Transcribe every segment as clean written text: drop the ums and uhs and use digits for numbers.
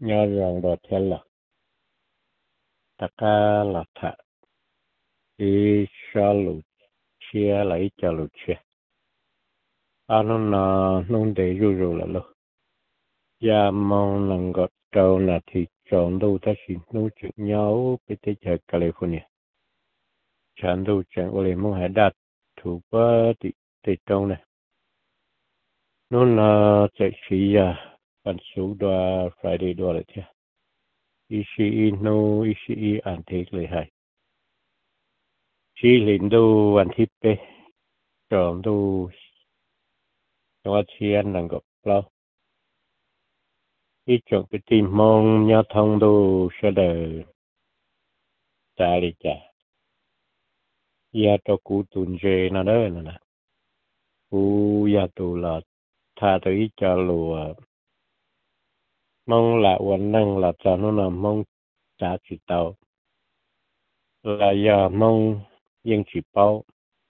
nhớ rằng đồ thế là tất cả là thật ý cho lũ chia lấy cho lũ chia nó để rủ là luôn ya mong năng gọt trâu là thì chọn đâu ta xin nấu chuyện nhau bên thế giới California chẳng đâu chẳng có lẽ mong hãy đặt thủ bơ thì trâu này nó là chạy xí bản số đoà Friday đoà lại thế ici no ici ăn thếเลยhay chỉ liền đâu ăn thịt bê chọn đâu nó chiên năng gọt lâu ít chọn cái tìm mong nhau thông đâu sẽ đời trả đi trả ya cho cú tuần dê nó đó nè cú ya tụ là tha tới cho lùa mong làวันnăng là cho nó là mong trả chỉ tàu là giờ mong yên chỉ bao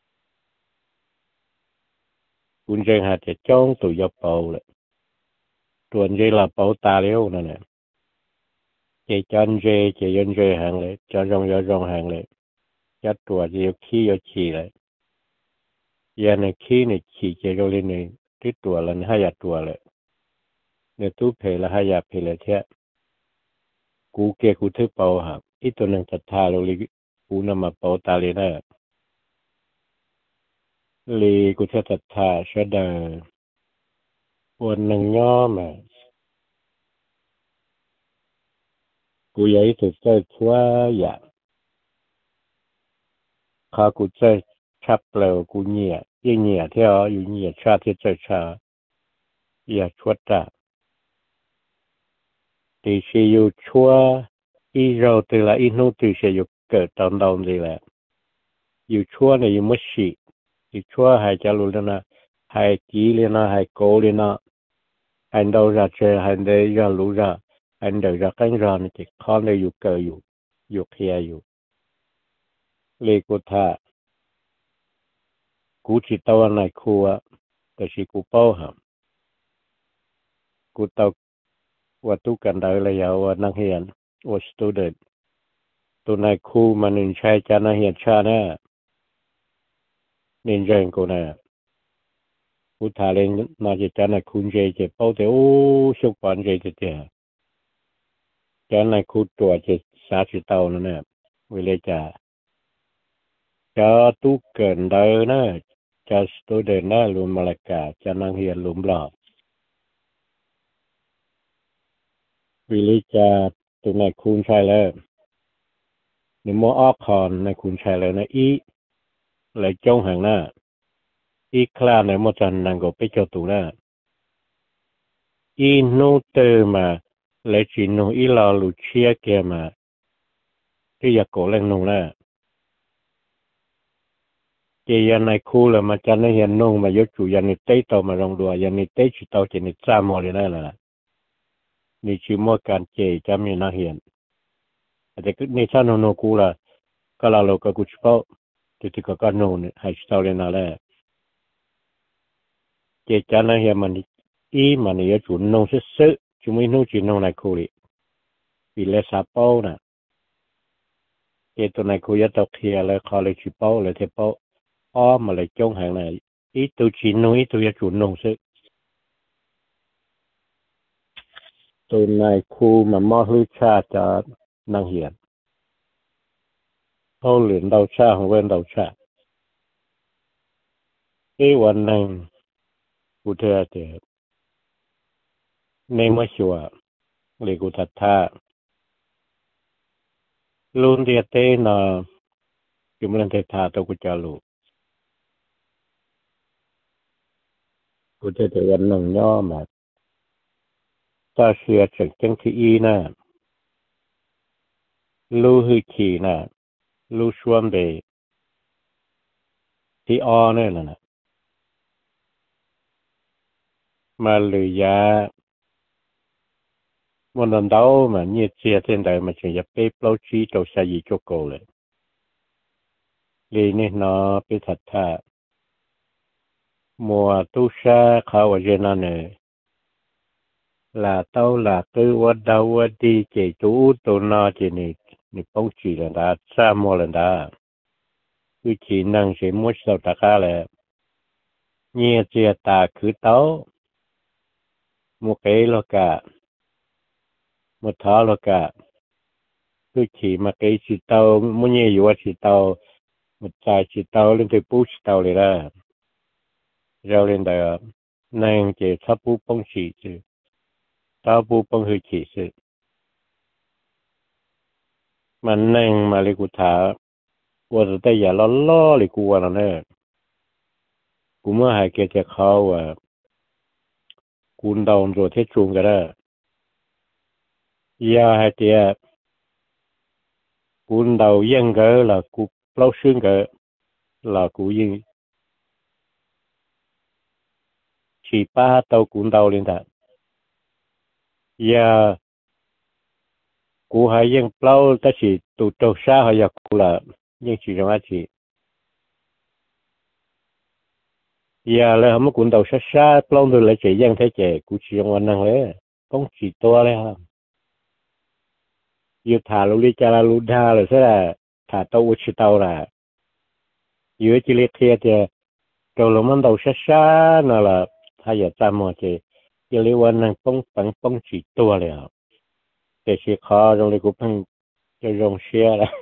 tuần dê hạt chỉ trông tụ giờ bao lại tuần dê là bao ta liêu nè chỉ chân dê chỉ yên dê hàng lại cho rong hàng lại cho tuần dê khi giờ chỉ lại giờ này khi này chỉ rồi lên này cái tuần là hai tuần lại nếu tu phê là hai phê lại thế cú kia cú thứ bao hả ít tuần năng chặt thà rồi cú nằm mà bao ta lên nè lì cú theo chặt thà sẽ đờ buồn năng nhỏ mà cú ấy từ chơi chúa dạ khá cú chơi chắp lều cú nhẹ theo yu nhẹ cha theo chơi cha dạ chúa ta thì sẽ yu chúa y rồi từ là in nô từ sẽ yu cỡ tàu đầu gì là yu chúa này yu mất xị yu chúa hay cho luôn là hay chỉ lên là hay cố lên là anh đâu ra chơi anh để ra lũ ra anh đợi ra cánh ra này chỉ con này yu cỡ yu kia yu lì cô thà cú chỉ tàu này khu á cái gì cú bao hàm cú tàu và tu cần đợi là giàu năng hiện và student tu này khu mà nên sai cha năng hiện cha nè nên dành cô nè cú thà lên mà chỉ cha này khu dễ chỉ bao thì ô số quan dễ thì cha này khu tuổi chỉ sáu chỉ tàu nữa nè vì lẽ cho tu cần đợi nè cho student nè luôn mà là cả cha năng hiện luôn lọ vì lẽ tu này khu saiเลยnếu màออกคอนในคุณชายเลยนะอีเลยจ้องห่างหน้าอีคลาในมจันนังก็ไปเจ้าตูหน้าอีโนเตอร์มาเลยจีโนอีลาลูเชียเกมาที่อยากโกเล่งนงหน้าเจียนในคูเลยมาจันในเห็นนงมายกจูยันนิเต้ต่อมาลองดูยันนิเต้ชิตเอาเจนิจ้ามอเลยนั่นแหละนี่ชื่อมอการเจจำมีน่าเห็นแต่ก็ในชาโนโนคูละก็ลาโลกกุชเปาที่ก็โนเนี่ยให้ชิตเอาเลยนั่นแหละเจจันในเห็นมันอีมันเนี่ยจุนนงซื้อจุไม่นู่จีนงในคูลิปีเลสาเป้าน่ะเจตัวในคูยตอกเทียเลยคอเลยชิเป้าเลยเทเป้าอ้อมาเลยจ้องห่างไหนอีตัวจีนงอีตัวยจุนนงซื้อตัวในคูมันมอลือชาจะนางเหียนเขาเหลือนดาวชาของเว้นดาวชาอีวันหนึ่งกูเทเจในเมื่อชัวเลยกูทัดท่าลุนเดียเต้น่ะกูมันเทท่าตัวกูจะรู้กูจะเจอวันหนึ่งย่อมาตาเชียจากจังที่อีน่ะลู่หือขี่น่ะลู่ชวนเดที่อ้อเนี่ยน่ะมาเลยยาวันนั้นเดามาเนี่ยเชียเส้นใดมาเชียเป๊ะเปล่าชีตัวชายโจโกเลยเลยเนี่ยเนาะไปทัดท่ามัวตุชาเขาว่าเจนั่นเนี่ย là tao là cứ vợ đâu vợ đi chỉ chú tụi nó chỉ nị bông chỉ là đã xa mua là đã cứ chỉ năng sẽ mua sao ta cả là nhiều chia ta cứ tao một cái lo cả một thọ lo cả cứ chỉ mà cái chỉ tao muốn nhiều gì chỉ tao một trái chỉ tao lên tới bút chỉ taoเลยra rồi lên đó nàng chỉ sắp bút bông chỉ chứ tao bút bông hơi chỉ chứ mà nàng mà lấy cụ thả 我是在家老的过了呢，我们还给这考啊，滚动做铁中个了，也还得滚动应个了，古老生个了，古应七八到滚动领的，也古还应老，但是都到啥还要古了，应其中一次。giờ là không có cuốn đầu sát sát plong rồi lại chạy giang thế chạy cụ chỉ trong năng lấy không chỉ to lấy ha giờ thả lũ đi cha là lũ đa rồi sẽ là thả tàu chỉ tàu là giờ chỉ lấy kia thì đầu lũ mang đầu sát sát nào là thay giờ ta mua thì giờ lấy quan năng phong bằng phong chỉ to lấy ha để chỉ khó trong lấy cụ phân cho rong xe là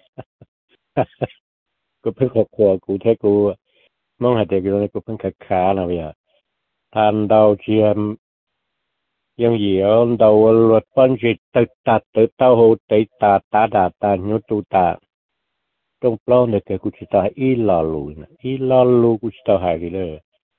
cụ phân khổ cụ thế cụ mong hạt cái này cũng phải khá là bây giờ than đầu chiêm yang gì ông đầu luật phân chỉ tự tao hồ tự ta đà ta nhớ tu ta trong plon này cái cũng chỉ ta ít lo lù cũng chỉ ta hay cái đó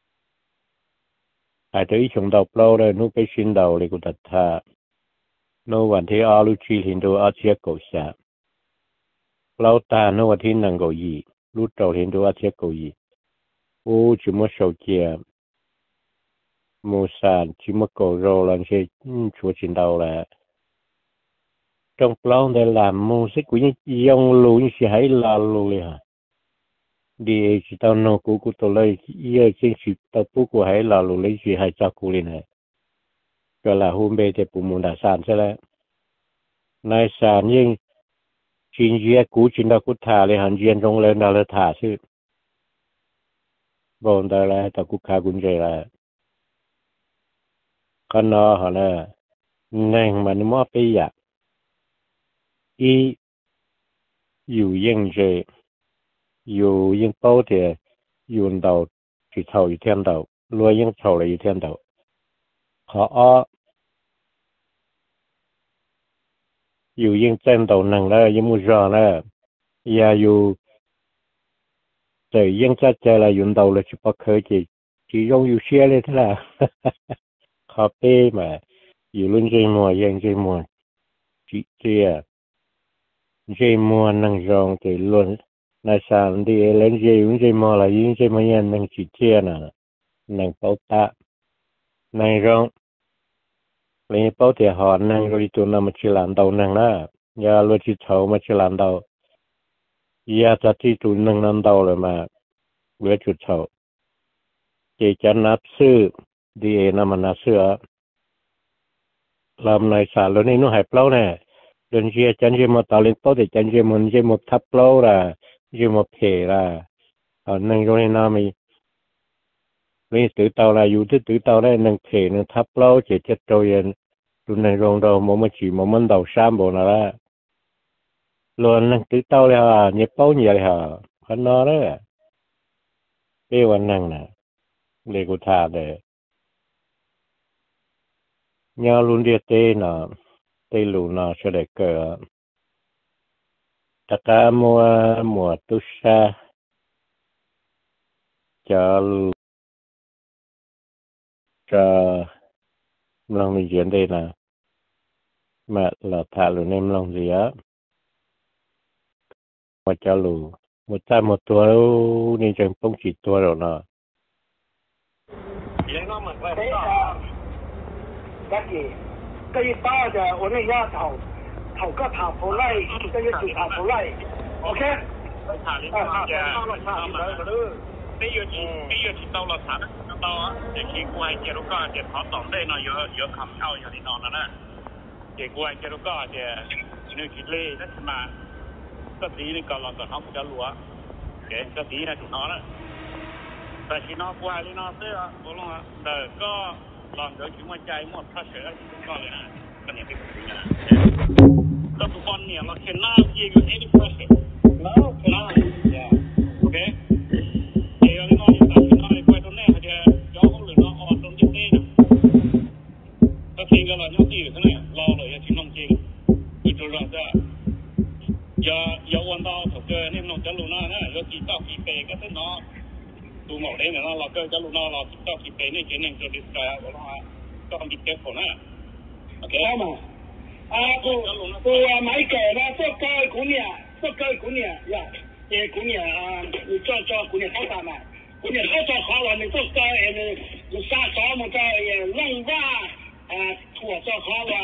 hay tới trong đầu plon này nó cái xin đầu này cũng thật tha nóวันที่อาลูชีหินดูอาเชียกษาเราตาnóวันที่นังกยีรู้ตัวหินดูอาเชียกยีô chỉ một số kia mua sàn chỉ một cổ rô là sẽ chúa chiến đầu là trong plong để làm mua sách của những dòng lúa như sẽ hay là lúa liền hả đi chỉ tao nó của tôi lấy giờ chính chỉ tao bố của hay là lúa lấy chỉ hay cho cô liền này gọi là hôm bê thì cũng muốn đã sàn sẽ là nay sàn nhưng chính gì cũ chính đã cút thả liền hành diện trong lên là thả chứ bọn ta là ta cũng khá cũng vậy là con nó họ là nàng mà nó mất bây giờ y dù yên gì dù yên bao thì dù đầu thì thầu thì thiên đầu luôn yên thầu là thiên đầu họ dù yên trên đầu nàng là yên mua giò là ya dù trời yên chắc là dùng đầu là chỉ bắt khởi chỉ dùng dù xe lên thế là khó bê mà dù luôn dây mùa chỉ dây mùa năng rong thì luôn là sao đi lên dây mùa là dây mùa nhân năng chỉ chia nè năng bao ta năng rong lấy bao thì họ năng rồi tụi nó mà chỉ làm đầu năng đó giờ luôn chỉ thầu mà chỉ làm đầu giờ ta chỉ tụi năng làm đầu rồi mà vừa chút thầu chỉ cho nắp sư đi nằm mà nắp sư làm này xả luôn này nó hẹp lâu nè đơn giản chân chỉ một tàu lên tàu thì chân chỉ một tháp lâu là chỉ một phê là năng rồi nào mình lấy tự tàu là dù tự tàu đấy năng phê năng tháp lâu chỉ chết rồi tụi năng rong đầu một chỉ một món đầu sam bộ nào là luôn năng tự tàu là nhịp bao nhiêu là hắn nói đấy cái vấn năng nè để cô thà để nhớ luôn đi tê nọ tê lù nọ sẽ để cờ tất cả mùa tu sa cho lòng mình chuyện đây nè mà là thà lù nem lòng gì á mà cho lù một tay một tua nên chẳng không chỉ tua rồi nè cái ba giờ我那丫头个跑不来，这个就跑不来 ，OK？ thả lên cái này là bây giờ chỉ tao là thả đó để khi quay chế độ có để họ tổng đây nó có khám thao cho thì nó nè để quay chế độ có để nếu chỉ lê đó mà cái tí này còn là nó cho lúa cái tí này tụi nó đóแต่ที่นอกว่าที่นอกเสื้อก็ลงอ่ะแต่ก็ลองเดี๋ยวถึงว่าใจหมดถ้าเฉยก็เลยนะก็เนี่ยที่ผมนะก็ทุกคนเนี่ยเราเห็นหน้าเยี่ยม80% no yeah okay เดี๋ยวนี้น้อยแต่ที่น้อยไปตรงนี้เขาจะย้อนหรือน้องออกตรงที่เต้นก็ทิ้งกันเลยน้องตีอยู่ข้างในรอเลยที่น้องจริงอีกตัวเราจะอย่าวันดาวเขาเจอเนี่ยน้องจะรู้หน้านะแล้วกี่ต่อกี่เปก็เส้นน้องดูหมดเลยนะเราก็จะรู้นะเราติดต่อที่เป็นนี่เจนจะดิสกายว่าเราต้องติดเทปคนนะโอเคมาตัวไม้แก่นะตัวเกย์กูเนี่ย呀เจ้กูเนี่ย你做กูเนี่ยเข้าตามมากูเนี่ยเข้าตัวเขาวันนี้ตัวเกย์你杀什么的也弄吧ถั่ว做เขาว่า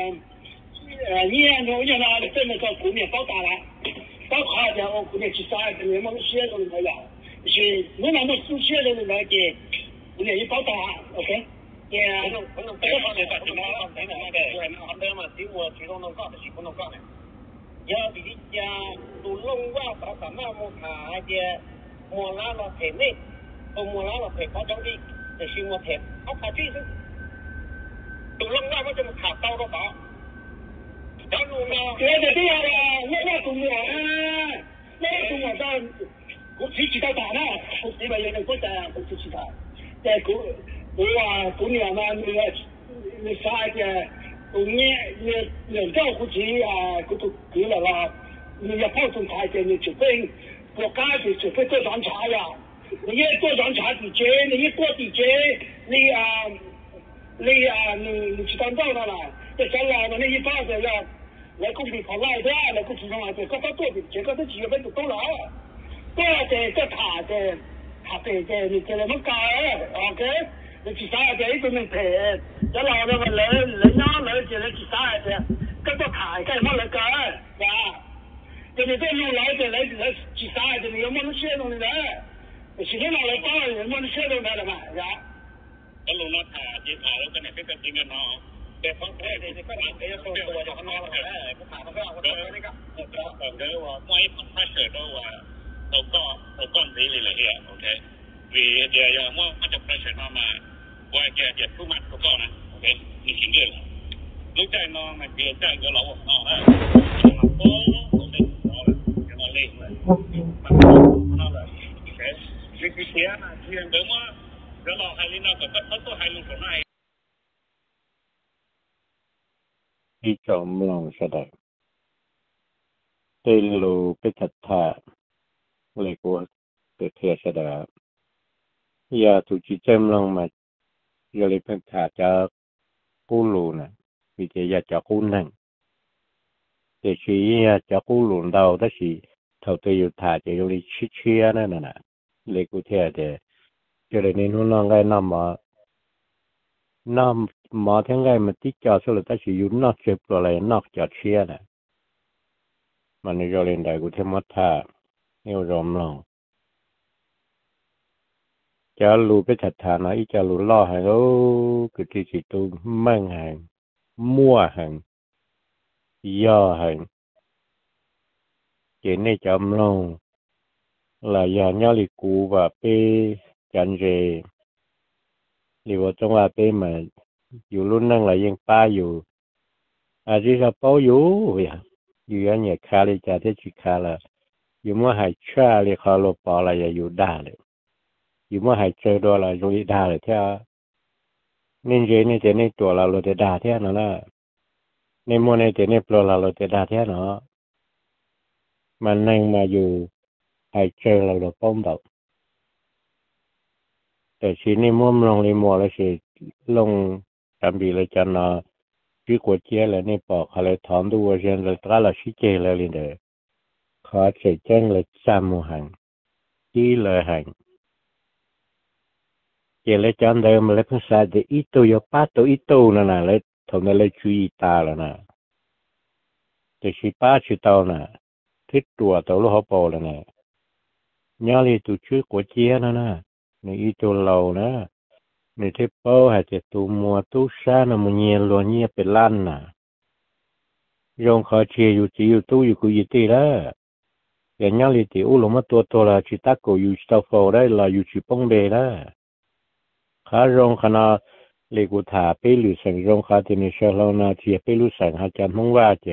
เนี่ยนะ真的做กูเนี่ยเข้าตามละเข้าขาจะกูเนี่ย去杀的你们写都没有是我那么熟悉的人来给，我也一包打 ，OK？ Yeah， 可能这个方面在什么方面那个，对，那很多嘛，对我主动能干的是不能干的。要比家都弄哇把什么么卡些，莫拉了赔内，莫拉了赔包装的，就是我赔，他就是都弄哇我怎么卡到了吧？然后呢？对的对呀，那懂我啊，那懂我在。我自己在打呢，我基本有点不在，我自己打。在我过年嘛，你啥的，过年人家估计都够了啦。你要保证台阶，你除非国家就除非做上茶呀，你要做上茶地阶，你要过地阶，你去当到了啦，这将来你一发的要来工地跑来的，来工地上来的，各到多的，这个都几月份就到了。多的这塔的你这么搞 ，OK？ 你去啥的一个能赔，这老那个人家来这来去啥的，跟着塔干嘛来搞呀？这里这路来去啥的，你有没有写东西的？现在老来帮人没有写东西了嘛？是吧？这路那塔这塔了，跟那这个这个呢，这方块的这个哪个要说我就很好了，不塔不上，我说那个，我万一他舍得我。เราก็ดีเลยเฮียโอเควีเดียวมันจะประชันมาว่าจะทุกมัดก็นะโอเคนี่สิ่งเดียวรู้ใจน้องมันเดียวใจก็เราน้องนะโอ้โหเด็กน้องเลยน้องเล่นเลยน้องเลยโอเคนี่คือเสียนะเพียงแต่ว่าเราให้ลิน่าก็ต้องให้ลุงคนไหนที่จอมลองแสดงเตลูไปถัดท่าเลยกูเกิดเทียเสดายาตุจิเจมลงมาอย่าเลยเป็นถาจากกูรูนะวิจัยจากกูนั่งแต่ชีจากกูรูเราได้สิเท่าตัวอยู่ถาจะอยู่ในเชี่ยนั่นน่ะเลยกูเทียเดจะเลยในนู้นลองไงน้ำมาทั้งไงมันติดจ่อสุดได้สิอยู่นอกเจ็บอะไรนอกจากเชี่ยน่ะมันจะเล่นได้กูเทียมัดท่านี่รวมลงจะรู้ไปถัดฐานนะอีจะรู้ล่อหางก็คือที่สิตัวมั่งหางมั่วหางย่อหางเจนในจำลงหลายอย่างย่อลิกูแบบไปจันเจหรือว่าจังหวะไปมาอยู่รุ่นนั่งหลายยังป้าอยู่อาจจะป้าอยู่อย่างเงี้ยคาเลยจะได้จิคาละอยู่เมื่อหายชาเลยเขาลบปออะไรอยู่ได้เลยอยู่เมื่อหายเจอตัวเราอยู่ได้เลยเท่านี่เจนี่เจนี่ตัวเราเราจะได้เท่านั้นละในโมในเจนี่ปลอเราจะได้เท่านั้นมันนั่งมาอยู่หายเจอเราป้อมแบบแต่ชีนี่มั่วลงเลยมัวแล้วสิลงจำบีเลยจันนะพี่กวดเจี๊ยเลยนี่ปอกอะไรถอนดูว่าเจนเลยตราเราชี้เจเลยเลยเด้อขอเฉยแจ้งเลยซ้ำมูหังจี้เลยหังเจเลยจันเดิมเลยภาษาเดอีโตยป้าโตอีโตนั่นน่ะเลยทำนั่นเลยช่วยตาแล้วนะแต่ชีป้าชีโตน่ะทิศตัวตัวลูกเขาโปแล้วนะย่าเลยตัวชื่อกวดเจี๊ยนั่นน่ะในอีโตเรานะในที่เป้าหาจะตัวมัวตู้ซานะมันเงียล้วนเงียเป็นล้านน่ะยงขอเชียอยู่จีอยู่ตู้อยู่กุยตีแล้วอย่างนี้ลิติอุลมาตัวละจิตาโกอยู่สตาฟอได้ละอยู่จีปงเบแล้วข้ารงขณะเลกุถาไปหรือสังรงข้าที่ในเชลนาเทียไปรู้สังหาจำมงว่าเจ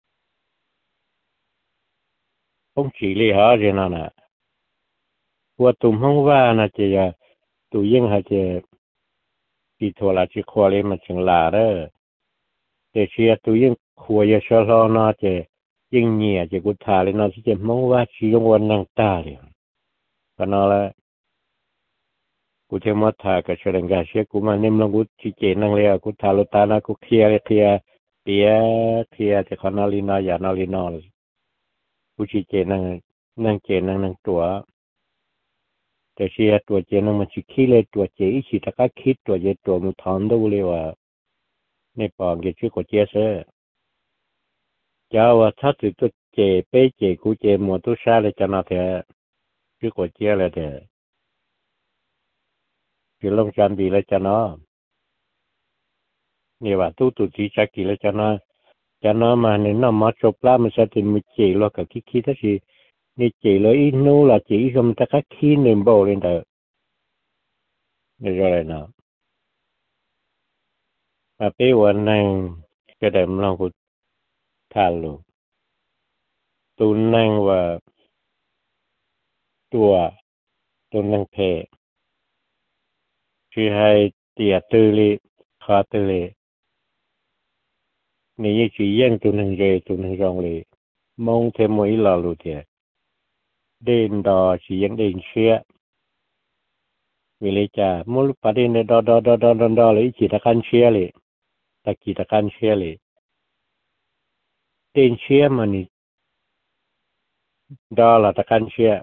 ปงจีเลยฮะเจนานะว่าตุ่มมงว่านะเจียตัวยิ่งหาเจปีทัวละจีควาเลยมาจึงลาเด้อแต่เชียตัวยิ่งขัวยเชลนาเจยิ่งเงียเจกุถาเลยนะที่จะมงว่าชียงวันนังตาเลยก็นั่นแหละกูจะมาถ่ายกับเชลังกาเชียกูมาเนมลงกูที่เจนังเลยกูถ่ายรถตานะกูเคลียร์เปียแต่ขนาลีนาอย่านาลีนอลกูที่เจนั่งเจนั่งตัวแต่เชียตัวเจนั่งมันชิขี้เลยตัวเจอีชิตะก็คิดตัวเจตัวมันทอนดูเลยว่าในปองเกชื่อกูเจเซ่เจ้าว่าถ้าถือตัวเจเป้เจกูเจมัวตัวชาเลยจะน่าเถอะชื่อกูเจเลยเถอะคือลงจันดีเลยจะเนาะนี่ว่าตู้จีจักกี่เลยจะเนาะมาเนี่ยน้ำมาจบละมันจะถึงมันเจแล้วกับคิดทั้งทีนี่เจเลยอีนู้ละเจอีชมตะก็ขี้หนึ่งโบเลยเถอะนี่อะไรนะมาเป้วันนั่งก็ได้มาลองกูทานลูตูนั่งว่าตัวนั่งเพชื่อให้เตียตือลีขาตือลีนี่ยี่จียังตัวนั่งเจตัวนั่งรองลีมองเทมวยลาลูเตียเดินดอจียังเดินเชียวิเลจ่ามูลประเด็นดอเลยจีตะกันเชียเลยตะกี้ตะกันเชียเลยเดินเชียมันนี่ดอละตะกันเชีย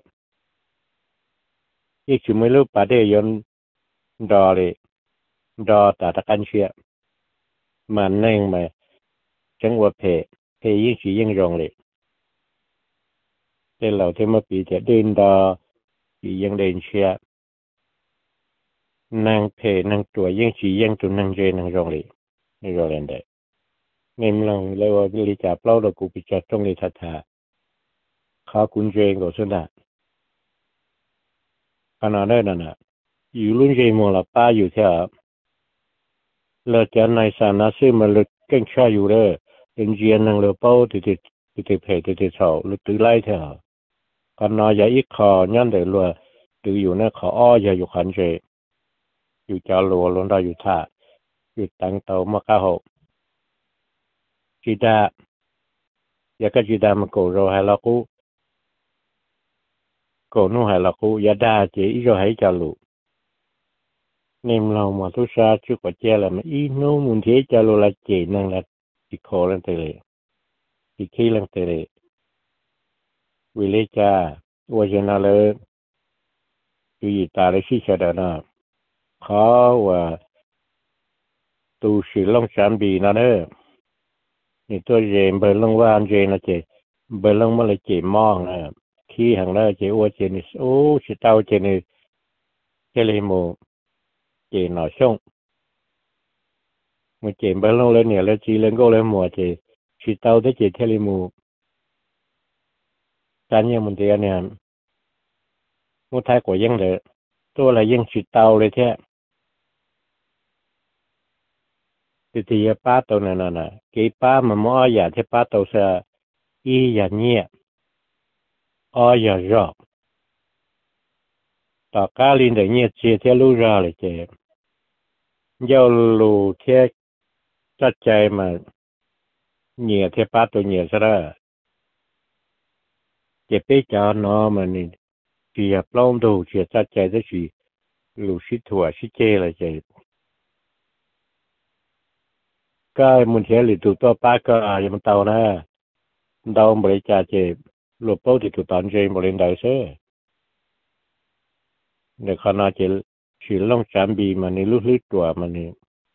ยี่จีไม่รู้ประเดี๋ยนดอเลยดอตะกันเชียมันนั่งมาจังหวะเพยิ่งจียิ่งรองเลยแต่เราที่มาปีจะเดินดอจียังเดินเชียนางเพนางตัวยิ่งจียิ่งตัวนั่งเจนางรองเลยนี่รอเล่นได้เงินลงเลยว่าลิจ่าเปล่าเรากูปิจัดตรงนี้ทัดทาข้าคุณเจงก็สุดาขนาดนั้นน่ะอยู่รุ่นเจมอละป้าอยู่เท่าเราจะในสานะซึ่งมันลึกเก่งชาอยู่เลยเป็นเจียนนางเราเป้าติดเพติดเสาหรือติดไล่เท่าขนาดใหญ่อีกคอยันเดือดรัวตืออยู่ในขออ้ออย่าอยู่ขันเจอยู่จาลัวลงได้อยู่ท่าอยู่ตั้งเตามะก้าหกจีดาอยากจีดามันโกรให้เรากูโกนู่ให้เรากูยาดาเจอีเราให้จาลูเนมเรามาทุกชาชุกว่าเจละมันอีโนมุนเทจาลูละเจนังละติคอลังเตเลติคีลังเตเลวิเลจาวจนาเลยอยู่ตาเลยชิชาดานาเขาว่าตูสิลงจานบีนั่นเองนี่ตัวเจมเบลลงว่าอันเจนะเจเบลลงมาเลยเจมองนะขี้หังแล้วเจว่าเจนี่โอ้ชิตาวเจนี่เจเลยโมเจหน่อช่องมันเจมเบลลงเลยเนี่ยแล้วจีเลงก็เลยมัวเจชิตาวได้เจเทลิโมการยังมันเดียเนี่ยมุท้ายกว่ายังเลยตัวอะไรยังชิตาวเลยแท้ติยป้าตัวนั้นน่ะเกี่ยป้ามันมั่วอย่าที่ป้าตัวเสียอีอย่างเงี้ยอ้ออย่ารอต่อการลินเดียเนี่ยเจเทลูราเลยเจยาลูเทจัดใจมาเนี่ยเทป้าตัวเนี่ยซะละเจ็บไปจานอมันนี่เจียปล้องดูเจียจัดใจได้สิลูชิถั่วชิเจเลยเจก็มุนเทียหรือตัวป้าก็ยังมันเตานะดาวบริจาเจหลบเป้าที่ตัวตอนเจบริเวณใดเซ่ในขณะเจสิลงจามบีมันนี่ลุกตัวมันนี่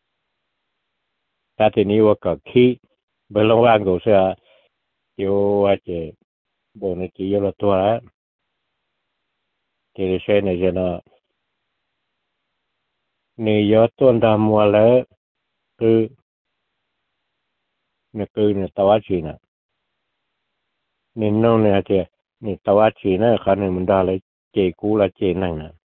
แต่ทีนี้ว่าก็ขี้เบลงว่างกูเสียเดี๋ยวว่าเจบนจีเยอะตัวแล้วเจเช่ในเจนะ nè gió tuần đà mùa lỡ cứ nè tao chỉ nè nên nông nè chị nè tao chỉ nè khả năng mình đã lấy chế cũ là chế năng nè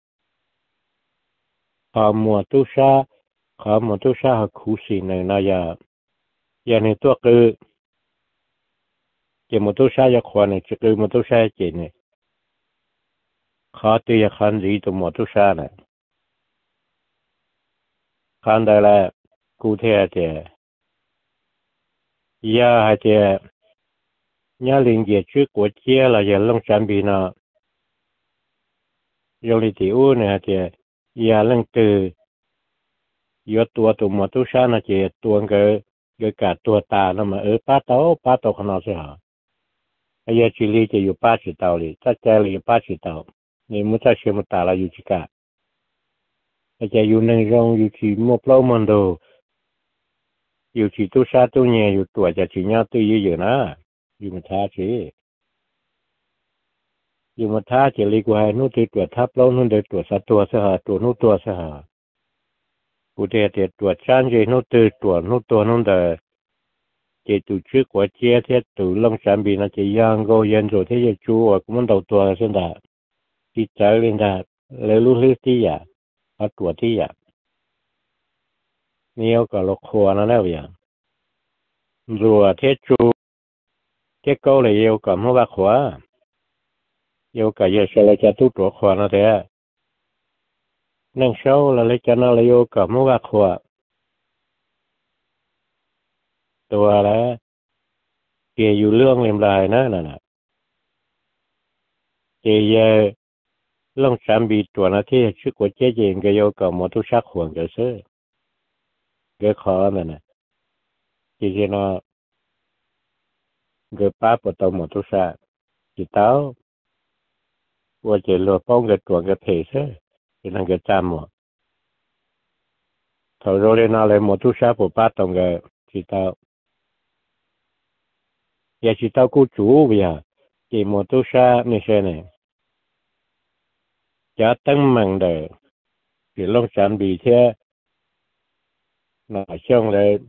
khả mùa tu sa học khu sĩ này là giờ này tôi cứ chế mùa tu sa giờ khoa này chỉ cứ mùa tu sa chế này khả tuy là khả gì tụ mùa tu sa này khả đây là cụ thể chị giờ hay chị nhà liên kết trước của chia là giờ long sản bị nó dùng lý tiểu này chị giờ lần từ giờ tụ mùa tu sa là chị cái cả tua ta nó mà ở ba tàu khả năng sẽ hả bây giờ chỉ lý chỉ 有 80 tàu哩在家里有80 tàu你们在什么打了有几个bây giờ有能用有几摸不门都有几都杀都年有多家几年都有呢有么他去有么他去里过还弄对多他不弄对多杀多是哈多弄多是哈不对的多山去弄对多弄的chỉ tổ chức của chia thế tổ long sản bị nó chỉ giang go yên rồi thế giờ chú ở cũng đầu tuần xem đã đi chơi lên đã lấy lúc lúc tí à ở tuổi tí à nhiều cả lộc hoa nó đâu vậy rồi thế chú thế câu là yêu cả mua bạc hoa yêu cả giờ sẽ lấy cho tu tuổi hoa nó thế năng sâu là lấy cho nó là yêu cả mua bạc hoaตัวแล้วเกี่ยอยู่เรื่องเล่มลายนะน่ะเกี่ยลองสามบีตัวนะที่ชื่อกว่าเจ๊เองก็โยกับมอตุชักห่วงจะซื้อก็ขอนั่นน่ะเกี่ยเนาะก็ป้าปตมอตุชักกี่เต้าว่าจะรอป้องกับตัวกับเพซื้อเป็นนั่งกับจำหมดถ้าเราเรียนอะไรมอตุชักปุ๊บป้าตรงกับกี่เต้าgiờ chỉ tao cố chủ bây giờ chỉ một tô sa như thế này giá tăng mạnh đời thì long sản bị thế là xong rồi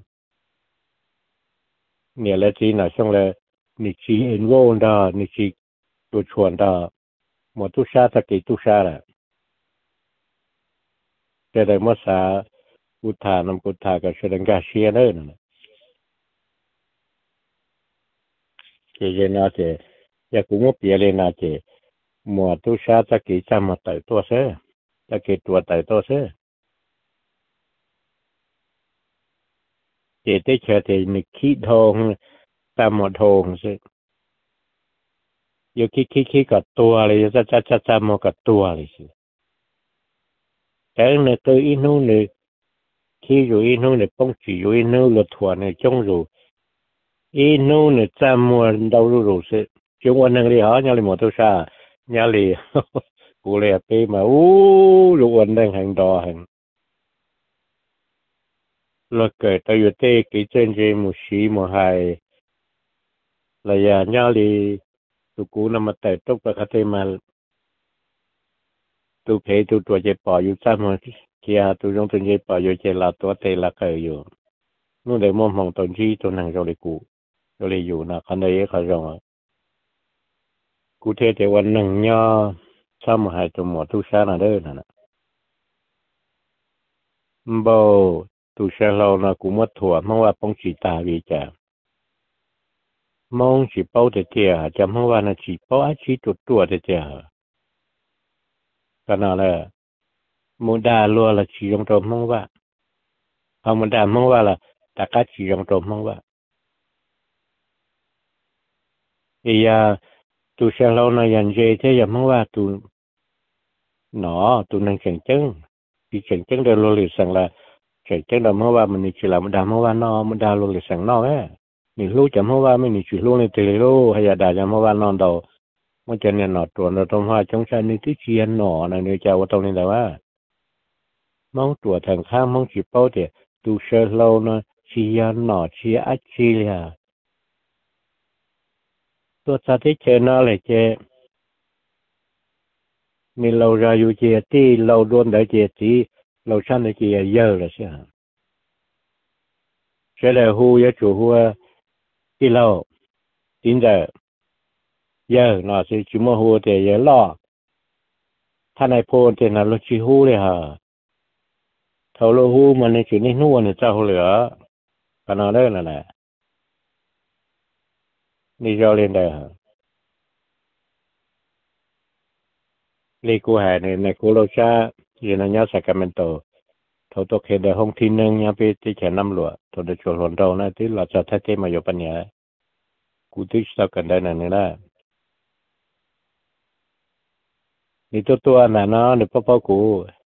nghĩa là chỉ là xong rồi nị chỉ enroll đó nị chỉ tổ chuẩn đó một tô sa ta kỹ tô sa là cái đấy mất sa cụ thà cái sự đánh giá xe nữa cái nó thì giờ cũng một bia lên là thì mùa tu sa ta kỹ trăm một tại tua xe ta kỹ tua tại tua xe thì tới chờ thì mình khí thong ta một thong xe giờ khí cả tua này cha một cả tua này xe cái này tôi in nu này khi rồi in nu này bông chỉ rồi in nu là thua này trong rồi in nu này cha mua đâu rồi xe chúng anh đang đi hỏi nhau là một tu sa nhà lì cụ lệ pe mà lũ anh đang hàng đò hàng luật kể tao yêu tê cái trên một xí một hai là nhà lì tụ cũ nằm tại tốc và khát mà tụ phê tụ tuổi chơi bỏ yêu cha mà kia tụ trong tụ chơi bỏ yêu chơi là tuổi tê là cởi yêu nó để mong mong tồn chi tụ năng rồi cũ rồi yêu là khăn đấy khá rồi cụ thể thìวันหนึ่งย่อซ้ำหายตัวหมดทุกชาติเด้อนะบ่ทุกชาติเรานะกูมัดถั่วมองว่าป้องจีตาวิจามองจีเป้าเตี้ยจะมองว่านะจีเป้าอาชีตัวเตี้ยก็นั่นแหละมุดาลัวละจียงตัวมองว่าพอมุดามองว่าละตะกัดจียงตัวมองว่าtu xe lâu này dành dễ thế giờ mongว่าtu năng chỉnh chứng thì chỉnh chứng được luôn liền rằng là chỉnh chứng được mongว่าmình chỉ là một đám mongว่าmình đào luôn liền rằng ấy mình lúc chấm mongว่าmình chỉ luôn liền từ lúc hay là đào chấm mongว่าđầu mình cho nên tuần nó trong hoa trong sân này tí chiên này nếu chào trong này là mong tuổi thằng khác mong chỉ bao thì tu xe lâu nó chỉ chỉ ách chỉ làตัวซาที่เชน่าเลยเจมีเราราอยู่เจที่เราโดนได้เจที่ lâu sáng này kia giờ là sẽ là hu ya chủ hu đi lâu tin giờ nó sẽ chỉ mua hu thì giờ loท่านไอ้พนเจน่ะรถชิฮูเลยฮะเขาโลฮูมันในจุดนี้นู่นเนี่ยเจ้าเหลือกันเอาได้นั่นแหละนี่เจ้าเล่นได้ฮะเรียกูหายในกูโลชาอยู่ในยัสักเมนโตเขาตกเหตุห้องที่หนึ่งยังไปที่แขนน้ำหลวงตัวเด็กชนเรานะที่เราจะทัดเทมาอยู่ปัญญากูที่สักกันได้นั่นนี่แหละนี่ตัวน่ะเนาะนี่พ่อกู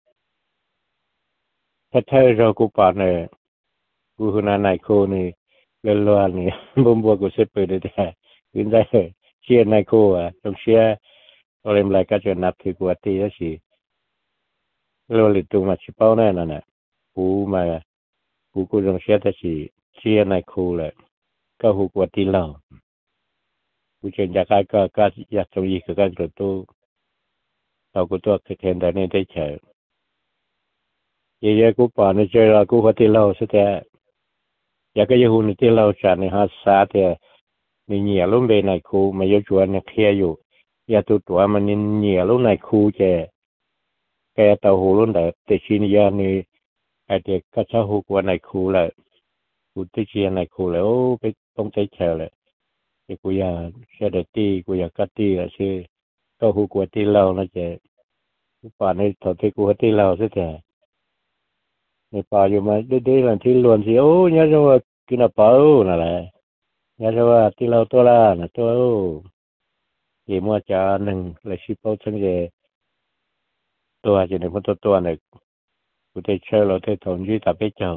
ถ้าเธอเรากูป่านเนี่ยกูคนนั้นไหนกูนี่เล่นล้วนนี่บัวกูเสพไปได้แต่กินได้เชียร์ไหนกูอ่ะต้องเชียร์เราเล่นอะไรก็จะนับถือกูตีแล้วสิเราเล่นตัวมาชิปเอาแน่นอนน่ะกูมากูต้องเชียร์แต่สิเชียร์ไหนกูเลยก็หูกูตีเรากูเชื่ออยากก็อยากจะยิงก็กระตุ้เรากูตัวเห็นแต่นี่ได้เฉยเยอะกูป่านนี่เจอเรากูก็ตีเราสุดแต่อยากก็ยังหูนี่ตีเราฉันในหาสาแต่มีเหนียวลุ่มเบนในคูมาเยอะชวนเนี่ยเคลียอยู่ยาตัวมันเหนียวลุ่มในคูแกเต่าหูลุ่มแต่ชินยานี่ไอเด็กก็ชอบหูกว่าในคูเลยกูที่เชียในคูเลยโอ้ไปต้องใจเฉยเลยแต่กูอยากเชื่อเด็กตีกูอยากกัดตีละชื่อก็หูกว่าตีเรานะเจ้กูป่านนี่ตอนที่กูตีเราซะแต่ในป่าอยู่มาได้หลังที่ล้วนสิโอ้เนี่ยจะว่ากินอะไรนั่นแหละเนี่ยจะว่าที่เราตัวละนะตัวเกี่ยมัวจาหนึ่งเลยชิปเอาทั้งเจตัวจะในคนตัวหนึ่งกูได้เชื่อเราได้ถอนยืดตับไปเจ้า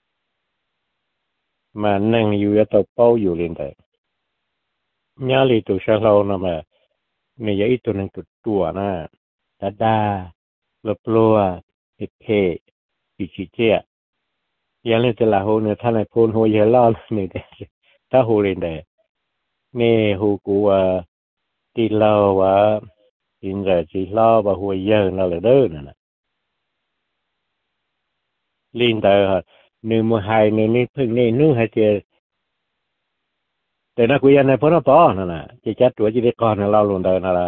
มานั่งอยู่แล้วตัวเป้าอยู่เรียนแต่เนี่ยเลยตัวเชื่อเรานะมาเนี่ยยังอีตัวหนึ่งตัวนะดาลบลัวเพปีจิเจียยังเล่นแต่ละหูเนี่ยท่านไอ้พูนหูเยอะล้อเนี่ยแต่ถ้าหูเรียนแต่เนี่ยหูกูตีเราว่าอินใจจีล้อว่าหัวเยอะนั่นเลยเด้อนั่นแหละลินแต่หนึ่งมือหายนี่เพิ่งนี่นู่นให้เจอแต่นักวิญญาณในพระปอนั่นแหละจะจัดตัวจีได้ก่อนเราลงเดินนั่นแหละ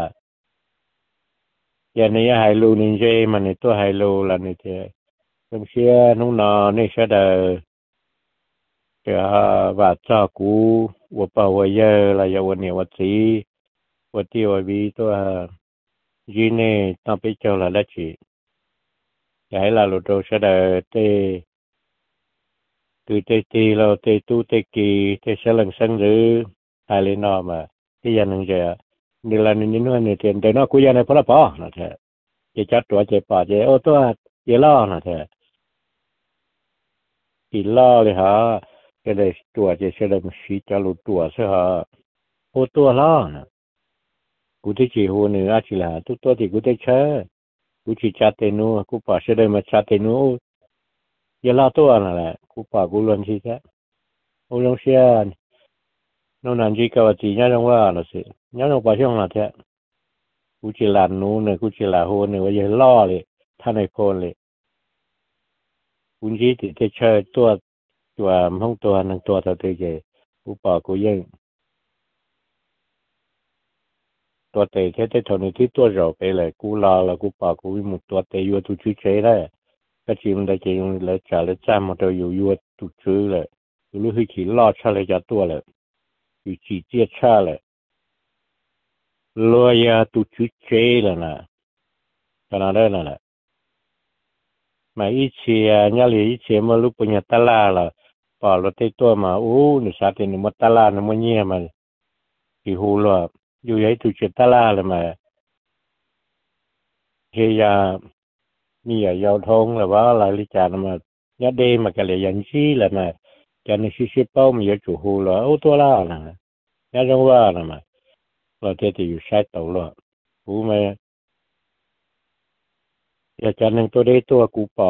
อย่างนี้หายรูนินเจมันนี่ตัวหายรูแล้วนี่เจต้องเชื่อนุ่งนอนนี่เชื่อเด้อเดี๋ยวว่าเจ้ากูว่าเป่าว่าเยอะอะไรอย่างวันนี้วันสีวันที่วันวีตัวยีนี่ต้องไปเจอละละจีอยากให้เราหลุดโดเชื่อเด้อเตtừ tây tì lo tây tu tây kỳ tây sẽ lần sinh rứ hai lên nó mà cái dân này giờ như là những người này tiền để nó cuối dân này phải là bỏ nó thế chỉ chắc tuổi chỉ bỏ chỉ ô tô chỉ lo nó thế chỉ lo thì hả cái này tuổi chỉ sẽ làm xí cho lụt tuổi sẽ hả ô tô lo nè cụ thể chỉ hồ nữa chỉ là tôi thì cụ thể chơi cụ chỉ chặt tiền nu cụ bỏ sẽ đây mà chặt tiền nu giờ lo tôi là lại cụ bỏ cụ luôn gì thế ô long xe nó làm gì cả chỉ nhớ trongว่าlà sự nhớ trong bao nhiêu là thế cụ chỉ là nu này cụ chỉ là hồ này bây giờ loเลยท่านไอ้คนเลยcụ chỉ thì chơiตัวห้องตัวหนึ่งตัวตัวเจcụ bỏ cụยังตัวเตะแค่ได้เท่านี้ที่ตัวเราไปเลยกูรอแล้วกูปากกูวิ่งหมดตัวเตะอยู่ตุชื่อเฉยได้ก็จีมันได้เจงเลยจ่าเลยจ้ามันตัวอยู่ตุชื่อเลยรู้ให้ขี่ลอดชาเลยจะตัวเลยอยู่ขี่เจี๊ยชาเลยลอยตุชื่อเฉยเลยนะขนาดนั้นแหละมาอีเชียเนี่ยเลยอีเชียมาลุกปัญญาตลาละป่ารถเตะตัวมาโอ้หนูสาธิตหนูมาตลาหนูมาเงี้ยมันกี่หูล้ออยู่ยัยตุชื่อตลาเลยมาเฮียนี่ยาวทงหรือว่าอะไรลิจานมาเนี่ยเดมากันเลยยันชี้เลยมาจะในชิเป้ามีอยู่จู่หูล้อโอ้ตัวละนะเนี่ยจังว่านะมาเราเทติอยู่ใช้ตัวล้อหูมาอยากจะหนึ่งตัวได้ตัวกูปอ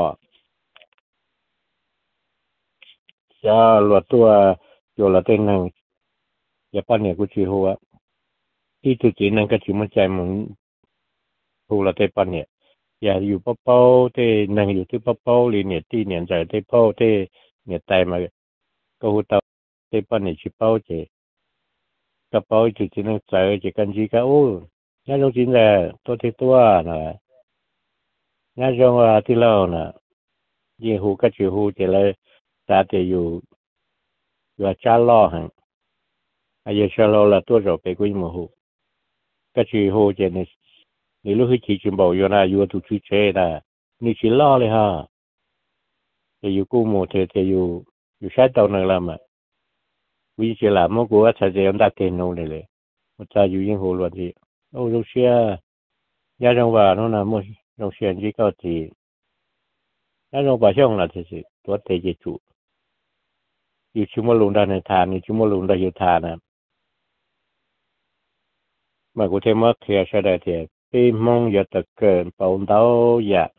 จะหลวดตัวอยู่ละเต็งหนึ่งอย่าปั้นเนี่ยกูชี้หัวที่ตุจีนั่นก็ชิมันใจมึงหูละเตปั้นเนี่ยอย่าอยู่เป้าที่นั่งอยู่ที่เป้าลีเนี่ยที่เนี่ยใจที่เป้าที่เนี่ยใจมาก็หูเตาที่ป้อนเนี่ยชิเป้าเจกระเป๋าจุดที่นั่งใจจะกันจีก็โอ้ย่าลงจินแหละตัวที่ตัวนะย่าจงว่าที่เล่านะยี่หูก็ชื่อหูจะเลยตาจะอยู่จ้าล้อหังอายุชะลอละตัวเราไปกุยมหูก็ชื่อหูจะเนี่ยนี่ลูกที่ขี่จิมบอกอยู่นะอยู่ตุชิเชนะนี่ชิล้อเลยฮะจะอยู่กู้หมู่จะอยู่ใช้ตัวนึงละมั้ยวิจิละมกูว่าจะยังได้เต็นนู่นเลยมันจะอยู่ยิ่งหูล้วนที่โอ้ลูกเชียยาจงว่าโน่นนะมั่วลูกเชียนที่ก็ที่ยาจงว่าช่องละที่สิตัวเตจิจุอยู่ชิมลุงได้ในทานนี่ชิมลุงได้อยู่ทานนะมากูเทมว่าเคลียร์ใช้ได้เทียปีมงอย่าตะเกินปนเต้าอย่า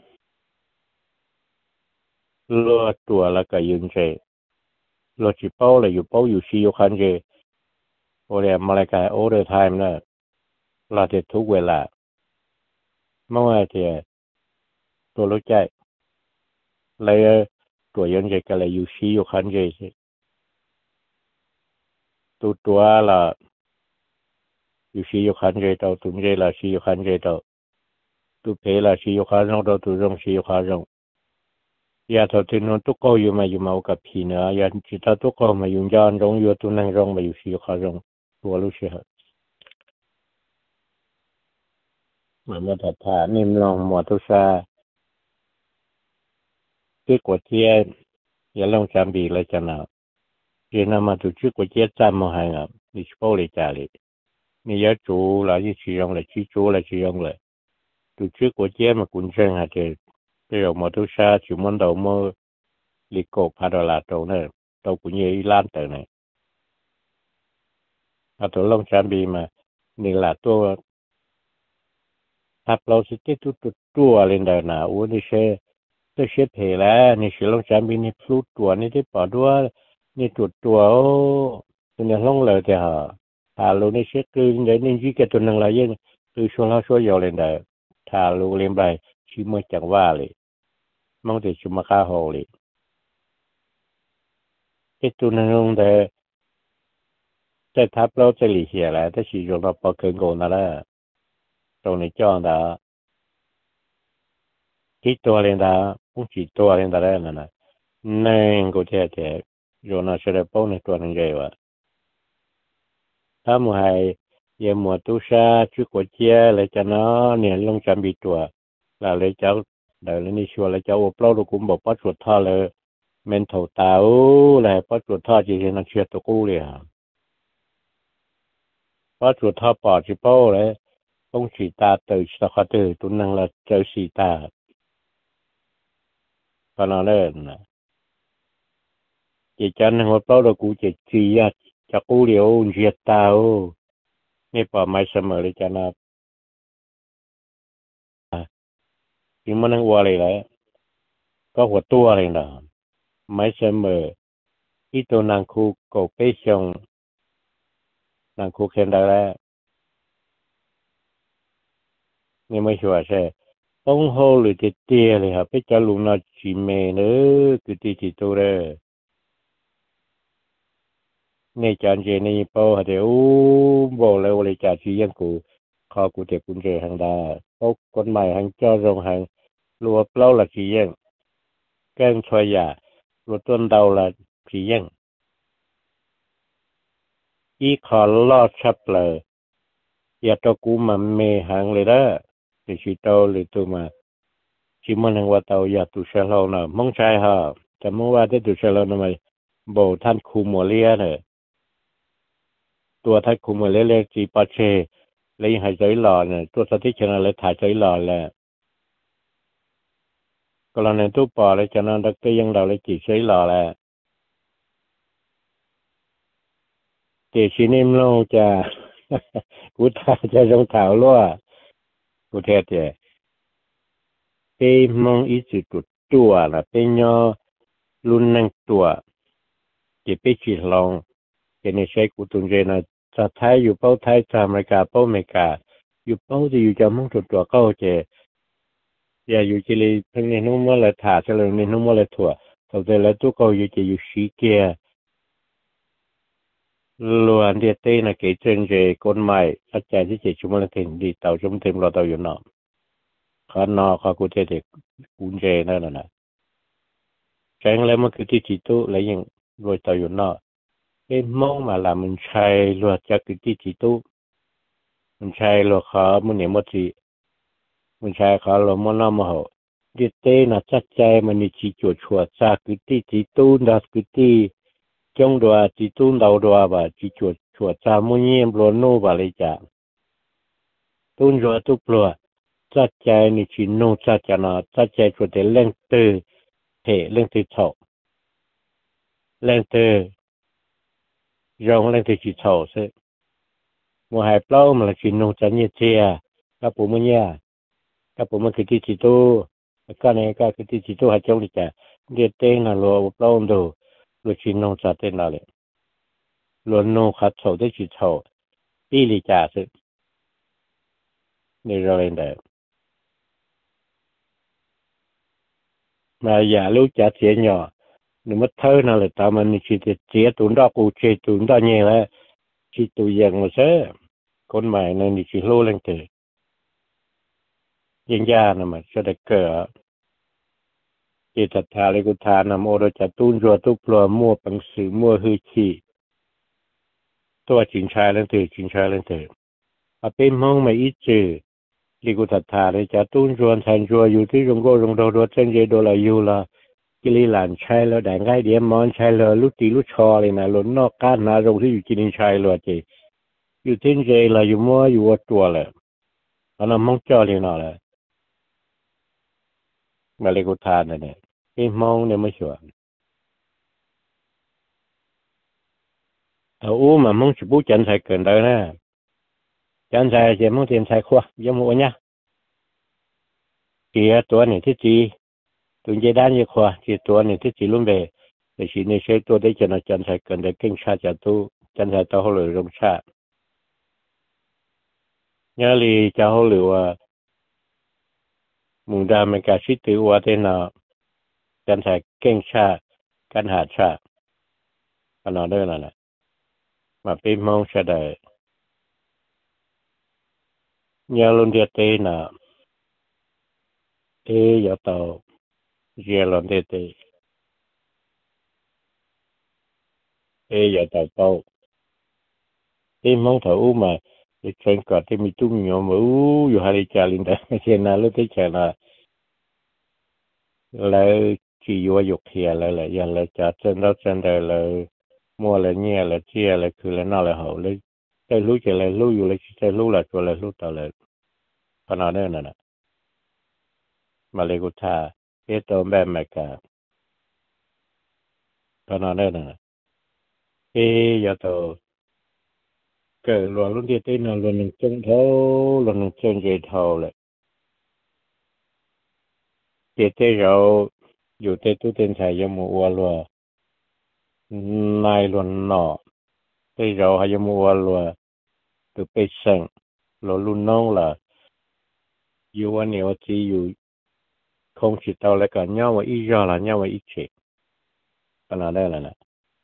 ลวดตัวแล้วก็ยืนเจลวดจีเป้าเลยอยู่เป้าอยู่ชีอยู่คันเจโอเรียมาเลกาโอเดอร์ไทม์นะเราจะทุกเวลาเมื่อวานเทียตัวรู้ใจเลยตัวยืนเจก็เลยอยู่ชีอยู่คันเจตัวละอยู่ชีอยู่คันเจตัวตุ้งเจละชีอยู่คันเจตัวเพละชีอยู่คันเราตัวรงชีอยู่คันรงยาทอดนนตุกก็อยู่มากับพี่เนะยาจิตตุกก็มาอยู่จานรงอยู่ตัวนั่งรงมาอยู่ชีอยู่คันรงตัวรู้เชื่อมันถัดผ่านิ่มลองหมวดทุชาที่กวดเทียอย่าลองจำบีเลยจะหนาวเรียนมาตุชื่อกวดเทียจำมหังอ่ะนี่ชิโป้เลยจ่าเลยนี่ยาจูละยี่ชีรงเลยชีจูละชีรงเลยตุชื่อกวดเทียมากุญเชิงหาเจเกี่ยวหมวดทุชาชิมันดาวมลิโกพาดลาโตเนี่ยตัวกุญเยอีล้านเตอร์เนี่ยเอาตัวลองจำบีมานี่ละตัวทับเราสิเตตัวอะไรเดินนะโอ้นี่เช่ตัวเชฟเพลนี่สิลองจำบีนี่พลูตัวนี่ที่ปอดว่านี่ตัวโอ้ตัวนี้ลงเลยแต่ฮะถ้าเรานี่เช็คคือเดี๋ยวนี่ยี่แกตัวนึงละยังคือช่วงเราช่วยยอเลยเด้อถ้าเราเลี้ยงไปชิมจังว่าเลยมันจะชิมมาข้าวหอเลยไอ้ตัวนึงแต่ทับเราจะหลีเหี้ยแล้วถ้าชีจงเราปอเกินโกนั่นแหละตรงนี้จ้องดาที่ตัวเรียนดาผู้จีตัวเรียนดาได้นั่นนะนั่งก็เท่โยนาเสด็จป้อนในตัวนึงเลยวะถ้ามัวให้ยมัวตุชาชุกวดเจียเลยจะเนาะเนี่ยลงจำบีตัวแล้วเลยเจ้าเดี๋ยวนี่ชัวร์เลยเจ้าปล้อลูกกุมบอกป้าตรวจท่อเลยเมนถตาเลยป้าตรวจท่อจีเห็นนักเชียร์ตัวกู้เลยป้าตรวจท่อปอดจีโป้เลยต้องฉีตาตื่นสักตื่นตุนนั่งละเจอฉีตาตอนนั้นเลยนะจีจันหัวเป้าเรากูจีจีอ่ะจะกู้เดียวเจียตานี่ป่าไม้เสมอเลยจันนะที่มันนั่งวัวเลยแหละก็หัวตัวเลยนะไม้เสมอที่ตัวนางคูโกเปชงนางคูเคนได้แล้วนี่ไม่ชัวร์ใช่ต้องโฮหรือเตี้ยเลยครับไปจะลุงนาจีเมเนอคือตีจีตัวเลยในจานเจนี่พอเดี๋ยวบอกเลยว่าจะชี้ยังกูขอกูเด็กกุญแจทางดาพวกคนใหม่ทางเจ้ารงทางรัวเปล่าละชี้ยังแกงชอยารัวต้นดาวละชี้ยังอีขอลอดชับเลยอย่าตะกูมาเมหังเลยนะจะชี้โตหรือตัวมาชี้มันหังว่าเตาอย่าตุเชลล์นะมองใช่ฮะแต่เมื่อว่าได้ตุเชลล์นะไม่บอกท่านคูมัวเลียเนี่ยตัวท่านคุมเล็กๆจีปาเช่เลยหายใจหล่อเนี่ยตัวสติชนะเลยถ่ายใจหล่อแหละก็เราในตู้ปอเลยจะนั่งดักเตยังเราเลยจีใจหล่อแหละเกชินิมลงจะกูถ่ายใจรองเท้าล้วนกูเทศเจไปมองอีสุดตัวนะเป็นยอรุนนั่งตัวเก็บไปจีลองเกณฑ์ใช้กูตุนเจนะจะไทยอยู่เป้าไทยจะอเมริกาเป้าอเมริกาอยู่เป้าจะอยู่จะมุ่งตัวเข้าเจ giờ dù chỉ là thằng này nó mới là thả cho lần này nó mới là thua sau đó là tôi câu dù chỉ dù xí kia luôn địa tây là cái chân về con mày phát triển thì chỉ chúng mình thêm đi tàu chúng thêm lo tàu nó khó nó khó cụ thể thì cũng về nữa nè chẳng lẽ mà cái chỉ tu lấy những rồi tàu nó cái mong mà làm mình sai luật cho cái chỉ tu mình sai luật khó muốn niệm một gì mình sai khó là muốn làm mà hậu địa tây là chắc chắn mình chỉ chuột chuột ra cái chỉ tu là cái trong đó chỉ tu đầu đó và chỉ chuột chuột ra muốn nhiệm luôn nô và lấy trả tu rồi tu rồi chắc chắn mình chỉ nô chắc chắn nó chắc chắn chuột để lên từ thể lên từ thọ lên từ rong lên từ chỉ thọ sẽ một hai bao mà là chỉ nô chắc như thế à các bố mình nha các bố mình cái chỉ tu cái này cái chỉ tu hay trong đi cả địa tên là lo bao đồ lo chỉ nô chắc tên nào đấy lo nô khát thọ để chỉ thọ đi lý trả sự để rồi lên đấy mà giờ lúc trả tiền nhỏ nếu mà thơ nào là tao mình chỉ tiền tụi đó cũng chơi tụi đó nhiều là chỉ tụi dân mà sẽ con mày này chỉ lô lên từ dân gia này mà cho được cỡ chỉ thật thà lấy cái thà nằm ô đồ chả tuôn rồi tu plò mua bằng sự mua hư chiตัวจินชายเรื่องถือจินชายเรื่องถือเป็นมองไม่อีจือลีกุตัดทาเลยจะตุ้นจวนแทนจัวอยู่ที่รงโกรงโดโดเส้นเยโดลายูละกิริหลานใช้แล้วแต่ง่ายเดียมมอนใช้เลยลุตีลุชอเลยนะหล่นนอกก้านนารงที่อยู่กินชายเลยจีอยู่ที่เจละอยู่มัวอยู่วัดตัวเลยอันนั้นมองจอเลยน่ะเลยมาเลกุทานเนี่ยเป็นมองเนี่ยไม่ชัวร์เอาmà mong chụp bút chân sai cần đó nè chân sai chỉ mong tiền sai khoa giống mua nhá kiaตัวnày thiết gì tụi dây đan như khoa chỉตัวnày thiết gì luôn về để chỉ nên chơiตัวđấy cho nó chân sai cần để kinh sa cho tu chân sai tao hồi rong sa nhớ li cho hồi lửa mùng đa mình cả sĩ tử qua thế nào chân sai kinh sa căn hạ sa còn nó đây là này mà bên mong sẽ đợi nhớ luôn địa tê nè tê giờ tàu giờ luôn địa tê tê giờ tàu tàu bên mong thấu mà để trên cả thì mình tung nhỏ mà dù hai đi chơi linh đấy trên nào lúc tới chơi là chỉ vô dục thiệt là giờ là chơi trên đó trên đây là mua là nhẹ là chia là cứ là nào là hậu lấy cái lúa chỉ là lúaอยู่เลยcái lúa làตัวlà lúa tao là còn nó nữa nè mà lấy cái thà cái tôm bé mẹ cả còn nó nữa nè cái giờ tao cái luôn luôn đi tên là luôn chân thâu luôn chân dây thâu lại cái tên rồiอยู่tên tu tên xài cho mua luôn này luôn nọ cái rồi hay mua luôn từ bây giờ luôn nông là yêu anh yêu chỉ yêu không chỉ tao lại cả nhau mà ít ra là nhau mà ít chết cái nào đây là nè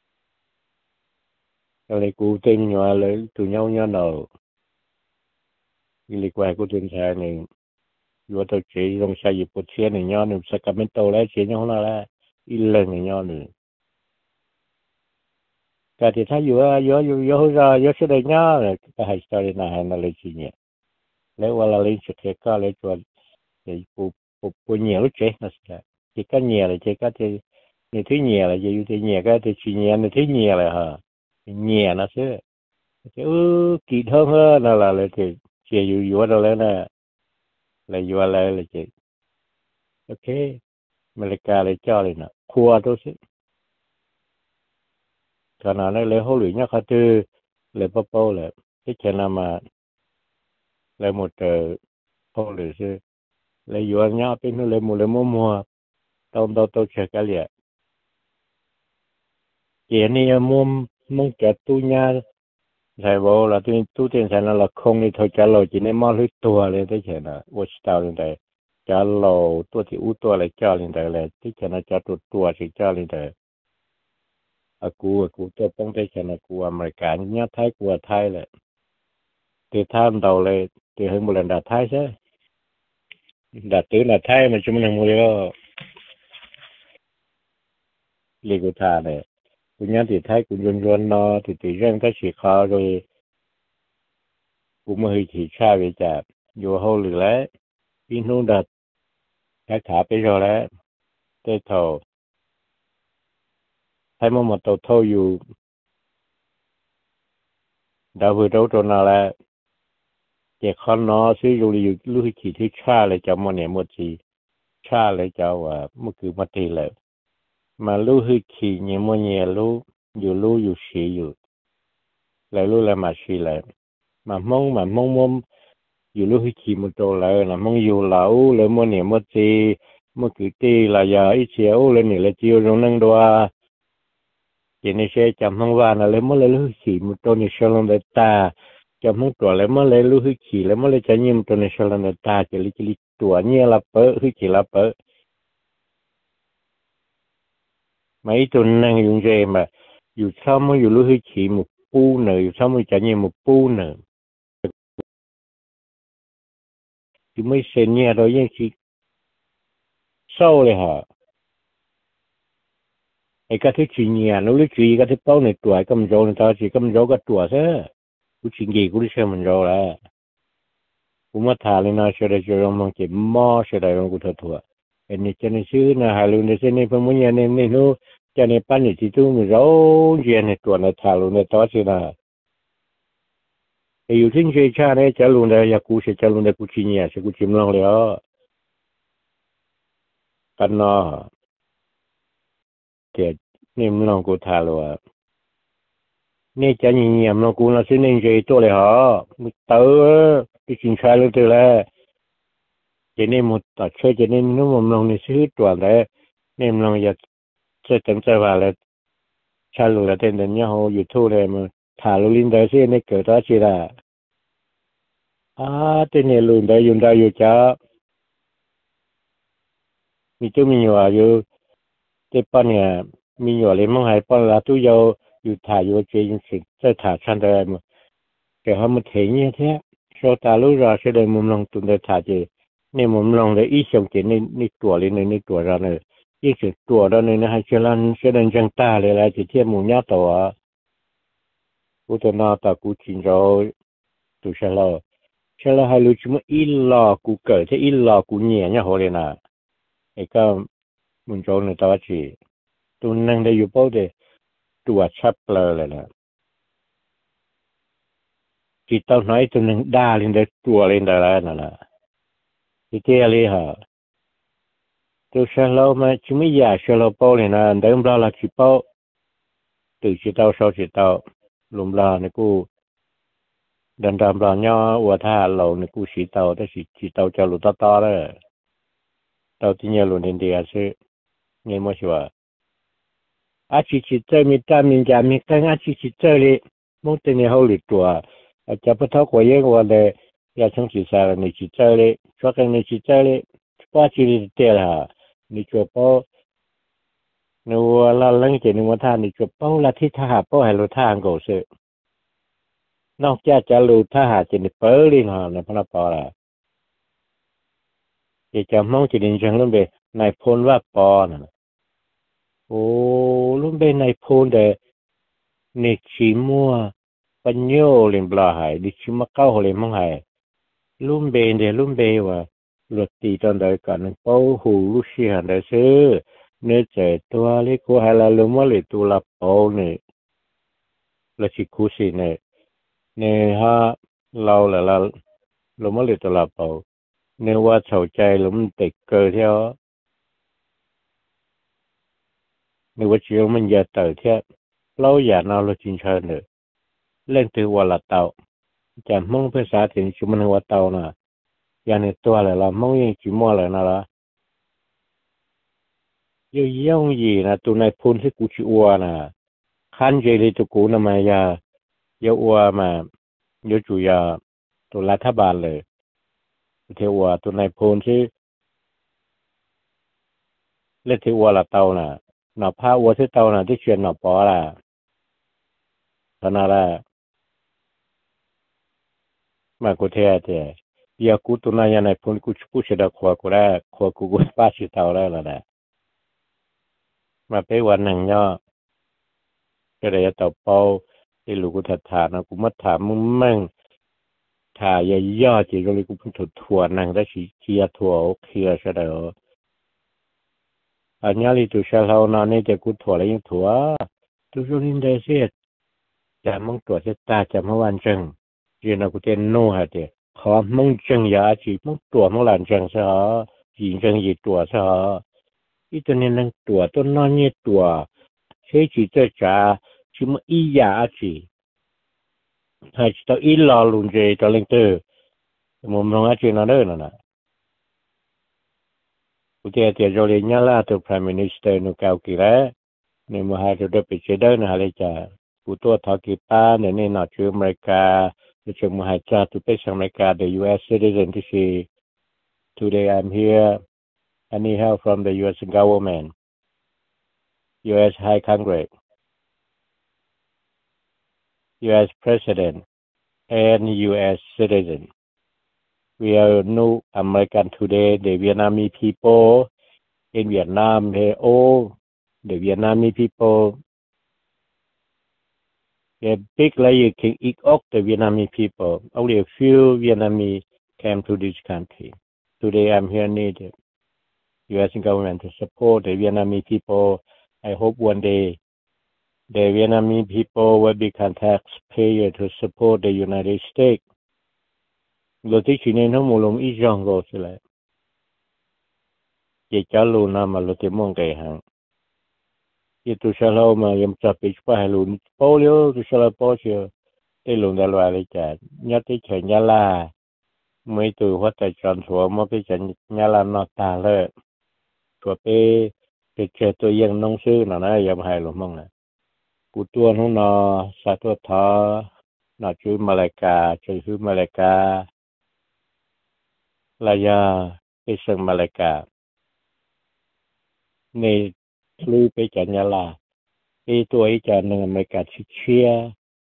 cái cụ tên nhỏ lấy từ nhau nhau nào cái quay của tên xe này vừa tôi chỉ trong xe dịp một xe này nhau này sẽ cầm bên tàu lấy xe nhau là ít lần này nhau nữa cái thì thấy vừa ra vừa sẽ đây nhau rồi cái hai story này hay là lấy gì nhỉ lấy qua là lấy sự kiện có lấy cho thì phụ nhiều lúc chết là sẽ chỉ có nhiều là chỉ có thì nhiều thứ nhiều là gì thì nhiều cái thì chỉ nhiều là thứ nhiều là hả nhiều nó sẽ kỳ hơn là thì chỉ vừa đâu lên là vừa là chỉ ok mình lại cho lên nè khua thôi chứ cho nó lấy hỗ lưỡi nhá khai tư lấy bao là cái chuyện nào mà lấy một hỗ lưỡi chứ lấy vừa nhá bên nó lấy mua tao chơi cái gì chị này mua cái tu nha thầy bảo là tu tiền thầy nó là không đi thôi trả lời chỉ nên mua lưỡi tua lên thế chuyện là watch tao lên đây จะโลตัวที่อู้ตัวอะไรเจ้าลินเดอร์เลยที่จะน่าจะตัวที่เจ้าลินเดอร์กูตัวป้องได้ชนะกูอเมริกันเนี่ยไทยกูไทยเลยที่ท่านเราเลยที่เฮงบุเรนดาไทยใช่ดาตื้อดาไทยมันจะมันยังมือก็เรียกกูท่าเลยกูเนี่ยที่ไทยกูยนนอที่เรื่องก็สีขาวเลยกูไม่เคยขี่ชาไปจับอยู่ห้องหรือแล้วพี่นู้นดัดแค่ขาไปรอแล้วได้เท่าให้มันหมดตัวเท่าอยู่ดาวเราตัวนั่นแหละเจ้าข้อนอซื้ออยู่ลูกขี่ที่ชาเลยจะมันเนี่ยหมดจีชาเลยจะว่ามันคือมาตีเลยมาลูกขี่เนี่ยมันเนี่ยลูอยู่สีอยู่แล้วลูกเลยมาสีเลยมองอยู่ลูกขี่มันโตเลยนะมองอยู่เหลาเลยมันเนี่ยหมดจีมันคือตีละยาอีเชียวเลยนี่เลยจิวตรงนั้นด้วยเจนี่เชื่อจำห้องว่านะเลยมันเลยลูกขี่มันโตนี่เชื่อลงได้ตาจำห้องตัวเลยมันเลยลูกขี่เลยมันเลยจะยิ้มตัวนี่เชื่อลงได้ตาจะลิตัวเนี่ยละเปะขี่ละเปะไม่ตัวนั่งอยู่เจมาอยู่ซ้ำมันอยู่ลูกขี่มันปูเนยอยู่ซ้ำมันจะยิ้มมันปูเนยที่ไม่เสียเนี่ยเรายังคิดเศร้าเลยฮะไอ้ก็ที่ชี้เนี่ยนู้นชี้ก็ที่เป้าในตัวก็มันโจในตาชี้ก็มันโจก็ตัวซะกูชี้กี่กูได้เชื่อมันโจแล้วกูมาถ่ายเลยนะเชื่อได้เชื่อลงมันเก็บหม้อเชื่อได้ลงกูทั่วอันนี้จะในชื่อนะหาลุงในเส้นในพมุญญาในนี่นู้จะในปั้นในที่ตู้มันโจเจียในตัวในถ่ายลงในตัวสินะไอ้อยู่ที่เชื่อชาเนี่ยจะลุงได้อยากกูเชื่อจะลุงได้กูชี้เนี่ยเชื่อกูจิ้มลงเลยกันเนาะเกิดนี่มันลองกูถ่ายเลยนี่จะยิงยำลองกูเราซื้อในใจตัวเลยฮะมึงเต๋อที่สินค้าเลยตัวแล้วจะนี่หมดตัดช่วยจะนี่นุ่มลองในซื้อตัวแล้วนี่มันลองอยากจะจำใจว่าแล้วชาลูแล้วเต้นเดินเนี่ยเขาอยู่ทั่วเลยมันถ่ายลูลินได้ซื้อในเกิดอะไรสิล่ะเต้นเนี่ยลูนได้อยู่จ้ามีตัวมีอยู่เต้นปั้นเนี่ยมีอยู่เลยมั่งหายปั้นละตู้ยาวอยู่ถ่ายอยู่เจริงสิจะถ่ายชันได้มั้งแต่เขามันเทียเนี่ยแท้โซตาลูราเสด็จมุมลงตุนได้ถ่ายเจนี่มุมลงเลยอีสงเจในตัวเลยในตัวเราเนี่ยยิ่งสุดตัวเราเนี่ยนะให้เชลันเสด็จจังตาเลยละจะเทียบมุมยาตัวกูตัวนาตากูชินเราตัวเชลให้รู้ชิมอีหลอกูเกิดที่อีหลอกูเนี่ยหัวเลยนะไอ้ก็มุนโจในตัวชีตัวนั่งได้อยู่เป้าเดตัวชับเลยนะจิตตัวน้อยตัวนึงด่าเลยได้ตัวเลยได้แล้วนั่นแหละที่เที่ยเลยฮะตัวเชลมาชิมยาเชลเป้าเลยนะเดิมเราละชิเป้าตื่นชิเต้าเช้าชิเต้าลมลาในกูดันดำเราเนาะวัวท่าเราในกูชิเต้าแต่ชิเต้าจะหลุดต่อเลยเต้าที่เนี่ยหลุดอินเดียซื้อเนี่ยมั่วชัวชิเจอมีตามีจามีกันชิเจอเลยมุ่งแต่เนี่ยเขาหลุดตัวจะพอเท่ากว่าเยอะกว่าเลยอยากช่างชิสารในชิเจอเลยช่วยกันในชิเจอเลยป้าชิริเตลฮะนี่ชัวป้าในวัวละลังเจนึกว่าท่านี่ชัวป้าละที่ท่าป้าให้รู้ท่าอังกฤษนอกจากจะรู้ท่าหาเจนิเปอร์ลินฮะในพนักปอละจะมองเจนิจังลุ่มเบนายพลว่าปอนะโอ้ลุ่มเบนายพลเดนิชิมัวปัญโยลินบลาหายดิชิมาเก้าเลยมั่งหายลุ่มเบนเดลุ่มเบว่ารถตีตอนใดกันเป้าหูลูกเสียได้ซื้อเนื้อใจตัวเล็กกูให้ละลุ่มว่าเลยตัวละเป้าเนี่ยละชิคุสิเนี่ยฮะเราละลุ่มว่าเลยตัวละเป้าเนี่ยว่าเฉาใจลุ่มเด็กเกิดเท่าเนี่ยว่าเชื่อมันอย่าเต่าเท่าเราอย่าเอาเราจริงเชิญเลยเล่นตัวว่าละเต่าจะมองภาษาถึงชุมันว่าเต่านะอย่างนี้ตัวอะไรละมองยังชิมัวเลยนะละย่องยีนะตัวในพูนที่กูชิอัวนะขันเจริตุกูนะมายาเยาอัวมาเยาจุยาตัวรัฐบาลเลยเทวัวตัวในพูนที่ lên thì qua là tàu nè nó phá qua thứ tàu nè cái chuyện nó bỏ là thế nào là mà có thể thì giờ cú tụi này này phun cú sẽ được khoa cú ba chỉ tàu là nè mà bây giờ năng nhau cái đấy tàu bao cái lũ của thật thà nó cũng mất thà mưng mưng thà giờ chỉ rồi cũng không thuộc thua năng đó chỉ chia thua ok sẽ được anh nhớ đi tụi sao lâu nó nên để cũng thua lấy những thua tụi rồi nên để sẽ chả mong tuổi sẽ ta chả mong hoàn chừng vì nó cũng tên nô hả thì khó mong chừng giá chỉ mong tuổi mong làm chừng sao chỉ chừng gì tuổi sao ít cho nên năng tuổi tôi nói như tuổi thế chỉ cho trả chỉ mà ý giá chỉ hay chỉ tao ít lo luôn gì cho lên từ một mong chuyện nó nữa nè cụ thể thì rồi đi nhớ là từ prime minister nó cao kỳ đấy nên mà hai được bị chế đó là hai chả cụ tôi thọ kỳ ba nên nó chưa America thì chúng mà hai cha từ bên America the U.S. citizen to see today I'm here I need help from the U.S. government U.S. High Congress U.S. President and U.S. citizen we are no American today the Vietnamese people in Vietnam they all the Vietnamese people the big layer can eat up the Vietnamese people only a few Vietnamese came to this country today I'm here needed U.S. government to support the Vietnamese people I hope one day the Vietnamese people will become taxpayer to support the United States rồi tí chuyện này nó một lòng ít rong rồi sẽ lại chỉ cho luôn nào mà rồi thì mong cái hàng thì tôi sẽ lâu mà em chụp bị phải luôn bao nhiêu tôi sẽ là bao nhiêu cái luôn đã loại lấy trả nhớ tới chuyện nhà là mấy từ hóa tài chọn số mà cái chuyện nhà là nó taเลยตัวไปเจอตัวยังน้องซื้อน่ะนะยังให้หรือมั่งนะกูตัวน้องนอสาตัวท้อน่ะชื่อมาเลกาชื่อมาเลกาลายาไปส่งมาเลกาในลุยไปจันยาลาไอตัวไอจานหนึ่งอเมริกาชิเชีย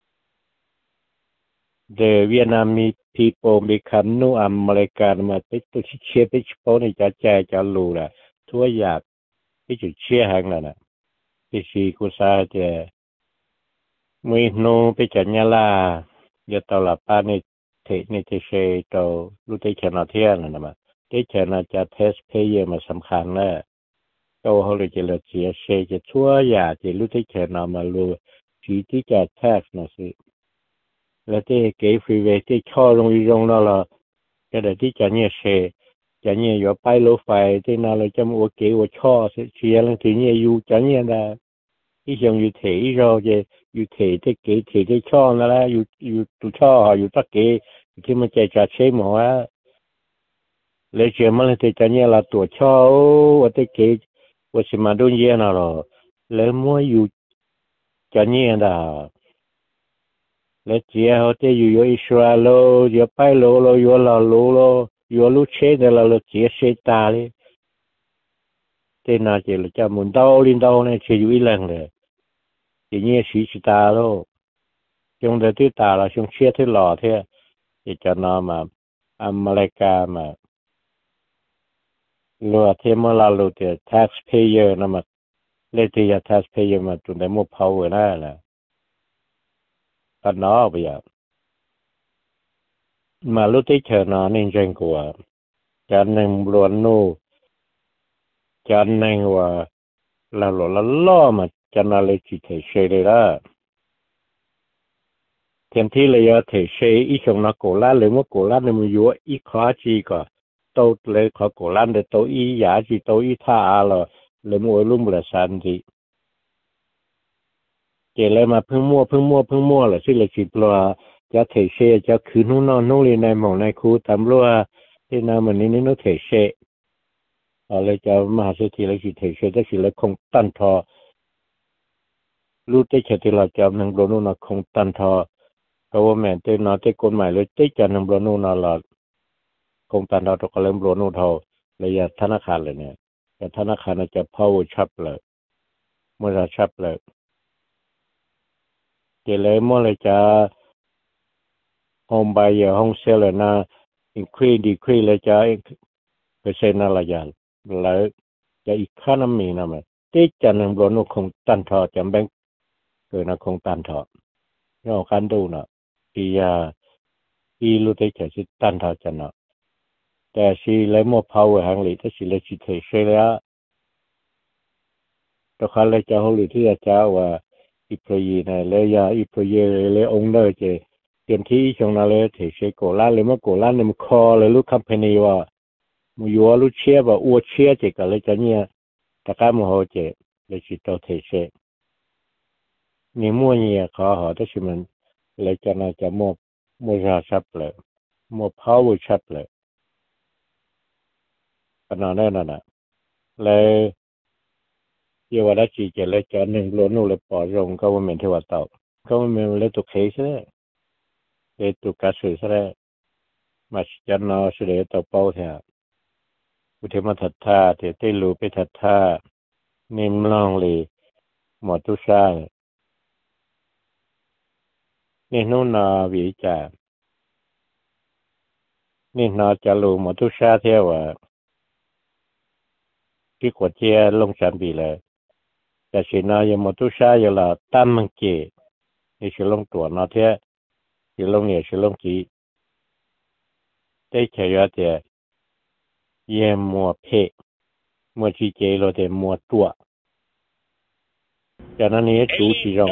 The Vietnamese people become new American มาไปตัวชิเชียไปเฉพาะในจ่าแจจ่าลูละทั่วอยากไปจุดเชียหังน่ะนะไปสีกุซาเจมือโนไปจันยาลาอย่าตลาดป้าในในเชโตรู้ได้แค่นาเทียนน่ะมาได้แค่นาจะเทสเพย์เยอะมาสำคัญแล้วก็เขาเลยจะเสียเชจะชั่วอยากจะรู้ได้แค่นามารู้จีที่จะแทสนะสิแล้วที่เก๋ฟรีเวที่ช่อลงยงนั่นละก็ได้ที่จะเนี่ยเชจะเนี่ยอยู่ไปรถไฟที่นั่นเราจะมาเก๋ว่าช่อเชียร์แล้วที่เนี่ยอยู่จะเนี่ยได้ที่ยังอยู่เถียเราจะอยู่เถียที่เก๋เถียที่ช่อนั่นแหละอยู่ตัวช่ออยู่ตะเก๋ที่มันจะเชหมอเลยเชื่อมันเลยจะเนี่ยละตัวช่อว่าที่เก๋ว่าสิมาดูเย็นน่ะหรอแล้วมัวอยู่จะเนี่ยได้แล้วเจ้าเขาจะอยู่อิสราเอลอยู่ไปโลอยู่ลาโลอยู่ลูกเชนแล้วเราเจ้าเชตาเลยแต่น่าจะเราจะมุนดาวลินดาวเนี่ยเชื่ออยู่อีหลังเลยจะเนี่ยสีตาโลจงได้ที่ตาเราจงเชื่อที่หล่อเท่จะนำมาอเมริกามาลัวเทมลาลูเต taxpayer นะมาเลตียา taxpayer มาตุนได้หมด power นั่นแหละก็น้อไปอย่างมาลุติเชนอนิ่งจังกว่าจะนึ่งล้วนนู่จะนึ่งว่าเราล้อมาจะน่าเลยจิตเฉยเลยละเทียมที่เลยเฉยอีชงนักโกล้าหรือว่าโกล้าในมือยัวอีข้าจีก็โตเลยขอโกล้าเดโตอียาจีโตอีท่าอะไรเลยมัวลุ่มละสันทีเจเลยมาเพิ่งมั่วแหละสิเลยจิตปลัวจะเทเชจะคืนนู่นเลยในหมองในครูทำรัวที่นามันนี่นู่นเทเชอะไรจะมหาเศรษฐีเลยจิตเทเชจะสิเลยคงตันทอรู้ได้เฉยๆเราจะนั่งบนนู่นคงตันทอเพราะว่าแม่เต้นนอเต้กฎหมายเลยเต้จะนั่งบนนู่นเราคงตันทอตกเล่มบนนู่นทอเลยธนาคารเลยเนี่ยแต่ธนาคารจะพาวชับเลยเมื่อเราชับเลยเจเลยเมื่อไรจะhome buyer home seller นะ increase decrease เลยจะเปอร์เซ็นต์อะไรอย่างแล้วจะ economy นะมั้ยที่จะนำรถคงตันทอจำแบงเกิดนะคงตันทอเราคันดูนะอีรู้ได้จะสิตันทอจะนะแต่สิเลยมั่ว power หังหลีถ้าสิเลยสิเทเสียแล้วตัวเขาเลยจะเขาหรือที่จะจ้าว่าอีพยีนะเลยยาอีพยีเลยองเนอร์เจเตรียมที่ชงนาเลยเทเชโกลาเลยมาโกลาเนี่ยมันคอเลยลูกคัมเพนีว่ามันยัวลูกเชียว่าอ้วเชียเจก็เลยจะเนี่ยตะการมันเขาเจเลยสิโตเทเชนี่มั่วเนี่ยเขาหาแต่สิมันเลยจะน่าจะมั่วราชับเลยมั่วพาวเวอร์ชับเลยขนาดนั้นน่ะเลยเยาวราชีเจเลยจะหนึ่งล้วนนู่เลยปอรงก็ว่าเหมือนที่ว่าเต่าก็ว่าเหมือนเลยตัวเคสเลยเลยตัวกระสือเลยมาจันนอเสด็จตัวเป้าแถวอุทิมาทัดท่าเตเตลูไปทัดท่านิ่มลองเลยหมดทุกชานี่นู่นนาวิจารนี่นาจะลูหมดทุกชาเที่ยวว่าที่ขวดเจียลงฉันบีเลยแต่สินายังหมดทุกชาอยู่ละตั้มมังเกนี่สิลงตัวนาเที่ยสิลงเนี่ยสิลงจีได้เฉยๆเดียเยี่ยมมัวเพมัวจีเจโรเดมัวตัวจากนั้นนี้จูสีรอง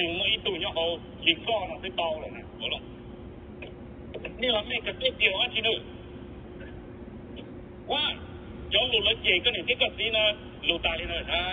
นี่เราไม่กระตุ้นเดียวอ่ะทีนึงว่าจอลูกเจก็เนี่ยที่ก็สีนะลูกตาเลยนะท่า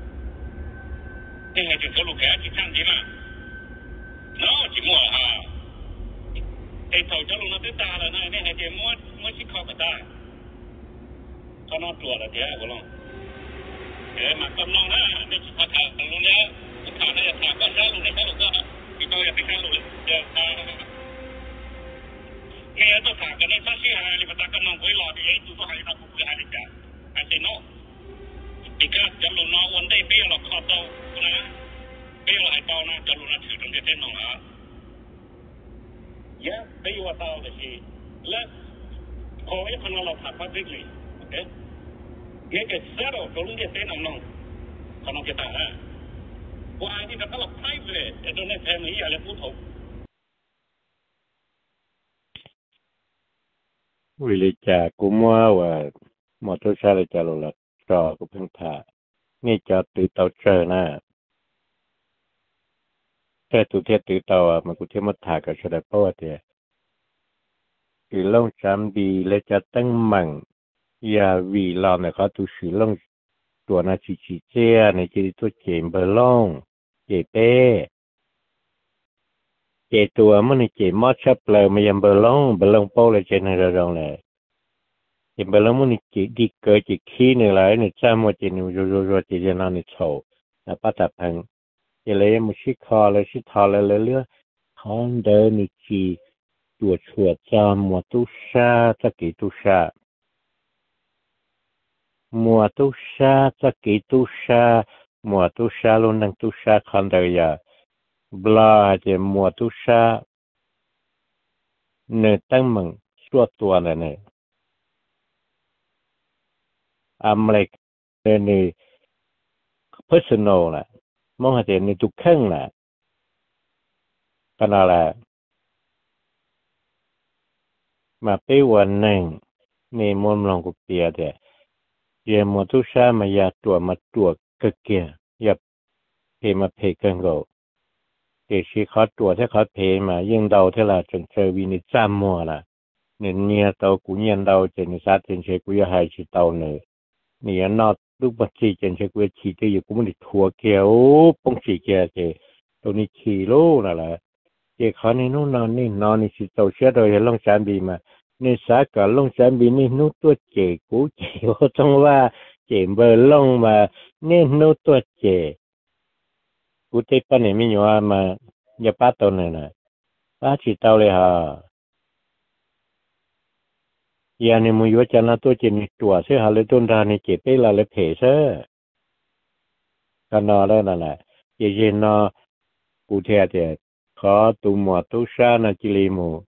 นี่ไงถึงเขาลูกแก่ที่ช่างดีมากเนาะจิมัวฮะไอ้เต่าจอลูกนั้นตาแล้วนะนี่ไงเจมัวชิคอก็ได้เขานอนตัวละเดี๋ยวก็ลองมากำลังนะนี่ชิคอทางลูกเนี้ยทางนี้ทางก็ช่างลูกเนี่ยเขาลูกก็ที่ตัวยังเป็นช่างลูกเดี๋ยวเนี่ยตัวขากันในภาษีอะไรนี่มันตะกันน้องคุยหลอดที่ไอ้ตัวตัวหายน้องคุยหายเลยจ้ะไอ้เจ้าโน่อีกก็จะลุนน้องวันได้เบี้ยหลอกคอโตนะเบี้ยหายเตานะจะลุนน้าถือตรงเด็ดน้องฮะเยอะเบี้ยว่าเตาเลยสิและขอให้พันเราผ่านพัดดิ้งเลยเนี่ยจะเสียเราตรงเด็ดน้องขนมจะตายฮะว่าไอ้ที่จะตลกไพ่เลยไอ้ตัวนี้แทนนี้อะไรพูดถูกวิลิจากุมัวว่ามอเตอร์ไซค์จะลงละจอก็เพิ่งผ่านี่จะตื่นเตาเจอนะแต่ตุเทียตื่นเตาอ่ะมันกูเทียมาถ่ายกับชดเพราะว่าเดียคือลงจำดีและจะตั้งมั่งอย่าวีเราเนี่ยเขาตุสีลงตัวนาชีเจียในจีตัวเจมเบอร์ลงเจเป้เจตัวมันเจมอดชับเลยมันยังเบอร์ลงโป้เลยเจในระดับเลยเจเบอร์ลงมันจีดีเกิดจีขี้ในหลายในจ้ามัวจีนิวรัวจีเจนอนในโฉนะป้าตัดพังเจเลยมันชิคอเลยชิทอเลยเรื่อยคอนเดินจีตัวชัวจามัวตุชาตะกี้ตุชามัวตุชาตะกี้ตุชามัวตุชาลุนังตุชาคอนเดียบลาเจมัวตุชาเนตั้งมังชัวตัวนั่นเองอเมริกนี่ personal นะมองหาเจนี่ทุกครั้งนะขนาดละมาไปวันหนึ่งนี่มองลองกุเปียเดียเยมัวตุชามาอยากตัวมาตัวกเกียอยากเพมาเพกันก็เด็กชีเขาตัวที่เขาเพมายิ่งเดาเท่าไรจนเจอวินิจามมัวละเนี่ยเตากูเนี่ยเดาเจนิสัตเจนเชกุยหายชิเตาเนเนี่ยนอดลูกบัจีเจนเชกุยชีเจอยู่กูมันดิทัวเกียวปงชีเกียเจตัวนี้ชีโลนั่นแหละเจเขาในนู่นนอนนี่สิเตาเชื่อโดยลงจานบีมานี่สากัลงจานบีนี่นู่ตัวเจกูเจว่าต้องว่าเจเบอร์ลงมานี่นู่ตัวเจกูเตปนี่มีอยู่ว่ามาอย่าป้าตัวเนี่ยนะป้าชีเตาเลยฮะ giờ này mua vô cho nó tôi chỉ tuổi sẽ hà lấy tuần ra này chỉ biết là lấy phê sơ cái nó đó là giờ nó cụ thể thì khó tu mùa tu sa là chỉ li mù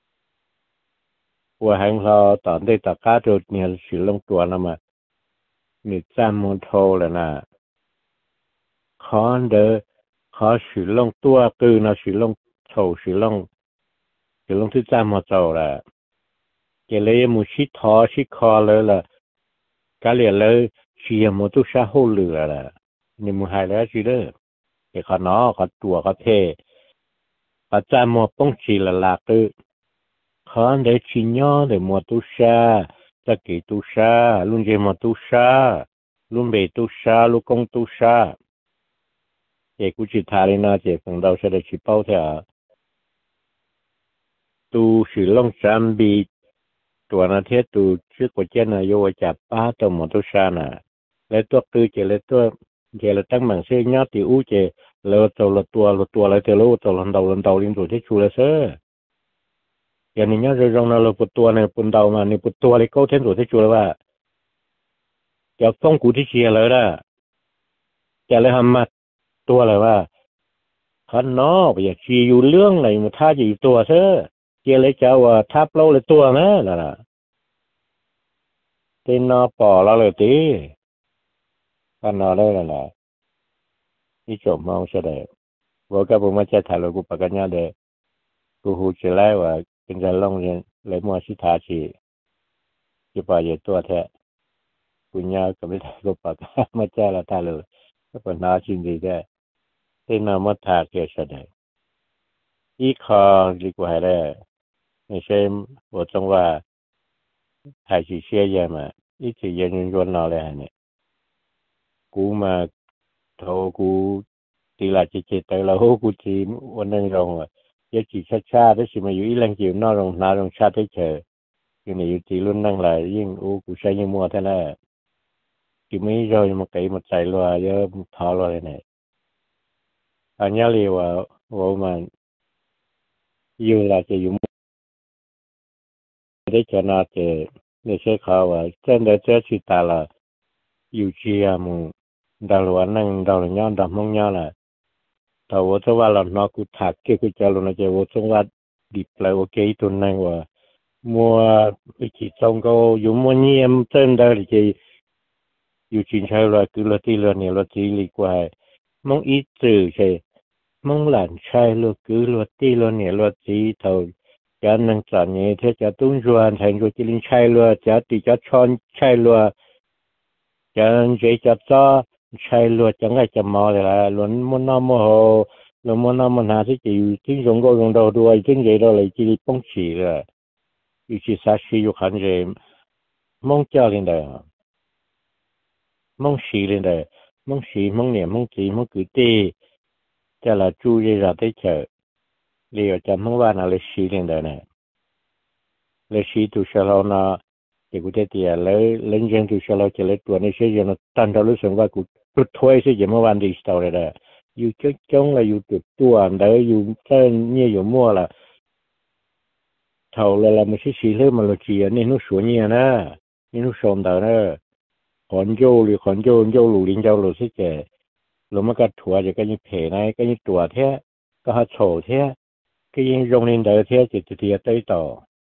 và hàng lo tận đây tất cả rồi nhiều sự long tuổi là mà người ta muốn thâu là nè khó đỡ khó sự long tuổi từ nó sự long thâu sự long thứ ta mà thâu là cái lấy một xí thọ xí kho là cái lấy chỉ một tu sa hô lửa là nhưng mà hai là gì đó cái khó nó khó tuổi khó thể và ta một bông chỉ là lạc từ khó để chỉ nhớ để một tu sa ta kỹ tu sa luôn về một tu sa luôn về tu sa luôn công tu sa cái cũng chỉ thay nó chỉ phần đầu sẽ được chỉ bao theo tu sử long sam bịตัวนั้นเทียตัวชื่อกว่าเจนโยจับป้าตัวหมดตัวชาน่ะแล้วตัวคือเจเลยตัวเจเลยตั้งมังเสียยอดติวเจแล้วตัวอะไรเจแล้วตัวลันเตาลิงตัวที่ชูเลยเซ่อย่างนี้เนี่ยเราเราเราปวดตัวเนี่ยปวดเตามาเนี่ยปวดตัวเลยก็เท่นตัวที่ชูเลยว่าจะต้องกูที่เชียเลยล่ะจะเลยทำมาตัวเลยว่าขันนอกอย่าชีอยู่เรื่องไหนมาท่าอยู่ตัวเซ่เจเลยจะว่าทับเราเลยตัวนะล่ะtên nó bỏ raเลยtíกันนอได้แล้วล่ะนี่จบมองเสด็จว่ากับผมมาจะถ่ายรูปปากกันเนี่ยเด็กกูหูจะไล่ว่าเป็นการลงเรียนเลยมัวสิทาชีจะไปอยู่ตัวแท้กูเนี่ยก็ไม่ถ่ายรูปปากมาจะละถ่ายเลยก็เป็นน่าชินดีได้tên nóมาถ่ายเกี่ยวเสด็จอีกข้อดีกว่าได้ไม่ใช่ว่าต้องว่าถ่ายชีเชียร์มาอีกที่ยังย้อนเราเลยเนี่ยกูมาโทรกูตีละจิตใจเราโหกูทีวันนึงลงอ่ะยังจีชาได้สิมาอยู่อีหลังจิ๋วนอกลงนาลงชาได้เจอยังนี่อยู่ตีรุ่นนั่งหลายยิ่งโอ้กูใช้ยังมัวเท่านั้นจิไม่รอยังมาไกลมาใจรัวเยอะท้อรัวเลยเนี่ยอันนี้เรียกว่ามันอยู่ละจะอยู่ได้เจอนาเจในเช้าเขาว่าเจ้าเด็กเจ้าชิตาละอยู่เชียมูดาววันนั่งดาวย้อนดาวมองย้อนละแต่ว่าถ้าว่าเรานอกูถักเกี่ยวกับจะลงในใจว่าต้องว่าดิบเลยโอเคตัวนั่งว่ามัวไปขี่จงก็อยู่มัวเงียบเต้นได้เลยจะอยู่ชินใช้เลยคือเราตีเราเนี่ยเราตีดีกว่ามองอีสื่อใช่มองหลานใช้เราคือเราตีเราเนี่ยเราตีเท่าจะนั่งสั่นเนี่ยถ้าจะตุ้งจวนแทนจะกินใช้เราจะตีจะช้อนใช้เราจะเจจะจ้าใช้ลวดจังไงจะมอเลยล่ะล้วนมันน้ำมันหัวล้วนมันน้ำมันหาที่จะอยู่ที่ตรงก็ตรงเราด้วยที่เจเราเลยที่ป้องฉีเลยอยู่ที่สักชีอยู่ขันเจมองเจ้าเลยเด้อมองฉีเลยเด้อมองฉีมองเนี่ยมองจีมองกุฏิจะละจูเจจะได้เจอเลี้ยวจะมองว่าน่ะเลยฉีเลยเด้อเนี่ยเลยฉีตัวเชลล์น่ะเด็กกูจะเตียเลยเล่นยังตัวเชลล์จะเล่นตัวนี้เชื่อยังตันเรารู้สึกว่ากูตุดถ้วยสิจะเมื่อวันดีสตอรี่เลยอยู่จ้องเลยอยู่ตุดตัวเดี๋ยวอยู่เส้นเนี่ยอยู่มั่วละเท่าเลยเราไม่ใช่สีเลือดมันเราเจียนี่นู้สวยเนี่ยนะนี่นู้สมเดี๋ยวนะขอนโยหรือขอนโยหลูลิงเจ้าหลูสิเจหรือมันก็ถั่วจะก็ยิ่งเผยนะก็ยิ่งตัวแท้ก็หัดโฉแท้ก็ยิ่งโรงเรียนเดี๋ยวแท้จิตเทียได้ต่อ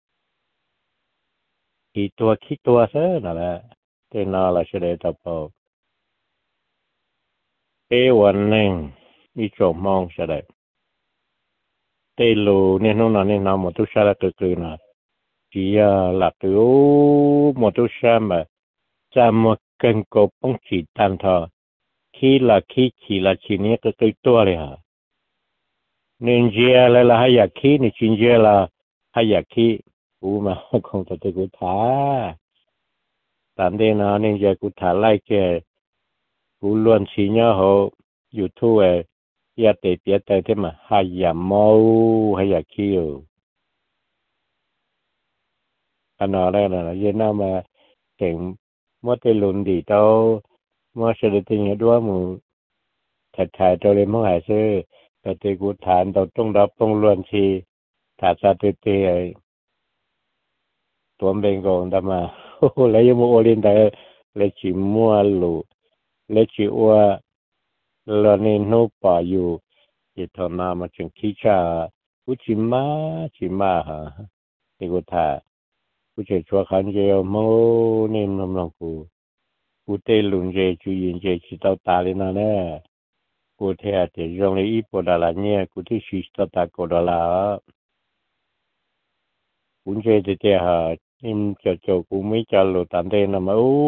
คิดตัวซะนั่นแหละแต่น่าละเฉลยต่อไปวันหนึ่งมีโจมองเฉลยเตลูเนี่ยน้องนั่นเนี่ยน้ำหมดทุกชาติเกิดนะจีหลักตัวหมดทุกชาติมาจะมาเกินกบป้องฉีดตันทอขี้ละชีนี้ก็เกิดตัวเลยฮะเนินเจียอะไรละให้อยากขี้นี่ชินเจียละให้อยากขี้กูมาคงจะเจอกูท้าตามเดนาเนี่ยจะกูท้าไล่แกกูล้วนชีเนาะเขาอยู่ทั่วอยากเตะเปียเตะที่มาให้อยากเมาให้อยากขี้อยู่อันนั้นอะไรนะยันน่ามาเก่งมัวแต่ลุนดีโตมัวเสด็จที่เนี่ยด้วยมึงถ่ายตัวเลยมั่งหายซื้อแต่เตะกูฐานตัวต้องรับต้องล้วนชีถ่ายซาเตะตัวเป็นกองดมาโอ้แล้วยังมัวเล่นแต่เลยจีมัวลูเลยจีว่าเราเนี่ยโนป่าอยู่ที่ทำนามาจึงขี้ชากูจีมาฮะที่กูท่ากูจะชัวขันเจียวโมเนี่ยน้ำลงกูเตลุนเจจูยินเจจิตเอาตาเลยนะเนี่ยกูเทียเดียงเลยอีปอดอะไรเนี่ยกูที่ชิสตาโกดลากูเจเดียฮะอิมจะกูไม่จะหลุดตันเดนมาโอ้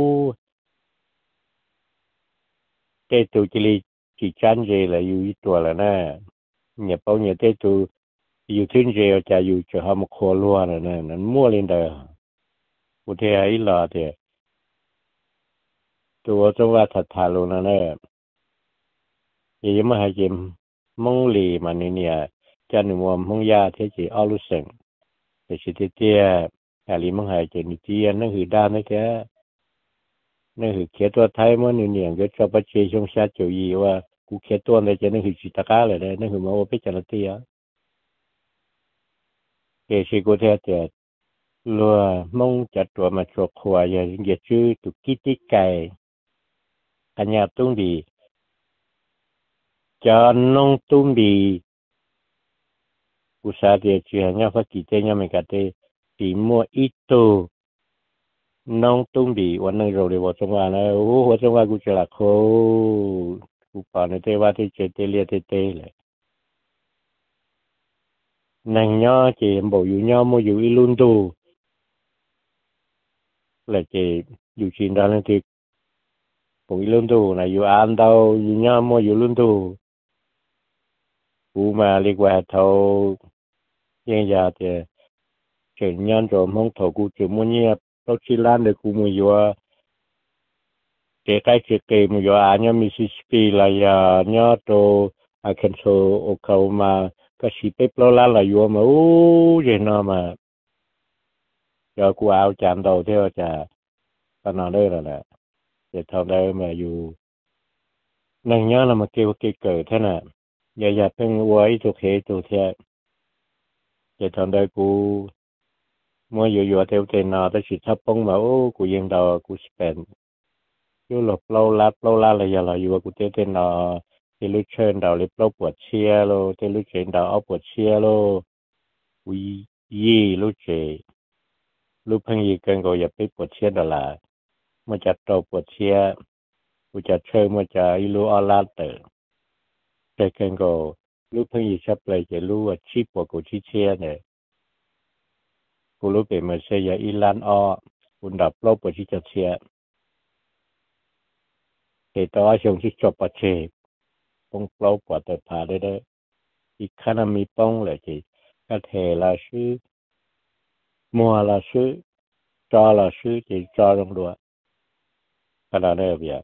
เตตูจิลิจิจันเจเลยอยู่อีตัวละเนี่ยเนี่ยเป้าเนี่ยเตตูอยู่ทิ้งเจจะอยู่จะทำโคลัวละเนี่ยนั่นมั่วเลยเด้อกูเทียอีหลอเดียตัวจังว่าถัดทารุนะเนี่ยยังไม่ให้เจมมงลีมันเนี่ยจะหนุ่มมงยาเทจิออลุเซงแต่สิเตียอะไรมั่งหายเจนิเตียนั่นคือด้านนั่นแค่นั่นคือเขียนตัวไทยมันเนี่ยก็ชอบไปเชี่ยชงชาติจีว่ากูเขียนตัวในเจนั่นคือจิตกาเลยนั่นคือมาว่าพิจารณาเตียเกสิกูเทียเตียรัวมงจัดตัวมาชกขวายอย่างชื่อตุกิติไก่อันยาตุ้งดีจอนนงตุ้งดีกูสาเดียชื่อเนี่ยพักกิเตเนี่ยไม่กัดเตตีมัวอิโตน้องตุ้งดีวันนึงเราเรียกว่าจังหวะนะโอ้ว่าจังหวะกูจะละโคกูป่านในเทว่าที่เจเตเลียเตเลยนางย่อเจมบอกอยู่ย่อมาอยู่อีลุนดูเลยเจอยู่ชินดานันติผมอีลุนดูนะอยู่อันเดาอยู่ย่อมาอยู่ลุนดูกูมาเรียกว่าเท่ายังยาเจเฉินยันจอมห้องเท่ากูจะมุ่งเงียบเราชิลานเด็กกูมาอยู่เจ๊ใกล้เจ๊เกมอยู่อันนี้มิสซิสปีลายาเนี่ยโตอาเคนโซโอคามาก็สิเปปโลลาลายมาโอ้เจนอมาเดี๋ยวกูเอาจานโตเที่ยวจะตอนนั้นได้แล้วแหละจะทำได้มาอยู่นั่งเงี้ยเรามาเกี่ยวเกิดเท่านั้นอย่าเพิ่งไว้ตัวเคตัวเที่ยจะทำได้กูเมื่ออยู่เที่ยวเทนแต่สิทับปงมาโอ้กูยังดาวกูสเปนอยู่หลบเล่าอะไรอย่างไรอยู่ว่ากูเที่ยวเทนที่ลุกเชิญดาวเล็บเราปวดเชียโลที่ลุกเชิญดาวเอาปวดเชียโลวิยี่ลุกเจลูกเพิ่งยีเกินก็อย่าไปปวดเชียดอลาเมื่อจัดเราปวดเชียกูจะเชิญเมื่อจะอีรู้อลาเตอร์แต่เกินก็ลูกเพิ่งยีชับเลยจะรู้ว่าชีพปวดกูชีเชียเนี่ยกูรู้เป็นเมื่อเสียอีลานอ้อคุณดับเราปวดชีจะเชียเหตุว่าชงที่จบประเชษป้องเราปวดแต่ผ่าได้อีกขณะมีป้องเลยจีก็เทลาชื่อมัวลาชื่อจอลาชื่อจีจอลงด้วยขนาดได้แบบ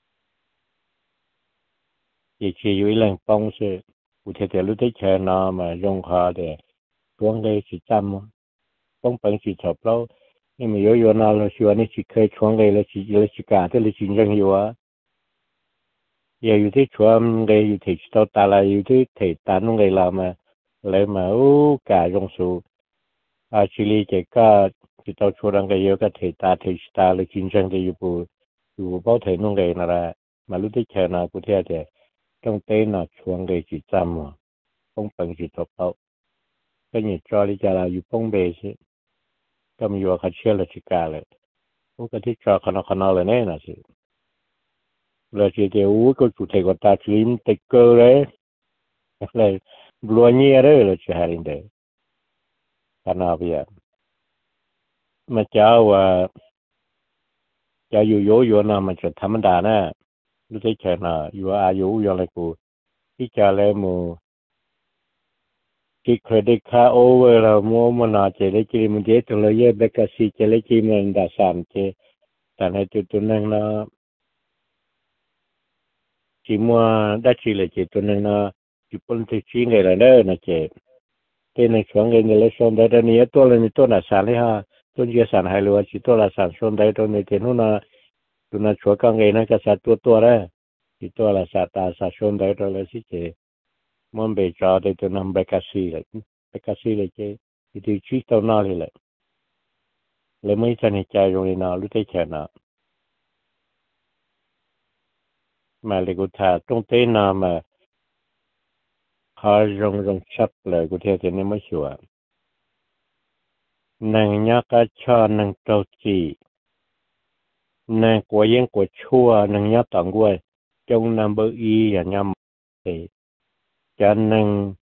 อีกชีวิตแรงป้องเสืออุทิศรู้ได้เชิญนามาลงคาเดช่วงเลยสิจำป้องเป็นสิชอบเรานี่มีเยอะนาเราชัวนี่สิเคยช่วงเลยแล้วสิกาที่เราจริงจังอยู่วะอย่าอยู่ที่ช่วงเลยอยู่ที่ตัวตาลายอยู่ที่ที่ตานุ่งเลยเรามาเลยมาโอ้กาจงสูชิลีเจก็ที่ตัวช่วงเลยเยอะก็ที่ตาเลยจริงจังเลยอยู่เป้าที่นุ่งเลยนั่นแหละมารู้ได้เชิญนากูเที่ยวเดต้องเต้นช่วงเลยสิจำป้องเป็นสิตัวเขาก็เนี่ยจอริจาราอยู่ป้องเบสก็มีว่าเขาเชื่อราชการเลยพวกที่จอขนาดเลยเนี่ยนะสิเราจะเดี๋ยวก็จุดเทกตาชิมเทกเกอร์เลยเลยบลัวเงี้ยเลยเราจะหารินเดอขนาดเบียมาเจ้าว่าจะอยู่นะมันจะธรรมดานะรู้ได้เชิญนะอยู่อายุอย่างไรกูที่จะเลยมูที่เครดิตค่าโอเวอร์เรามัวมันอาจจะได้จีมันเยอะตัวเลยเบกซีจะเลยจีมันด่าสามเจแต่ในตัวนึงนะจีมัวได้จีเลยเจตัวนึงนะจีปุ่นที่จีไงล่ะเนอะนะเจเป็นในช่วงเงินเลยส่งได้ตอนนี้ตัวเลยตัวน่ะสารเลยฮะตัวเยอะสารให้รู้ว่าจีตัวละสารส่งได้ตัวนี้เจนู่นนะตัวน่ะช่วยกันไงนะก็สัตว์ตัวเลยจีตัวละสารตาสารส่งได้ตัวเลยสิเจมันเบจอได้ตัวนั้นเบกซีเลยเจที่ชีตัวน่าเลยเลยไม่จะในใจตรงนี้นะรู้ได้แค่นะmà lại cụ thà trong tế nào mà họ rong sắp lại cụ theo thì nên mới sửa nàng nhớ cả cho nàng trâu chỉ nàng của yên của chua nàng nhớ tận quay trong nam bơ y và nhâm thì cho nàng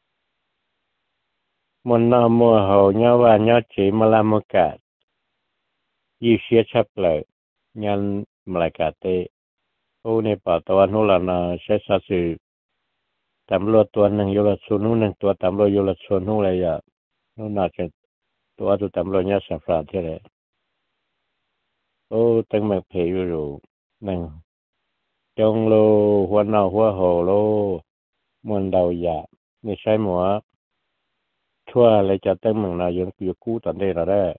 một năm mùa hậu nhớ và nhớ chỉ mà làm một cả y xia sắp lại nhân mà lại cả tê ô này bảo tao nó là nó sẽ sao sự tạm loตัวหนึ่งโยละส่วนนู้นหนึ่งตัวตามloโยละส่วนนู้นเลยอ่ะนู้นน่าจะตัวตามloเนี่ยสัฟราที่เลยโอ้ตั้งแต่เพย์อยู่หนึ่งจงโลหัวหน้าหัวโหโลมวนดาวยาไม่ใช่หมัวชั่วเลยจะตั้งมึงนายยังอยู่กู้ตอนได้ละได้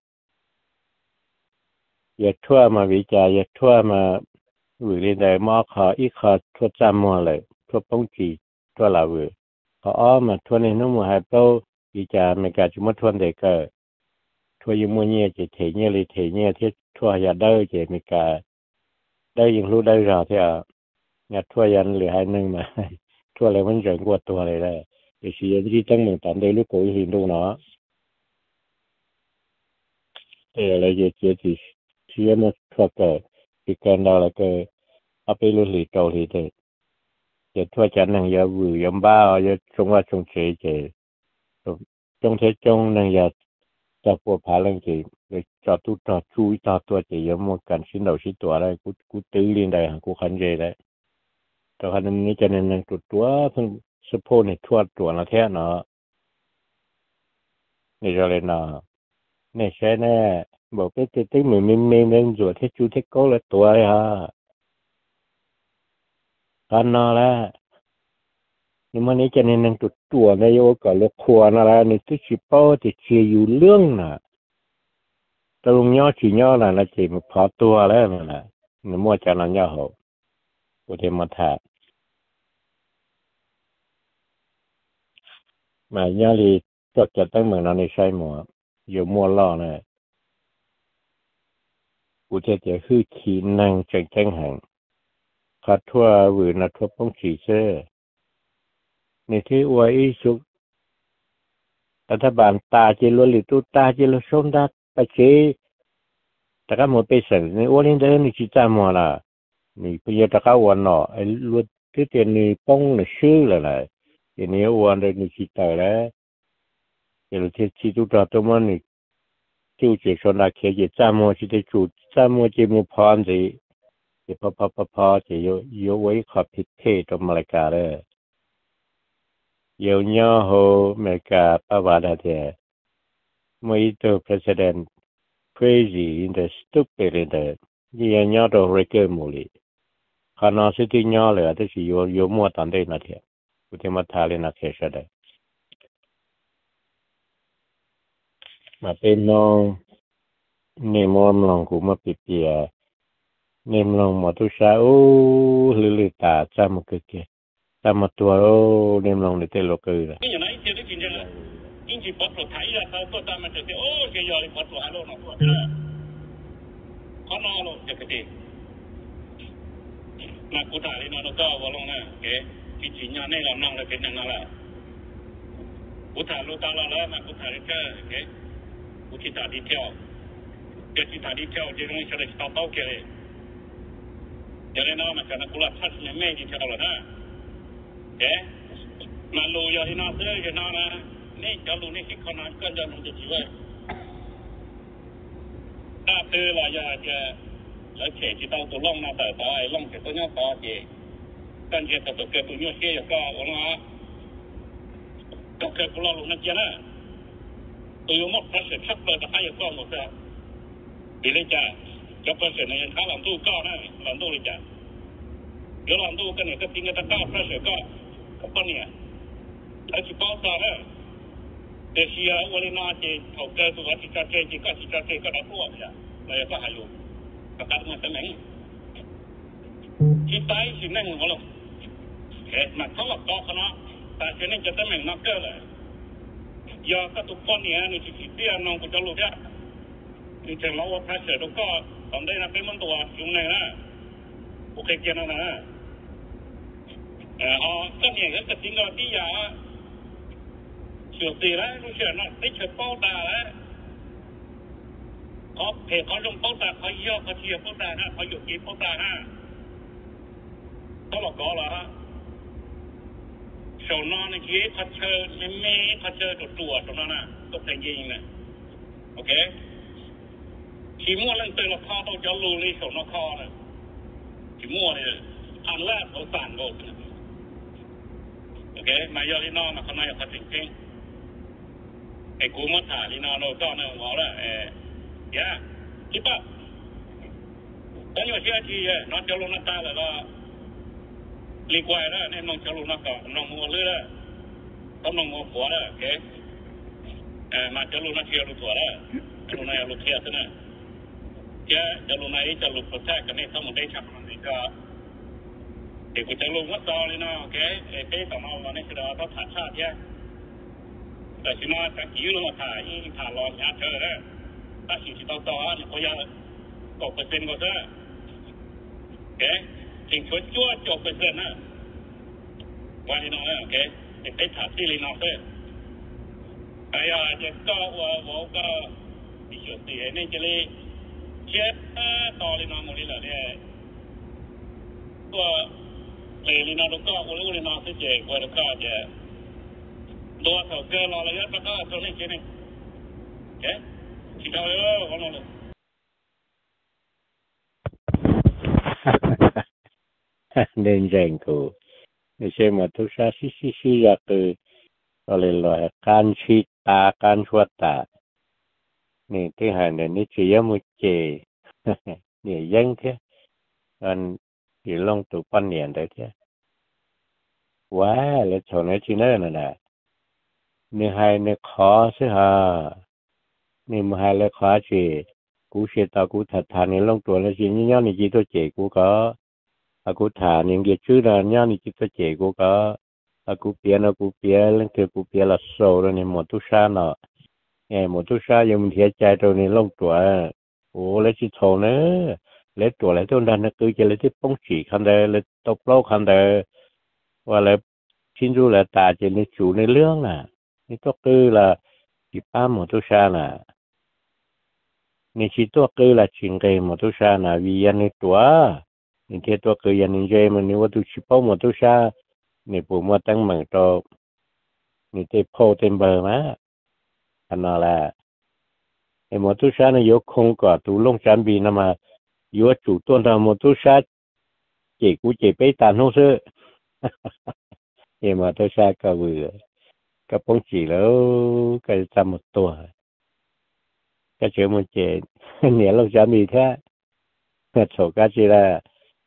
อย่าชั่วมาวิจัยอย่าชั่วมาหรือเรื่องใดมอขออีกขอทั่วจำมัวเลยทั่วป้องจีทั่วลาวเขาอ้อมาทั่วในน้ำมือหายเป้าวิจารไม่การจุมทั่วเด็กก็ทั่วยังมัวเนี่ยจะเทเนี่ยเลยเทเนี่ยที่ทั่วอย่าได้จะไม่การได้ยังรู้ได้ราวที่งัดทั่วยันหรือให้หนึ่งมาทั่วอะไรมันเจ๋งกว่าตัวเลยได้เดี๋ยวสิ่งที่ตั้งเหมือนตอนได้ลูกโก้หินดูเนาะอะไรจะเจอที่เชื่อมันทั่วเกิดปีกันดาวแล้วก็เอาไปรู้หลีเกาหลีเด็ดจะทั่วจันทร์นังยาหวือยำบ้าจะจงว่าจงเฉยเฉยจงเทจงนังยาจะปวดผาเรื่องเฉยเลยจอดตู้จอดชูจอดตัวเฉยยำมันกันชิ้นเดียวชิ้นตัวอะไรกูตื้อเรียนได้กูขันเจได้ตอนนี้จะเน้นนังตัวเพิ่งสะโพกในทั่วตัวละแท้เนาะนี่จะเลยเนาะนี่ใช่แน่บอกไปติ๊กเหมือนมีเรื่องจั่วที่จูที่โก้เลยตัวเลยฮะกันนอแล้วนี่มันนี่จะเน้นนังตัวในโยกับลูกครัวนั่นแหละนี่ที่ชิปโป้ที่เชียอยู่เรื่องน่ะตรงย่อฉีย่อน่ะนะจีมันพอตัวแล้วนั่นแหละนี่มั่วจะนั่งย่อเขากูเทมาถ่ายมาย่อลีก็จะตั้งเหมือนนั้นในใช่หมออยู่มั่วล่อเนี่ยกูเทจะคือขี่นั่งแจ้งห่างขัดทั่วหรือนัดทั่วป้องฉีเซ่ในที่อวยอีสุกรัฐบาลตาเจริญหรือตุตาเจริญสมดักไปเชแต่ก็หมดไปสั่งในอวยนี้เดินในจิตใจมัวละนี่พยาตะก้าวันเนาะไอ้ลุดที่เต็นนี่ป้องในชื่อเลยนะทีนี้อวันเดินในจิตใจแล้วเดี๋ยวที่จิตตุตาตัวมันนี่จู่เจสนดักเขียนจามมัวจิตจู่จามมัวเจมัวพรสิเดี๋ยวพอจะโยไว้ขอบผิดเทตัวมาเลกาเลย有鸟和那个爸爸那天，每个 president crazy in the stupid in the，你也鸟到会个木里，可能是对鸟了，但是有莫当的那天，我听嘛他的那开始的，嘛เป็นน้องเนี่ยมอมลองกูมาเปียเนี่ยมลองมาตุชาโอ้ลือตาจำมันก็แต่มาตัวโอ้เนมลงในเตลโลกือละนี่อย่างไรเจ้าได้กินจะยิ่งจีบปลดไทยละเขาตัวตามมันจะเสียโอ้เกี่ยวกับปลดฮัลโหลหน่อยเขานอนลงจะกระเดกมากูถ่ายเลยนอนก็วอลงนะเก๋ที่จีนยาเนี่ยเรานั่งเลยเป็นยังไงล่ะกูถ่ายลูกตาเราแล้วมากูถ่ายก็เก๋กูที่ถ่ายดีเที่ยวเดี๋ยวที่ถ่ายดีเที่ยวจะต้องใช้สตาร์ทเอาเก๋จะได้นอนมาจากนักกุหลาบทัศน์เนี่ยไม่ดีเที่ยวหรอกนะเอ๊ะมาลูยาที่น่าเชื่อกันนะนี่จะลูนี่คิดขนาดก็จะมันจะจีว่าถ้าเธอละอยากจะแล้วเฉยที่ต้องตัวล่องนะแต่ต่อไอ้ล่องเฉยตัวนี้ต่อเฉยกันเฉยแต่ตัวเกิดตัวนี้เฉยก็วันละก็เกิดกุหลาบลูกนั่นเจ้านะตัวยุ่งมากเพราะเสร็จชักเลยแต่ให้ยังก็หมดแล้วดีเลยจ้ะจะเพราะเสร็จในท้าหลังตู้ก็นะหลังตู้เลยจ้ะเดี๋ยวหลังตู้กันเนี่ยก็ทิ้งกันตะก้าเพราะเสร็จก็ก็เนี่ยไอ้ที่ป้าตาเนี่ยเดี๋ยวเชียร์วันนี้น่าจะเขาเกิดตัวที่จะเจอที่ก็ได้พวกเนี่ยเลยก็หายอยู่กับการมาตั้งไหนที่ใต้สิ่งนั้นของเราเห็นมันเขาหลับต่อคณะแต่สิ่งนั้นจะตั้งแต่นักเกิดเลยยาก็ตุกคนเนี่ยนี่ที่เตี้ยน้องกูจะรู้เนี่ย你这老我拍摄都搞，当地那北门多用那个，我可以见到那。今年个个整个底下，就是啦，路线那得去包大啦，เขาลง包大，เขา要เขา去包大นะเขา有给包大นะเขาหลอกก่อละ手拿那些他车里面他车就多什么呢？都很硬的 ，OK。期末那对了靠到叫路里手那靠呢，期末呢按了都3个，OK。买药里那可能要他整整，哎，古莫塔里那到那好了，哎，呀，一般，等有些去那叫路那大了啦。ลีกว่าแล้วเนี่ยน้องจะรู้นักก็น้องมัวเลยละต้องน้องมัวผัวแล้วโอเคมาจะรู้นักเที่ยวรู้ตัวแล้วรู้นายรู้เที่ยวซะนะจะรู้นายจะรู้ประเทศกันเนี่ยทั้งหมดได้ชักมันนี่ก็เด็กกูจะรู้ว่าต่อเลยนะโอเคเป๊ะต่อมาวันนี้คือเราต้องถ่ายชาติแยกแต่ชิมาจากกี่รู้มาถ่ายยิ่งถ่ายรอยาเธอแล้วถ้าสิ่งที่ต่อเนี่ยเขาอยาก6%ก็ซะโอเคสิ่งช่วยจบไปเสร็จนะวันนี้น้องโอเคไปถามที่ลีน้องเสร็จไอ้จะก็ว่าก็ที่สุดที่นี่จะเลยเช็ดต่อลีน้องหมดเลยเนี่ยตัวลีน้องก็ลีน้องเสียใจกว่าก็จะตัวเขาเกินรอระยะก็ตัวนี้แค่นี้โอเคที่เราวันนั้น nên rèn cụ nên xem mà tôi sa xí ra từ rồi là can chi ta can chuột ta nên thứ hai là nó chỉ có một chế để dân thế anh thì long tụ quan niệm đấy thế quá là chỗ này chỉ nói là nên hai nên khó chứ ha nên mà hai là khó chỉ cú sẽ tao cú thật thà nên long tụ là chỉ như nhau này chỉ tôi chế cú có aku thả những cái chữ là nhau thì chỉ có chế của có aku pia lên từ aku pia là sầu rồi nên một tu sa nọ một tu sa dùng thiệt chạy rồi nên lông tuổi lấy chỉ thầu nữa lấy tuổi lấy tôi đang nó cứ chỉ lấy cái bông chỉ khăn đây lấy tóc lâu khăn đây và lấy xin du là tà chỉ lấy chủ lấy lương nè nên tôi cứ là chỉ ba một tu sa nè nên chỉ tôi cứ là chuyện cái một tu sa nè vì anh ấy tuổi nên thế tôi cứ nhận như mà nếu tôi chỉ bảo một tôi xa nếu bộ mà tăng bằng cho nên thế phô thêm bờ mà anh nói là em một tôi xa nó yếu không có tôi lông chán bị nó mà yếu chủ tuần nào một tôi xa chỉ cú chỉ bế tàn không chứ em mà tôi xa cả vừa cả bông chỉ là cái trăm một tuổi cái chuyện một chuyện nhẹ lông chán bị thế cái số cái gì là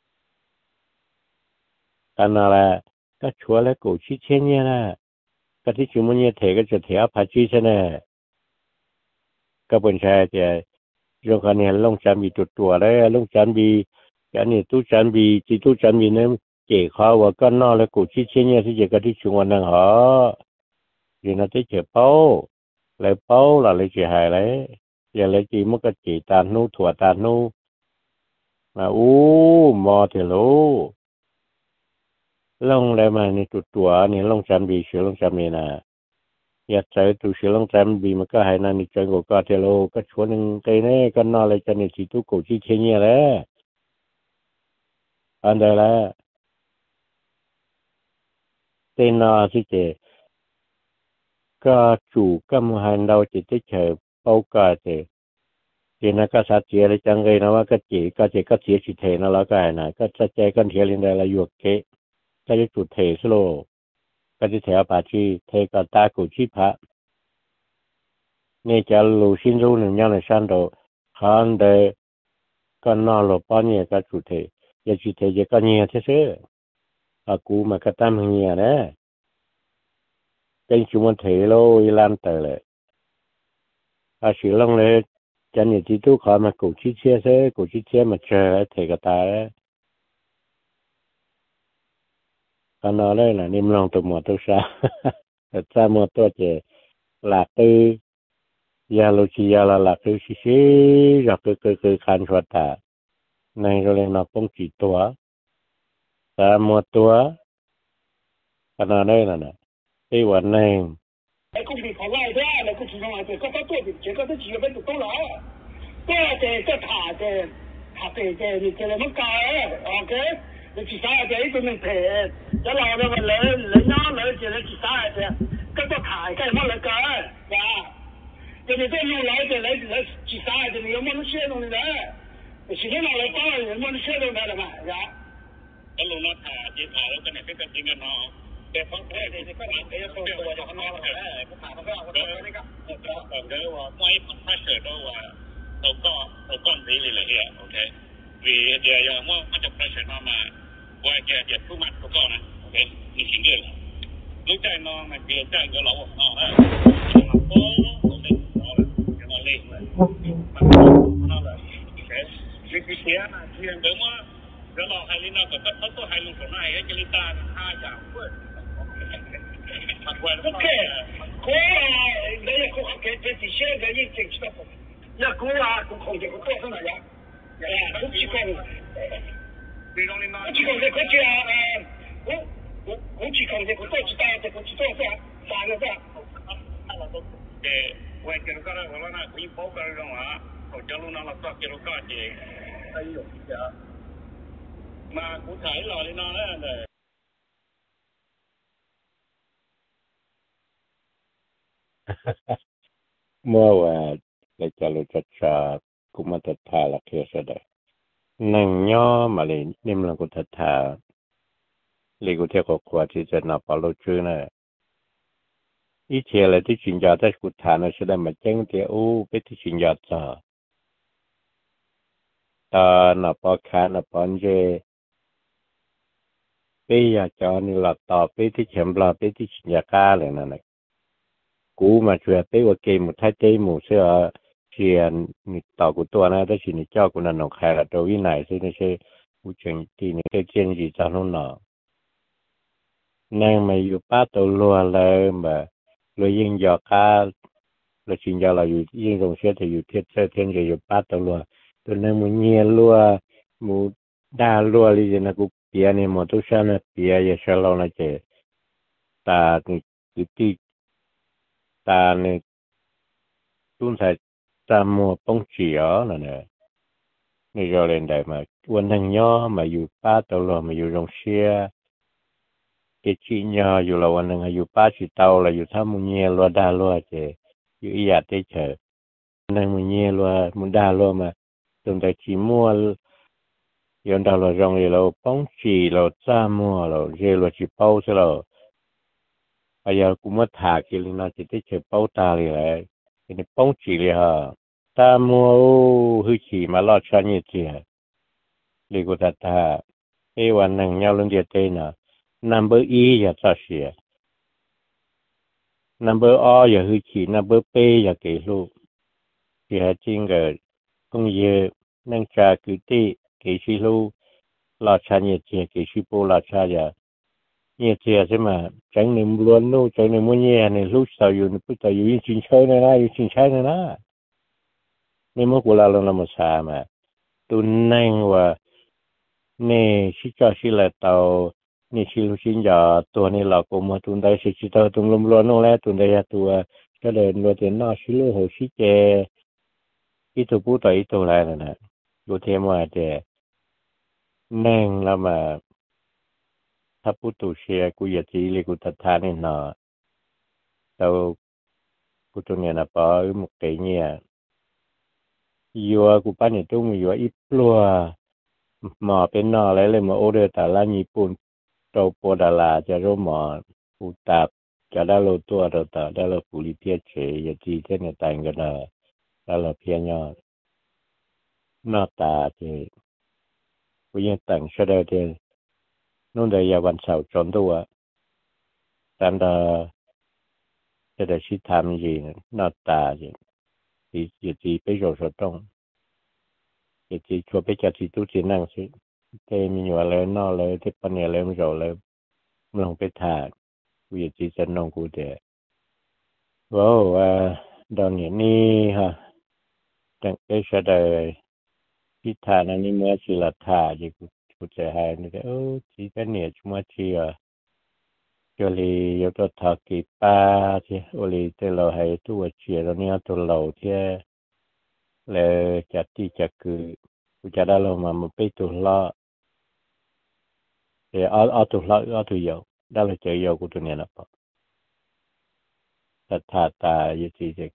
anh nói là các chúa là cổ chi trên nha là các thứ chúng mình thể cái chuyện theo phải chi thế này các bên trai thì rồi cái này lông chăn bị tụt tụt đấy lông chăn bị cái này tu chăn bị chỉ tu chăn bị nên chỉ khó và cái nó là cổ chi trên nha thì chỉ cái thứ chúng mình đang họ thì nó tới chỉ bao là lấy chỉ hài đấy giờ lấy chỉ một cái chỉ tàn nu thua tàn nu mà mò thì lú lông lại màนี่ตัวนี่ลงจำบีเสือลงจำนี่นะอยากใจตัวเสือลงจำบีมันก็ให้นั่นนี่จังก็เทโลก็ชวนนึงไกลเนี่ยก็นอเลยจะนี่สิตุโกที่เชียเนี่ยแหละอันเดียวละเต้นนอสิเจก็จู่ก็มาให้เราจิตเฉยเป้าก็เจเจนักษัตริย์เจเลยจังเลยนะว่าก็เจก็เสียสิเทนะแล้วก็ให้นะก็จะใจกันเทียลินได้ละอยู่เกก็จะจุดเทสโลก็จะแถวป่าชีเทกับตากุชิพะนี่จะรู้สิ้นรู้หนึ่งอย่างในชั้นโตขันเดก็นอนหลบป้อนเนี่ยก็จุดเทจะจุดเทจะก็เนี่ยเชื่ออากูมาก็ตั้มเนี่ยนะเป็นชุมเทโลอีลานเตอร์เลยอาศิลงเลยจะเนี่ยที่ตู้ขอมากุชิเชื่อเชื่อกุชิเชื่อมาเจอเทกับตาก็นอนเลยนะนิ่มลงตัวหมดตัวซาแต่ซาหมดตัวเจหลักตื้อ ya lo chi ya la cứ xí rồi cứ khăn cho ta này rồi lên nó bông chỉ tua ta mua tua cái nào đây là nè cáiวันnày ไอ้工地跑赖的，那个地方啊，这个到多的，这个几月份就到了，多这塔的，塔的，你这那么高，OK，你几啥的一都能赔，这老的嘛人家来这来几啥的，这个塔干嘛来干，是吧？这你这弄来几啥的，你有没有写动的来？现在拿来打人，有没有写动来了嘛，是吧？ ก็ลงน้าถ่ายจีถ่ายแล้วก็เนี่ยเป็นจริงกันเนาะแต่ฟังแค่นี้ก็มาเดี๋ยวส่งตัวจะข้างนอกเลยก็ถามก็เอาเดี๋ยวนี่ก็เดี๋ยวว่าไม่ผ่อนพาเสร็จแล้วว่าเราก็ดีเลยเฮียโอเคvìเดี๋ยวมันจะพาเสร็จมาว่าเดี๋ยวผู้มัดก็นะโอเคนี่สิ่งเดียวรู้ใจน้องมันเดียวใจก็เราเนาะนะโอ้โหเดี๋ยวมาเล่นเลยนั่นแหละโอเควิธีนะเพียงแต่ว่าแล้วเราไฮลิน่าก็ต้องไฮลินคนไหนให้กิริตา5อย่างเพื่อผักหวานก็แค่กูแล้วยังกูแค่จะเชื่อกันยิ่งจริงใช่ไหมแล้วกูคงจะกูตัวขนาดนี้กูจีคงกูจีคงจะกูจีกูจีคงจะกูตัวจีตาจะกูจีตัว啥了噻我这个那我那可以包个人啊我假如那了做给我干的哎呦呀mà cụ thể là đi nó đấy mua và để cho lo cho cũng mà thật thà là kia sẽ đấy nàng nhỏ mà lên niệm là cũng thật thà lấy cũng theo cuộc qua thìจะนับเอาชื่อนะอีเทียอะไรที่ชินยาได้กุฏานะแสดงมาแจ้งเดียวไปที่ชินยาจ้าตานับเอาขานับเอาเจbây giờ cho nên là tỏ bây thì chém là bây thì chỉ nhà caเลยนั่นน่ะกูมาช่วยbâyว่าเกมหมดท้ายเกมหมดเสื้อเชียนนี่ต่อกูตัวนะได้สินี่เจ้ากูนั่นหนองใครละตัววินัยซึ่งไม่ใช่กูเชิงที่นี่เจียนจีจานนู่นน่ะนั่งมาอยู่ป้าตัวรัวเลยแบบเลยยิ่งยอก้าเลยชิงยาเราอยู่ยิ่งตรงเชื้อจะอยู่เทียบเทียนจะอยู่ป้าตัวรัวตัวนั้นมึงเงียรัวมึงด่ารัวเลยนะกูเปียนี่หมดทุกชั้นนะเปียอย่าเชื่อเรานะเจตานี่ที่ตาเนี่ยตุ้นใส่ตามัวป้องเฉียวนั่นแหละนี่เราเล่นได้มาวันทั้งย่อมาอยู่ป้าตลอดมาอยู่โรงเชียเกจิย่ออยู่ละวันหนึ่งอยู่ป้าชิเตาละอยู่ท่ามุเงียรัวด่ารัวเจอยู่อีหยาดได้เฉยนั่งมุเงียรัวมุด่ารัวมาตรงแต่ชีมัวย้อนดาวเราจงเลยเราป้องชีเราจ้ามัวเราเจเราชีเป้าใช่เราไอ้ยากูมาถากกินน่าจะได้เฉยเป้าตาเลยแหละนี่ป้องชีเลยฮะตามัวหือชีมาลอดชั้นยี่เจียเลยกูตัดตาวันหนึ่งเงาลงเดียเต้น่ะ number e อย่าจ่าเสีย number o อย่าหือชี number p อย่าเกลูกเสียจริงเกิดคงเยอะนั่งจากกุฏิเกชิลูลอดชั้นยี่เจียเกชิโปลอดชั้นอย่าเนี่ยเจียใช่ไหมจังหนึ่งล้วนนู่จังหนึ่งมันเนี่ยในลูกสาวอยู่ในผู้สาวอยู่ยิ่งชิงชัยนะอยู่ชิงชัยนะในเมื่อกูเล่าเรื่องละมาสามาตุนนั่งว่าเนี่ยชิจอชิละเตาเนี่ยชิลุชินยาตัวนี้เราก็มาตุนได้ชิเตาตุนลมล้วนนู่แล้วตุนได้ยาตัวก็เลยล้วนเต็นนอชิลุหัวชิเจอีตัวผู้ต่ออีตัวอะไรนั่นนะดูเทมว่าเจนั่งแล้วมาถ้าพูดตัวเชียกูอยากจีเลยกูตัดทานนี่เนาะแต่กูตัวเนี่ยนะปอมุกเกยเนี่ยยัวกูป้าเนี่ยตุ้งยัวอีปลัวหมอเป็นนออะไรเลยมาโอเดอร์แต่ละญี่ปุ่นโตโปดาลาจะรู้หมอกูตับจะได้รู้ตัวเราแต่ได้รู้ปุริเพียเฉยอยากจีเช่นเนี่ยแต่งกันนะได้รู้เพียงยอดหน้าตาเจกูยังแต่งเฉยเดียวนู่นเดียววันเสาร์จนตัวแต่เดจะได้ชิดทำยีหน้าตาจีจีไปโจทย์ตรงจีชัวไปจัดจีตู้จีนั่งสิเตมีอยู่อะไรนอกเลยที่ปนเนี่ยเลยไม่โจเลยมึงลงไปถ่ายกูจีจะนองกูเดว้าว đòn này ha chẳng cái sẽ đờiที่ทานอันนี้เมื่อชีละทาจะกูจะให้นี่ก็ชีก็เนี่ยช่วยชีจะเลยยกตัวทากีป้าที่โอลีแต่เราให้ตัวเชียเราเนี่ยตัวเราที่แล้วจัดที่จะคือกูจะได้เรามาไปตัวละเออเอาตัวละเอาตัวเยอะได้เราเจอเยอะกูตัวเนี่ยนะปะแต่ทาตาอยู่ที่จะ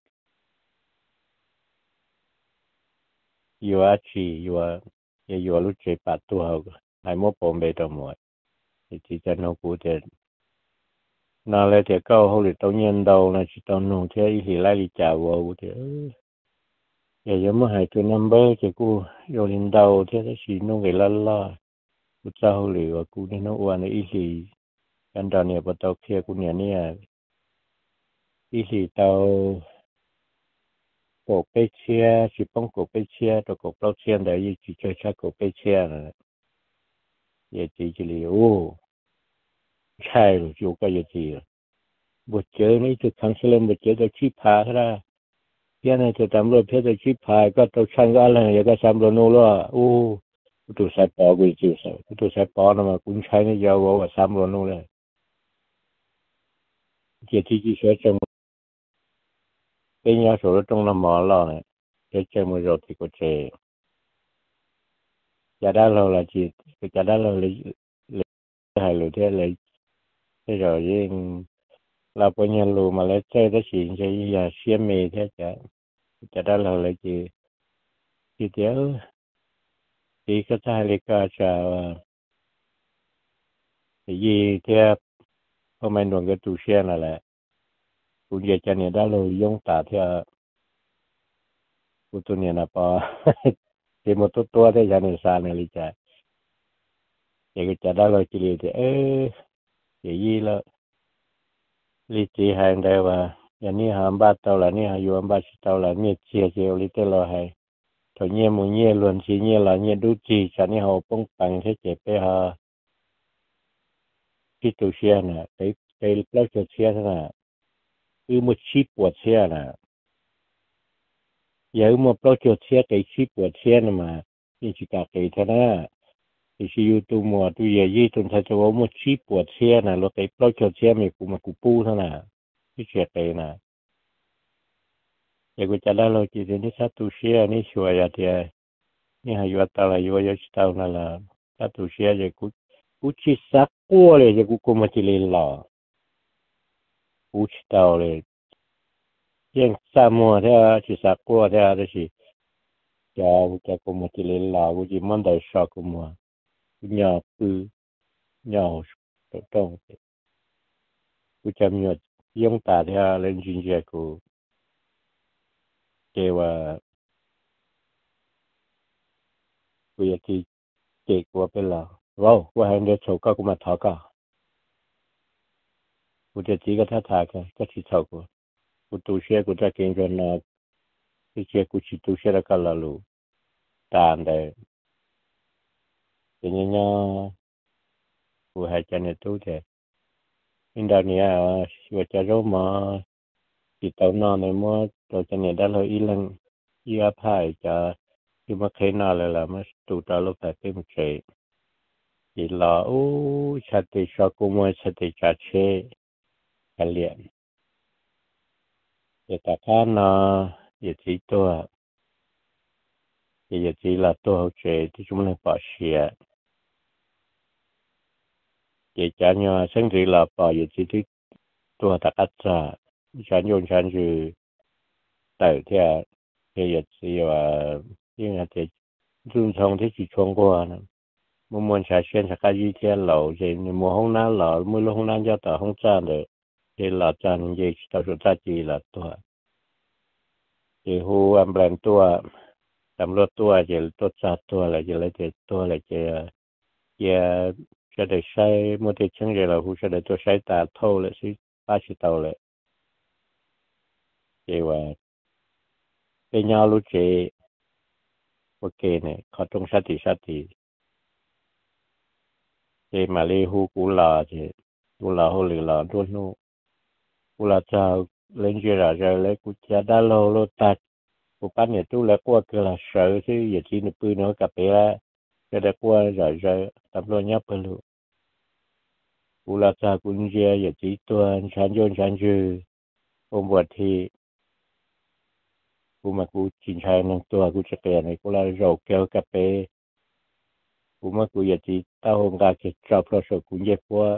อยู่อาชีอยู่รู้ใจปัดตัวเขาให้มั่วปมไปตัวหมดที่จะนกูจะnào là thì câu hồi tao nhận đầu là chỉ tao nung thế thì lại đi chào vào thì giờ giống như hai cái number thì cô vô lên đầu thế là chỉ nung cái la cô sao hồi và cô nên nó uốn ý thì anh đàn này bắt tao kia cô nhà này ý thì tao cổ bê chia chỉ bông cổ bê chia tao cổ bao chia đấy chỉ chơi cha cổ bê chia là giờ chỉ là ô sai rồi chú cái gìบทเจอนี่จะทางเสลมบทเจอจะชีพาก็ได้เพี้ยนจะทำรถเพี้ยนจะชีพาก็ตัวช่างก็อะไรอย่างก็ทำรถโน่ละโอ้ตัวสายปอกูจะใส่ตัวสายปอนะมาคุณใช้นี่ยาวว่าทำรถโน่เลยเจ้าที่ที่เชื่อจังเป็นยาสูบตรงน้ำมันละเนี่ยเชื่อจังมือรถที่กูเจอจะได้เราละจีจะได้เราเลยให้เราเท่าเลยที่เรายิ่งเราเป็นยันรู้มาแล้วเจอได้สิ่งที่อยากเชื่อมีแท้จะได้เราเลยจีเดียวที่ก็ได้เลยก็จะยี่เทียบพอมันโดนกระตุ้นเชื่อนั่นแหละคุณอยากจะเนี่ยได้เราย่งตาเทียคุณตัวเนี่ยนะพอเดี๋ยวหมดตัวได้ยังเนี่ยสารเนี่ยลิจ่าอยากจะได้เราจีเลยยี่แล้วลิจีหายได้ว่าอย่างนี้หามบ้านเตาละนี่หาอยู่บ้านชิเตาละเนี่ยเชียวลิเตเราให้ถอยเนี่ยมูเนี่ยล้วนชีเนี่ยละเนี่ยดูจีฉันนี่เขาป้องปังแค่เจ็บไปหาที่ตัวเชียน่ะไปเล่าเชียน่ะคือมันชีปวดเชียน่ะอย่ามาเล่าเชียแต่ชีปวดเชียน่ะมานี่ชิกาเกยท่าน่ะที่ชีอยู่ตัวมัวตัวใหญ่ยี่จนถ้าจะว่ามันชีปวดเชียน่ะเราไปเล่าเชียไม่กูมากูปูท่าน่ะที่เชียเกยน่ะอยากจะได้เราจีนี่สัตว์ตัวเชียนี่ช่วยอะไรนี่หาอยู่ตาละอยู่อยู่ชิตานั่นละสัตว์ตัวเชียจะกูชิสักกัวเลยจะกูมาจีเลนหล่อกูชิตาเลยยังสามมัวเท่าชิสักกัวเท่าได้สิจะกูมาจีเลนหล่อกูจีมันได้ชอบกูมัวกูหยาบปืหยาบต้องกูจำหยดย่งตาเท่าเล่นจินเจกูเจว่ากูอยากที่เจกูเป็นหล่อว้าวว่าให้เด็กโชว์ก็กูมาทอก็กูจะจีก็ท่าทางก็ที่เท่ากูตัวเชียกูจะเก่งจนที่เชียกูชิตัวเชียแล้วก็ละลูตามได้เป็นยังไงกูหายใจในตู้เถอะอินโดนีเซียว่าจะรู้มาติดตัวนอนในมั่วเราจะเนี่ยได้เราอีหลังอีอาพายจะที่มาเคยนอนเลยล่ะมาตูตาลูกแต่เป็นเฉยอีหล่อโอ้ชัดที่ชอบกูมั่วชัดที่จะเช่กันเลี้ยงอย่าตาข้านอย่าจีตัวอย่าจีละตัวเขาเฉยที่ชุ่มในปอดเชียอย่าจานยาซึ่งจีละปอดอย่าจีที่ตัวตะกัดจ่าฉันโยนฉันคือแต่ที่อย่าจีว่ายิ่งอาจจะจุนทองที่จีชงกว่านะมันมันใช้เช่นสักยี่เทียนเหล่าเช่นมัวห้องน้ำเหล่ามือลงห้องน้ำจะต่อห้องจานเลยเช่นเหล่าจานยิ่งต่อสุดท้ายจีละตัวเจ้าหูอันแบรนด์ตัวตำรวจตัวเจ้าตัวจัดตัวอะไรเจ้าอะไรเจ้าตัวอะไรเจ้าจะได้ใช้โมเดลช่างเจ้าเราผู้จะได้ตัวใช้ตาเท่าเลยสิป้าชิตาเลยเจ้าว่าเป็นยาลูเจโอเคเนี่ยขอตรงชาติเจ้มาเลยหูกูลาเจ้กูลาหูหรือลาตัวนู้กูลาเจ้า lên chưa rồi lấy của cha đã lô tạt của bán nhà tu là qua cái là sợ chứ giờ chỉ được bự nữa cà phê là cái đã qua rồi tạm lo nhấp luôn của là cha cũng giờ giờ chỉ tuần sáng dư hôm bữa thì của mà của chính trai năng tua của chắc cái này của là rau keo cà phê của mà của giờ chỉ tao hôm qua cái trâu lo sợ cũng dễ qua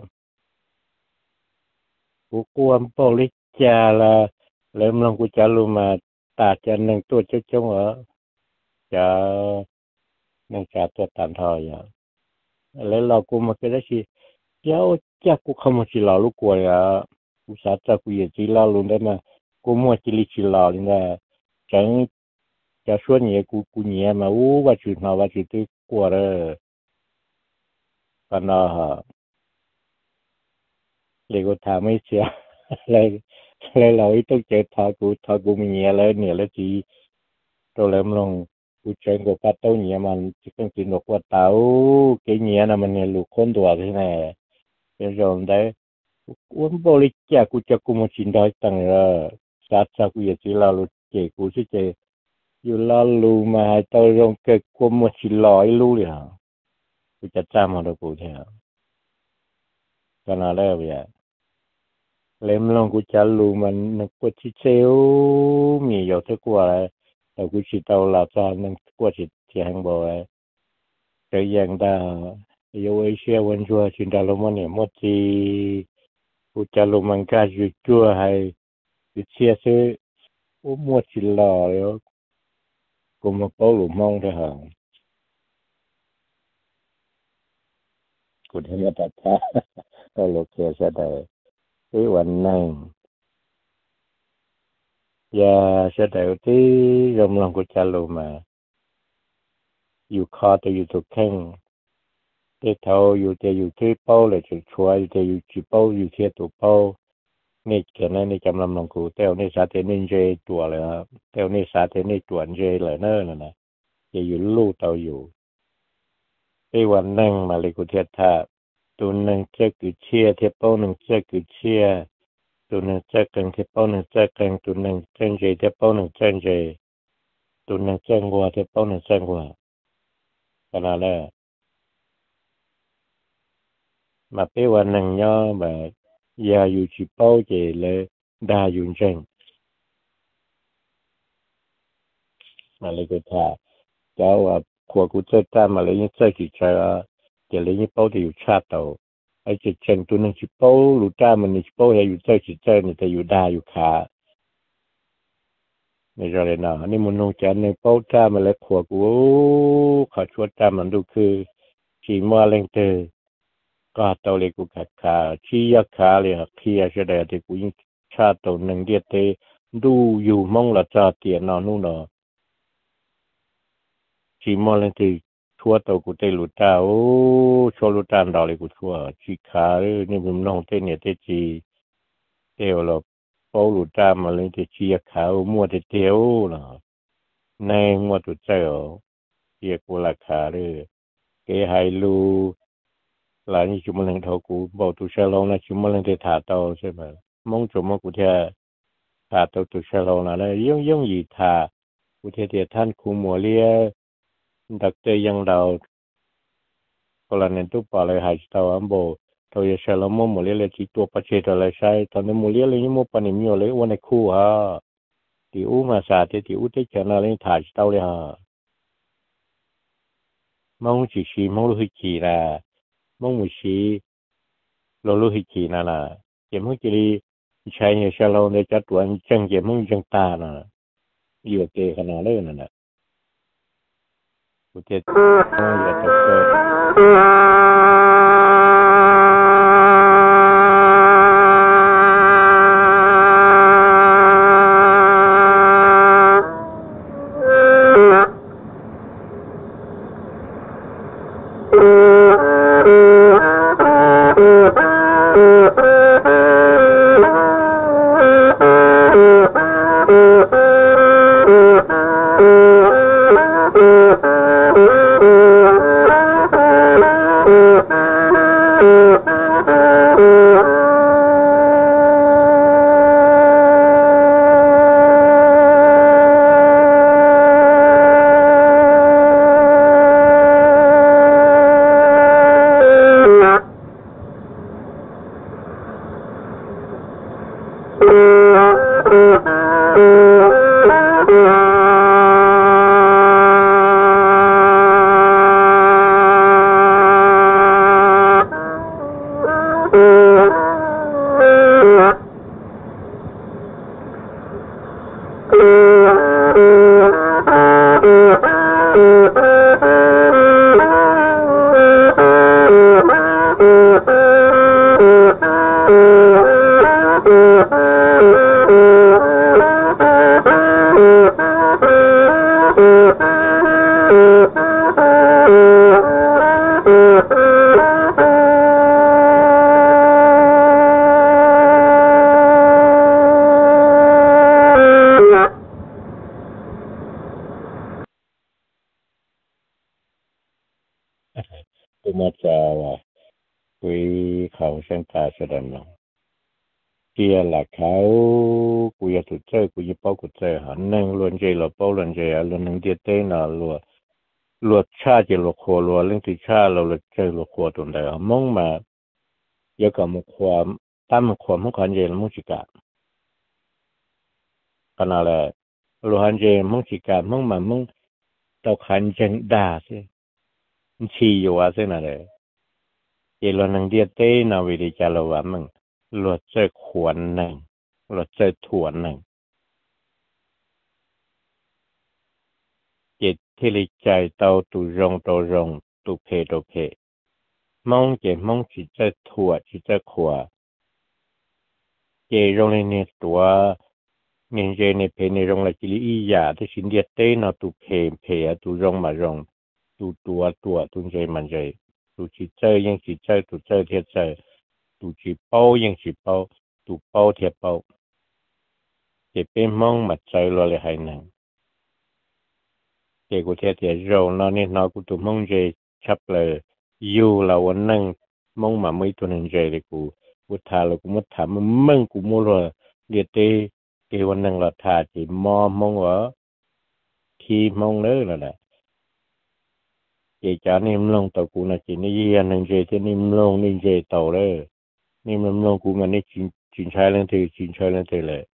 của anh bảo lý cha là lên lòng của cha luôn mà ta cha năng tua chống ở cha năng cha tua tạm thời à lấy lo của mà cái đó gì cháu chắc cũng không chỉ lo lúc của à cũng sao cha cũng giờ chỉ lo luôn đấy mà của mua chỉ lo nên là chẳng cho số nhẹ của nhẹ mà và chuyện nào và chuyện tôi qua rồi và nó hả lấy cái thằng mấy xe lấy lấy tôi chơi thọ của mình nhẹ là chỉ tôi làm lòng của chơi của bắt tao nhẹ mà chỉ cần chỉ nó qua tao cái nhẹ là mình lục con đùa thế này bây giờ đấy uống bò lịch chả của cha của một chuyện đó tăng ra sát sao của chỉ là lục chơi của chứ chơiอยู่ลาลูมาให้ตัวรองเกิดความมั่วชิลอยรู้เลยฮะกูจะจำมาดูกูเถอะตอนนั้นแล้วเนี่ยเล่มลองกูจะรู้มันนึกว่าที่เซลมีอยู่ที่กว่าอะไรแต่กูชิดเอาลาจานึกว่าชิดเทียงบ่อยแต่ยังได้อยู่เอเชียวันชัวชินดาลมันเนี่ยมั่วจีกูจะรู้มันก็อยู่จั่วให้เชียซื้อมั่วชิลอยกูมาเป้าหลุมมองเถอะฮะกูทำมาตัดท้าก็โลเคชั่นได้ที่วันนั้นอย่าเสด็จที่รำลองกุจารุมาอยู่คอแต่อยู่ถูกแข้งที่เท้าอยู่แต่อยู่ที่เป้าเลยจุดช่วยแต่อยู่ที่เป้าอยู่ที่ตัวเป้านี่แค่นั้นนี่จำลำลองกูเต้านี่สาเทนินเจตัวเลยครับเต้านี่สาเทนิตัวเจเลยเนอร์นะจะอยู่ลู่เต้าอยู่ที่วันนั้นมาเลยกูเทียบท่าตัวหนึ่งเจ้ากุเชียเทียบเป้าหนึ่งเจ้ากุเชียตัวหนึ่งเจ้ากันเทียบเป้าหนึ่งเจ้ากันตัวหนึ่งเจ้าเจเทียบเป้าหนึ่งเจ้าเจตัวหนึ่งเจ้าวัวเทียบเป้าหนึ่งเจ้าวัวขนาดนั้นมาเป็นวันหนึ่งย่อแบบยาอยู่จีเป้าเจเลยได้ยุ่งจังมาเลยก็ท่าเจ้าว่าขวกูเจ้าตามมาเลยยังเจ้าจีเจ้าเจเลยยังเป้าที่อยู่ชาติโตไอ้เจ้าตัวหนึ่งจีเป้ารู้จ้ามันนี่จีเป้าให้อยู่เจ้าจีเจ้านี่แต่อยู่ได้อยู่ขาไม่ใช่เลยนะนี่มันนุ่งจันในเป้าจ้ามาเลยขวกูเขาชวดจ้ามันดูคือจีมัวเล่งเตอก็ตัวเล็กกูขัดขาชี้ยักขาเลยเคียเฉยๆที่กูยิ่งชาตัวหนึ่งเดียเตดูอยู่มองละจ่าเตียนนอนนู่นนอชีมอลเลยที่ชัวตัวกูเตลุตาโอ้ชัวลุตานดอเลยกูชัวชีขาเลยนี่มึงน้องเตเนี่ยเตจีเตวเราเป้าลุตามาเลยที่ชียักขามัวเตเตียวเนาะในมัวตุเจ้าเรียกกูราคาเลยเกไฮลูหลานนี่จุมันเล่นเท่ากูบอกตุเชลล์นะจุมันเล่นที่ถาเตาใช่ไหมมองจุมันกูเทียถาเตาตุเชลล์นะแล้วย่งยีถากูเทียท่านคูมัวเลียดักเตยังเราคนละเนี่ยตุปอะไรหายเตาอันโบตัวเชลล์มัวเลียเลยที่ตัวปัจเจตอะไรใช่ตอนนี้มัวเลียเลยนี่มัวปนิมิโอเลยวันในคู่ฮะที่อู้มาสาที่อู้ที่เจนาเลยถ่ายเตาเลยฮะมองจีชีมองรู้จีนะมองมุชีเรารู้จีนั่นน่ะเจ้ามึงจะรีใช้เนี่ยเชลล์ในจัดวันจังเจ้ามึงจังตาน่ะอยู่เกขนาดเลยนั่นน่ะกูเจ็บอย่าตกใจ tôi mà chờ là quý khẩu sinh ta sẽ đần lòng kia là khẩu quý tụt chơi quý bao của chơi hẳn năng luôn chơi là bao luôn chơi luôn năng địa tên là luôn luật cha chơi luật khổ luật linh thị cha là luật chơi luật khổ tồn tại mong mà giờ cả một khóa tam một khóa một khoản chơi là một chỉ cả cái nào là luật hành chơi một chỉ cả mong mà mong tàu hành chân đa chứ chỉอยู่ว่าเส้นอะไรเจริญนังเดียเต้นาวิริจาระว่ามึงหลวดเจอขวนหนึ่งหลวดเจอถวนหนึ่งเจตที่ลิใจเตาตุรงตุเพมองเจมองจิตเจอถั่วจิตเจอขวาเจรงในเนี่ยตัวเงินเจในเพในรงละจิลิอียาที่สินเดียเต้นาตุเพตุรงมารงตุตัวตุนใจมันใจตุจิเจยังจิเจตุเจเทียเจตุจิเป้ายังจิเป้าตุเป้าเทียเป้าเจเป็นมองมาใจรอเลยหายหนังเจกูเทียเรานอนนี่นอกูตุมองใจชับเลยอยู่เราวันนั่งมองมาไม่ตัวหนึ่งใจเลยกูทาเรากูมัดถามมึงกูมัวเลยเดียเตวันนั่งเราทาจีมองวะทีมองเลยนั่นแหละcha niệm long tàu cụ là chỉ này yên nên chơi thì niệm long nên chơi tàu đấy niệm long cụ mà này chín trái lên thì lại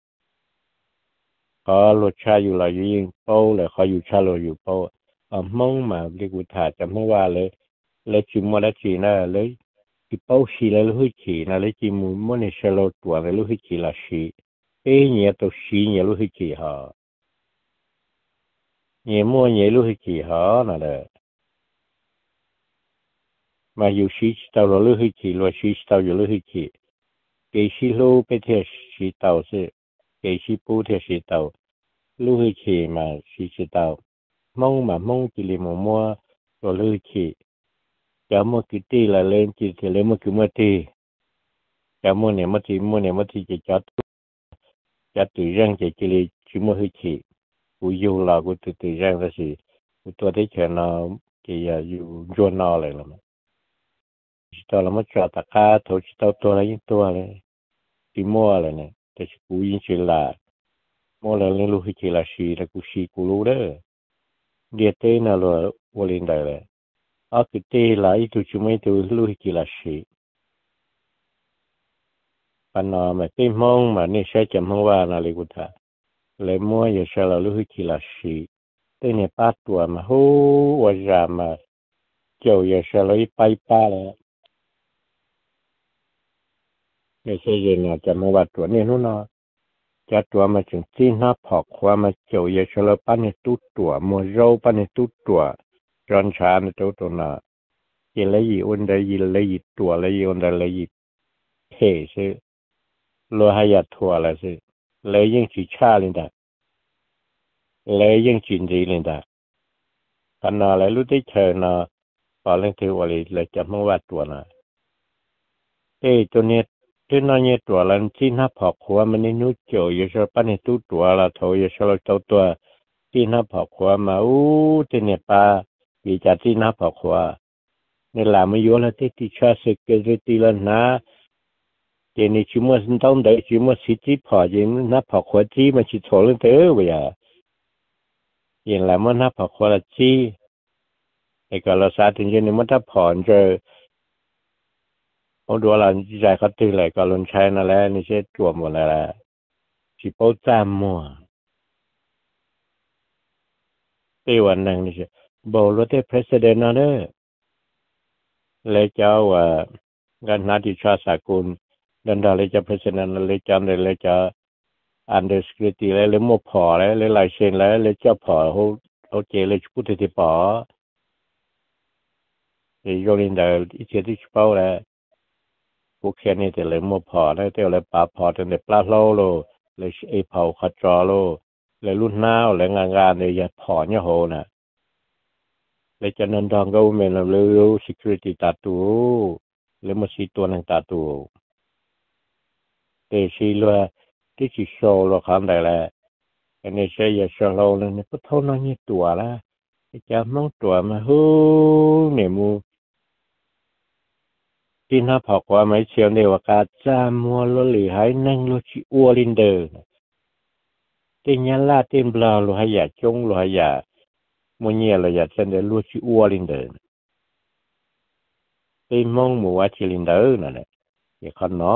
có luật chaอยู่là yên bao là khóอยู่cha rồiอยู่bao mong mà cái cụ thả chấm không qua lấy chỉ mua lấy chỉ là lấy cái bao xì là lấy chỉ là lấy chỉ mua này xe lô tuổi là lấy chỉ là xì cái nhẹ tàu xì nhẹ lấy chỉ hả nhẹ mua nhẹ lấy chỉ hả là đấy màอยู่ชีสตาวเราเลือกที่เราชีสตาวอยู่เลือกที่เกชีโลไปเที่ยวชีตาวสิเกชีปูเที่ยวชีตาวเลือกที่มาชีตาวมองกิเลมัวเราเลือกที่จะมัวกิตีละเล่นกิเลเลมัวกิมัวตีจะมัวเนี่ยมัวที่จะจัดตื่นเรื่องจะกิเลชิมัวที่กูอยู่เรากูตื่นเรื่องก็สิกูตัวที่เชิญเราที่อยู่จวนนอเลยละมั้งตัวเราไม่จอดตะก้าถูกตัวอะไรยิ่งตัวเลยที่มัวเลยเนี่ยแต่กูยิ่งเฉลาดมัวเลยเล่นลูกที่เฉลาชีแล้วกูรู้เด้อเดียเต้น่ะเราวันเล่นได้เลยคือเต้หลายตัวชิไม่ตัวลูกที่เฉลาชีปัญหาไม่เต้มองมาเนี่ยใช้จำห้องว่านาฬิกาเลยมัวอย่าใช้เราลูกที่เฉลาชีเต้เนี่ยป้าตัวมาโหว่าจะมาเจ้าอย่าใช้เราไปป้าเลยไม่ใช่ยังไงจะมาวัดตัวนี่นู่นเนาะจะตัวมาถึงที่หน้าผอกความมาเจียวอย่าเฉลยปั้นในตู้ตัวมัวโร่ปั้นในตู้ตัวจอนชาในตัวน่ะยิเลยยิอุ่นได้ยิเลยยิตัวเลยยิอุ่นได้เลยยิเพ่สิโลหะยัดถั่วอะไรสิเลยยังจีชาลินดาเลยยังจินจีลินดากันน่ะเลยรู้ได้เชิญน่ะพอเรื่องที่ว่าเลยจะมาวัดตัวน่ะตัวนี้ที่นั่นเนี่ยตัวนั้นที่หน้าผอกหัวมันนี่นู้เจียวอยู่ชอบปั้นในตู้ตัวละโถอยู่ชอบตัวที่หน้าผอกหัวมาที่เนี่ยป้าวิจารที่หน้าผอกหัวนี่แหละไม่อยู่แล้วที่ชาสึกเกิดตีแล้วนะเจนี่ชิมัวสินต้องได้ชิมัวสิที่พอจริงหน้าผอกหัวที่มันชิโถเรื่องเต๋อไปอ่ะอย่างไรมันหน้าผอกหัวละที่ไอ้ก็เราสาธิตเนี่ยมันถ้าผ่อนเจอดูเราใจเขาตื่นเลยก็ลงใช้นั่นแหละนี่ใช่ตัวหมดเลยแหละชิโป้จามมัวตีวันนึงนี่ใช่บอกรถที่ president นั่นเด้อเลยเจ้าว่าการนัดที่ชาสกุลดันดาเลยจะ president เลยจำเลยจะ under security เลยหมดพอเลยลายเซ็นเลยเจ้าพอเขาเจเลยพูดที่พอโยลินเดอร์อีเจที่เป้าแล้วพวกแค่นี้แต่เลยหมดพอแล้วแต่เลยปลาพอจนเด็ดปลาโลเลยไอเผาขจรเลยรุ่นหน้าเลยงานเลยอย่าพอเนี่ยโหน่ะเลยจะนันทองก็เมนเลย security ตาตูเลยมาสีตัวหนังตาตูแต่สีลัวที่สีโชว์เราคำได้แหละอันนี้ใช่ยาโชว์เราเลยเนี่ยก็เท่านั้นนี่ตัวละจะมองตัวมาฮู้เนี่ยมูที่น่าพอกว่าไม่เชียวในว่ากาจามัวลหรือให้นั่งรถชิอัวลินเดอร์ที่ยันลาเต็มเปล่าเราให้ยาจงเราให้ยามัวเนี่ยเราอยากเส้นเดือดรถชิอัวลินเดอร์ที่มองมัวชิลินเดอร์นั่นแหละอย่าขอนอ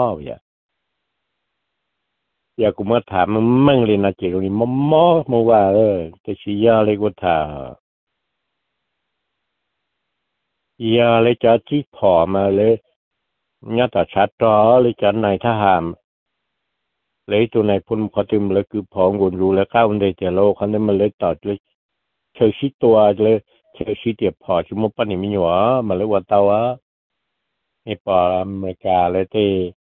อย่ากูมาถามมันมั่งเลยนะเจ้านี่มัวว่าแต่ชี้ยาเลยกูถามยาเลยจะที่ผอมาเลยเนี่ยแต่ชัดต่อเลยจะในทหารเลยตัวในพุ่นพอถึงเลยคือพองกุนรู้แล้วเข้าในเจโลเขาเนี่ยมันเลยต่อเลยเชื่อชิตัวเลยเชื่อชิเดียบพอชิมุปนิมิวะมาเลยว่าเตาไอ้ปออเมริกาเลยที่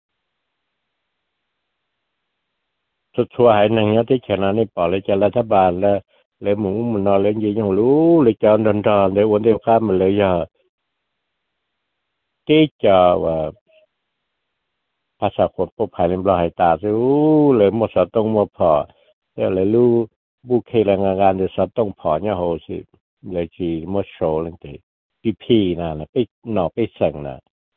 สุดทั่วหายนั่งเนี่ยที่ชนะนี่ปอเลยจะรัฐบาลแล้วเลยหมูมันนอนเลยยิงยังรู้เลยจอนดอนเลยวันเดียวข้ามมันเลยอย่าที่จะว่าภาษาคนพบภายในบลายตาสู้เลยหมดสต้องหมดพอแล้วเลยรู้บุคคลงานเดือดสต้องพอเนี่ยโหสิเลยจีหมดโชว์เลยทีพี่นะไปหน่อไปสั่งนะ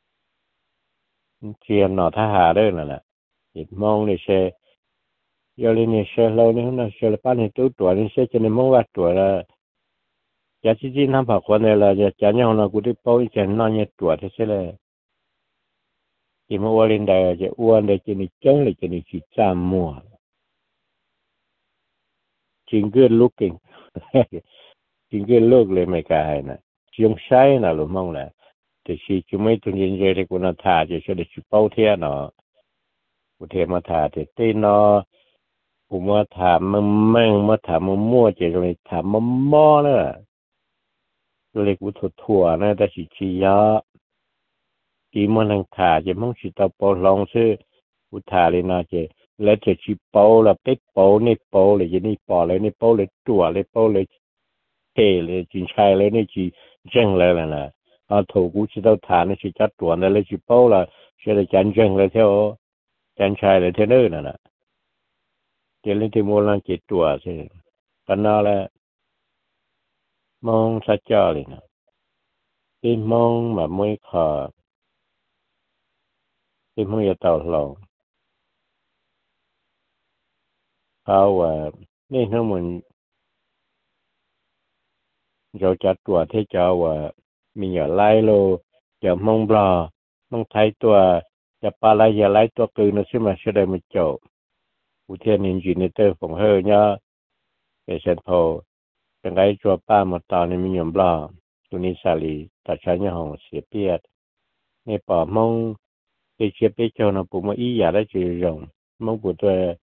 เทียนหน่อทหารด้วยนั่นแหละเห็นมองเลยเชยยอลินี่เชเราเนี่ยนะเชลป้านเห็นตัวนี่เชจะในมองว่าตัวละจะจริงๆทำผักคนเนี่ยละจะเนี่ยเรากูได้ป้องจะนอนเนี่ยตัวที่เชเลยที่มาว่าเล่นได้จะอ้วนได้จะนี่จังเลยจะนี่จีจามมัวจริงเกินลูกเก่งจริงเกินลูกเลยไม่กล้านะจงใช้นะหรือมองแหละแต่ชีจุไม่ตุนยินเจริกุณธาจะช่วยได้ชิเป้าเทียนออุเทมาธาเตตีนอผมมาถามมันมั่งมาถามมันมั่วเจริญถามมันม้อเนอะเล็กอุทถั่วนะแต่ชิชียะกี่มันทางถาจะมั่งชิตาปอลองซื้ออุทาเลยนะเจแล้วจะชิเป้าละเป็ดเป้าในเป้าเลยจะนี่ปอเลยในเป้าเลยตัวเลยเป้าเลยเทเลยจินชายเลยนี่จีเจ้งเลยนะถูกกูชิตาฐานนี่ชิจัดตัวนั่นเลยชิเป้าละเชื่อเลยจันเจ้งเลยเท่าจันชายเลยเท่านั้นน่ะเจริญที่โมลังจิตตัวสิกันนั่นแหละมองสัจจ์เลยนะที่มองแบบไม่ขาดที่มองอย่าต่อหลงเขาว่านี่ทั้งหมดเราจัดตัวที่เจ้าว่ามีอย่าไล่โลอย่ามองบลามองไทยตัวจะปลาไหลอย่าไล่ตัวคืนนะใช่ไหมเชื่อได้ไม่จบอุเทนอินจิเนเตอร์ของเฮอเนี่ยเป็นเซนโพจังไรจัวป้ามาตอนนี้มีหย่อมบลาตัวนี้สาลีตัดใช้เนี่ยห้องเสียเปียดในป่ามองไปเชียบไปเจ้านะปุ๊มาอีอย่าได้จีรองมองปุ๊ตัว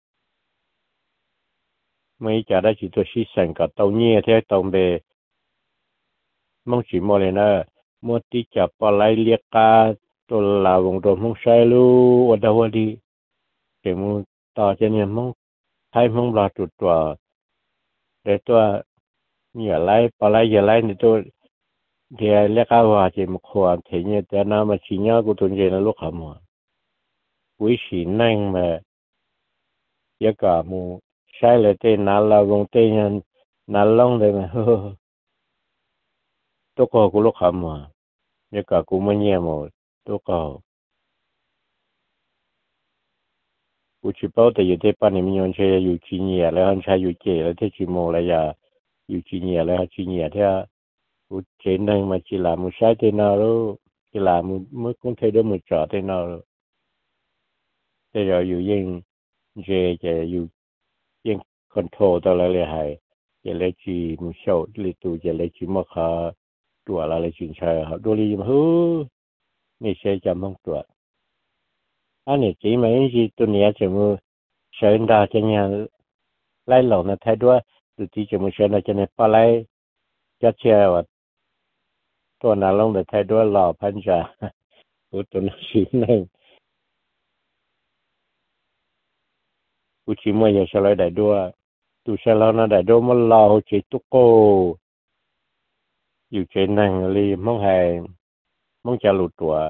ไม่จะได้จีตัวชีสังกับตัวเนี่ยที่ตรงเบมองจีโมเลยนะมอที่จับปลายเลียกาตัวลาวงโดมองใช้ลูวัดาวดีเดี๋ยวมึงต่อจะเนี่ยมองไทยมองบลาจุดตัวแต่ตัวเนี่ยไล่ปลายอย่าไล่ในตัวเดี๋ยวเรียกว่าจะมาขวานเทียนแต่น้ามาชี้เนี่ยกูตุนเจนลูกขโมยวิสีนั่งมายากามูใช้เลยเต้นนั่นละวงเต้นนั่นลงเลยมั้ยตัวก็กูลูกขโมยยากากูไม่เนี่ยหมดตัวก็กูชิปเอาแต่อยู่ที่ปานนี้มีคนใช้อยู่จีเนียแล้วใช้อยู่เจแล้วที่ชิโมแล้วยาอยู่จีเนียแล้วจีเนียที่กูเจนนั่งมาจีลามูใช้เต้นเอาลูจีลามูเมื่อคงเทเดมูจ่อเต้นเอาแต่เราอยู่ยิ่งเจจะอยู่ยิ่งคอนโทรลตัวอะไรเลยหายจะเล็กจีมุโชลิตูจะเล็กจีมาคาตัวอะไรจินชายเขาดูรีมาฮู้นี่ใช้จำต้องตัวอันนี้จีไม่จีตัวเนี้ยจะมือใ sơn đào cho nhà lấy lẩu nó thay đua từ tí cho một sơn là cho nên pa lấy cho chơiตัวน่ะลงแต่ไทยด้วยหล่อพันจ่ากูตัวน่ะสีนึงกูชิมวยอย่าเฉลยได้ด้วยตูเฉลยน่ะได้ด้วยมันหล่อจีตุโกอยู่เจนังลีมองให้มองจะหลุดตัว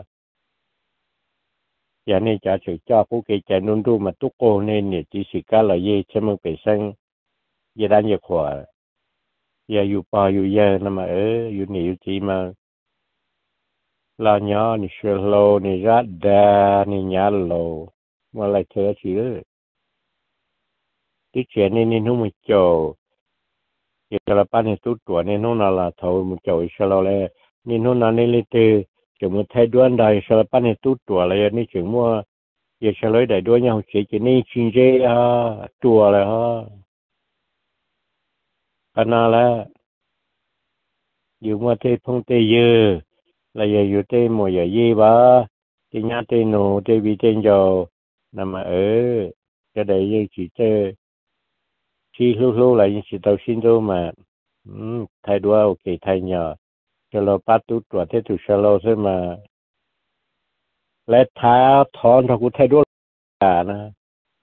อย่างนี้จะถือจ้าผู้เกใจนุ่นดูมาตุโกเนี่ยจีสิก้าเลยยี่ใช่มึงเป็นสังยี่ด้านยี่ขวาอย่าอยู่ปออยู่เยอะนะมาอยู่หนีอยู่จีมาlà nhỏ ni sờ lô ni rát đà ni nhá lô mà lại thế chứ tí chuyện ni nó một chỗ cái là ban ni tụt tuổi ni nó là thầu một chỗ sờ lô này ni nó là ni lê từ chỗ một thay đoan đời sờ ban ni tụt tuổi này ni chừng mua giờ sờ lối đại đoan nhau chỉ ni chuyên chế tuổi là ha cái nào là dù mua thế phong thế dư là giờอยู่เต้หมวยยี่บ้าที่ญาติหนูเต้วิเต้นโยนำมาจะได้ยังchỉเต้ที่ลูกๆlàยังchỉ tàu xin đâu mà thay đua ok thay nhỏ cho lo bắt tút tuổi thế tụi sao lo thế mà lấy tháo thon thằng cũng thay đua cả nè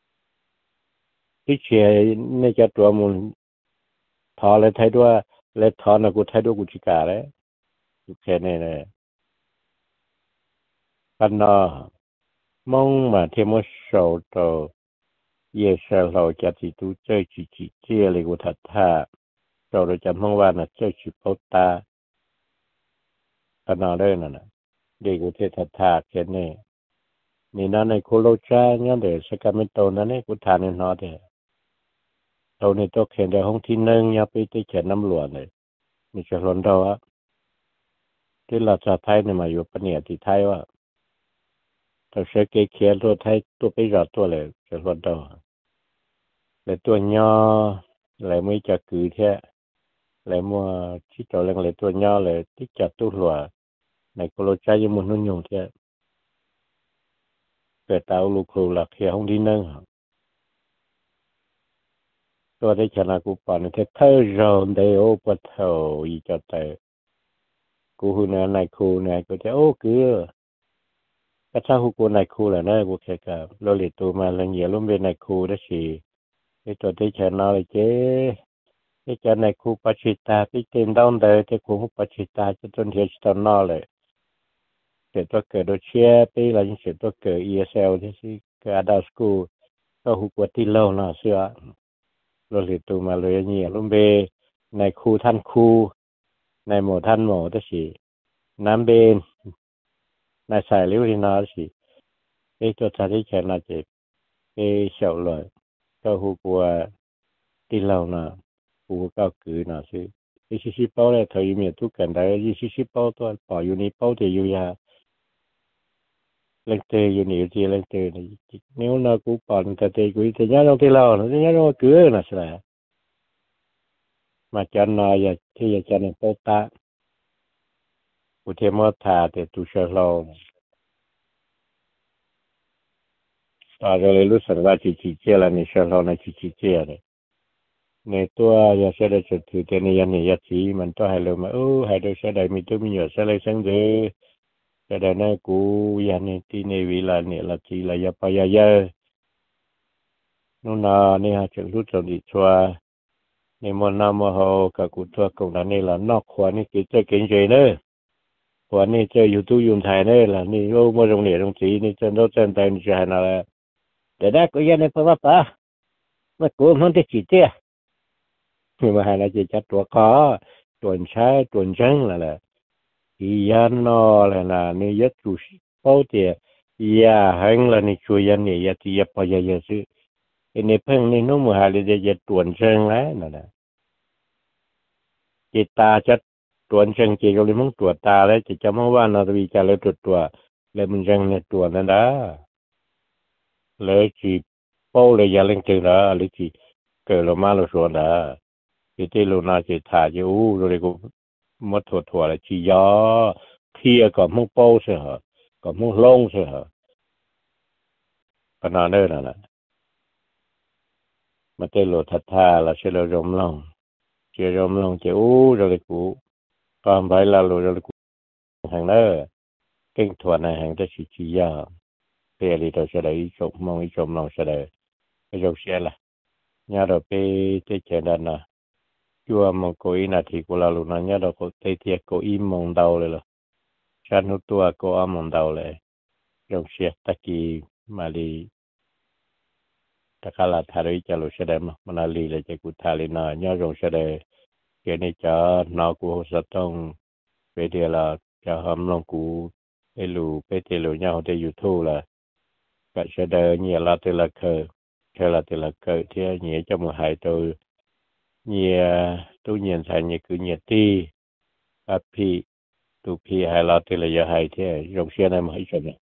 cái chuyện này cho tụi mình thò lấy thay đua lấy thon là cũng thay đua cũng chỉ cả đấy cái này này anh nó mong mà thêm một số đồ giờ sau lâu cho thì tôi chơi chỉ chia lại của thật thà rồi cho mongว่าlà chơi chỉ bao ta anh nó đây nè để của thế thật thà cái nàyนี่นั่นในโคโลชาเนี่ยเดี๋ยวสกัดไม่โตนั่นเนี่ยกูทานในนอเดี๋ยวโตในโตเขียนในห้องที่หนึ่งเนี่ยไปที่เขียนน้ำหลวงเลยมีจะล้นเราอะที่เราจะไทยเนี่ยมาอยู่ปะเนี่ยที่ไทยว่าถ้าเชื่อเขียนตัวไทยตัวไปรอตัวเลยจะล้นเราเลยตัวย่อเลยไม่จะกือแท้เลยมัวที่เจ้าเรื่องเลยตัวย่อเลยที่จับตู้หลวงในโคโลชายังมันนุ่นยงแท้เกิดเอาลูกครูหลักเขียห้องที่หนึ่งตัวได้ชนะกูป่านที่เธอรอนได้โอ้ปะเท่าอีจอดแต่กูหูเนี่ยนายครูเนี่ยกูจะโอ้เกือกระช่างกูนายครูแหละนะกูแค่กับเราเรียนตัวมาเรื่องเยอะล้มเป็นนายครูได้สิไอ้ตัวได้ชนะเลยเจ๊ไอ้จะนายครูปัจจิตาพี่เต็มดาวเดินที่ครูปัจจิตาจะจนเทียนตอนนอเลยเกิดตัวเกิดโดยเชียร์ไปแล้วยังเกิดตัวเกิด ESL ที่สิเกิดดาวสกูก็หูกว่าที่เล่าน่ะเสื้อเราเรียนตัวมาเลยเนี่ยล้มเป็นนายครูท่านครูนายหมอท่านหมอที่สิน้ำเบนนายสายเลี้ยวที่น่าสิไอ้ตัวชาติแค่น่าจะไอ้เฉาเลยก็หูกว่าที่เล่าน่ะหูก็คือน่ะสิไอ้ชิเป้าเลยเธออยู่มีทุกกันได้ยี่ชิเป้าตัวป่ออยู่ในเป้าเดียวอยู่ยาเล่นเตยอยู่นี่ที่เล่นเตยนี่นิ้วน่ะกูป่อนแต่เตยกูแต่ย่าลงที่เล่าน่ะย่าลงเกลือน่ะสิแหละมาจันนายที่จะจันโปตาอุเทมธาแต่ตุเชลองตอนเราเลยรู้สึกว่าจีเจแล้วนี่เชลองในจีเจเลยในตัวอยากจะได้จุดถือแต่ในยันนี่ยัดจีมันต้องให้เรามาให้เราจะได้มีตัวมีอยู่จะเลยสังเกตจะได้ในกูยันนี่ที่ในวิลาเนี่ยละจีละยาปยาเยอะนู่นน่ะนี่ฮะจะรู้จักดีชัวในมณฑลมโหกับกูตัวกงนั้นนี่ละนอกขวานี่กิจเก่งใจเนอะขวานี่เจออยู่ตู้ยุ่งไทยนี่ละนี่โอ้มาโรงเรียนโรงสีนี่เจอโน้ตเจนแต่นี่จะหาอะไรแต่ได้ก็ยังในภาวะป่ะไม่กลัวมันจะจีเจ้คือมาหาอะไรจะจัดตัวคอตัวใช้ตัวจังละแหละอียันนอละนะนี่ยัดจุดเป้าเตียยาหังละนี่ช่วยยันนี่ยัดที่ยัดพอยาเยอะสิอันนี้เพิ่งนี่นุ่มหาเลยจะยัดตัวจังแล้วนั่นแหละจิตตาจัดตัวจังเกี่ยวกับมึงตัวตาแล้วจะจำว่านาตวิจารเลยตัวเลยมันจังในตัวนั่นนะเลยจีเป้าเลยยาเล่นเจอละเลยจีเกิดเรามาเราส่วนละที่เราน่าจะถ่ายอยู่เลยกูมัดถั่วเลยจียอเที่ยกับมุกเป้าเสียกับมุกลงเสียขนาดนั้นนะ mà tên lộ thật tha là sẽ lộ rộng lòng chưa rộng lòng chỉ rồi là cũ còn phải là lộ rồi là cũ hàng đó kinh thuận này hàng tới chỉ giờ bây giờ thì tôi sẽ để ý trộm lòng sẽ để cái dòng xe là nhà đó bây cái chuyện đó nè chua một cô ý là thì cô là lúc nào nhà đó cô thấy thiệt cô im mong đauเลยฉันรู้ตัวก็อ้อมมองดาวเลยยงเชียตะกี้มาลีตะคาลาทาริจะรู้เสด็จมันลีเลยจะกุทาลีนาเนี่ยยงเสด็จเกี่ยนี่จะนากูสต้องไปเดียละจะหำลงกูไอลูไปเตลูเนี่ยเขาได้อยู่ทู่ละก็เสด็จเนี่ยลาเตละเคลาเตละเที่ยเนี่ยจะมาหายตัวเนี่ยตู้เย็นใส่เนี่ยคือเนี่ยตีอภิtu phi hay là thì là giờ hay thế dòng xe này mà hay chậm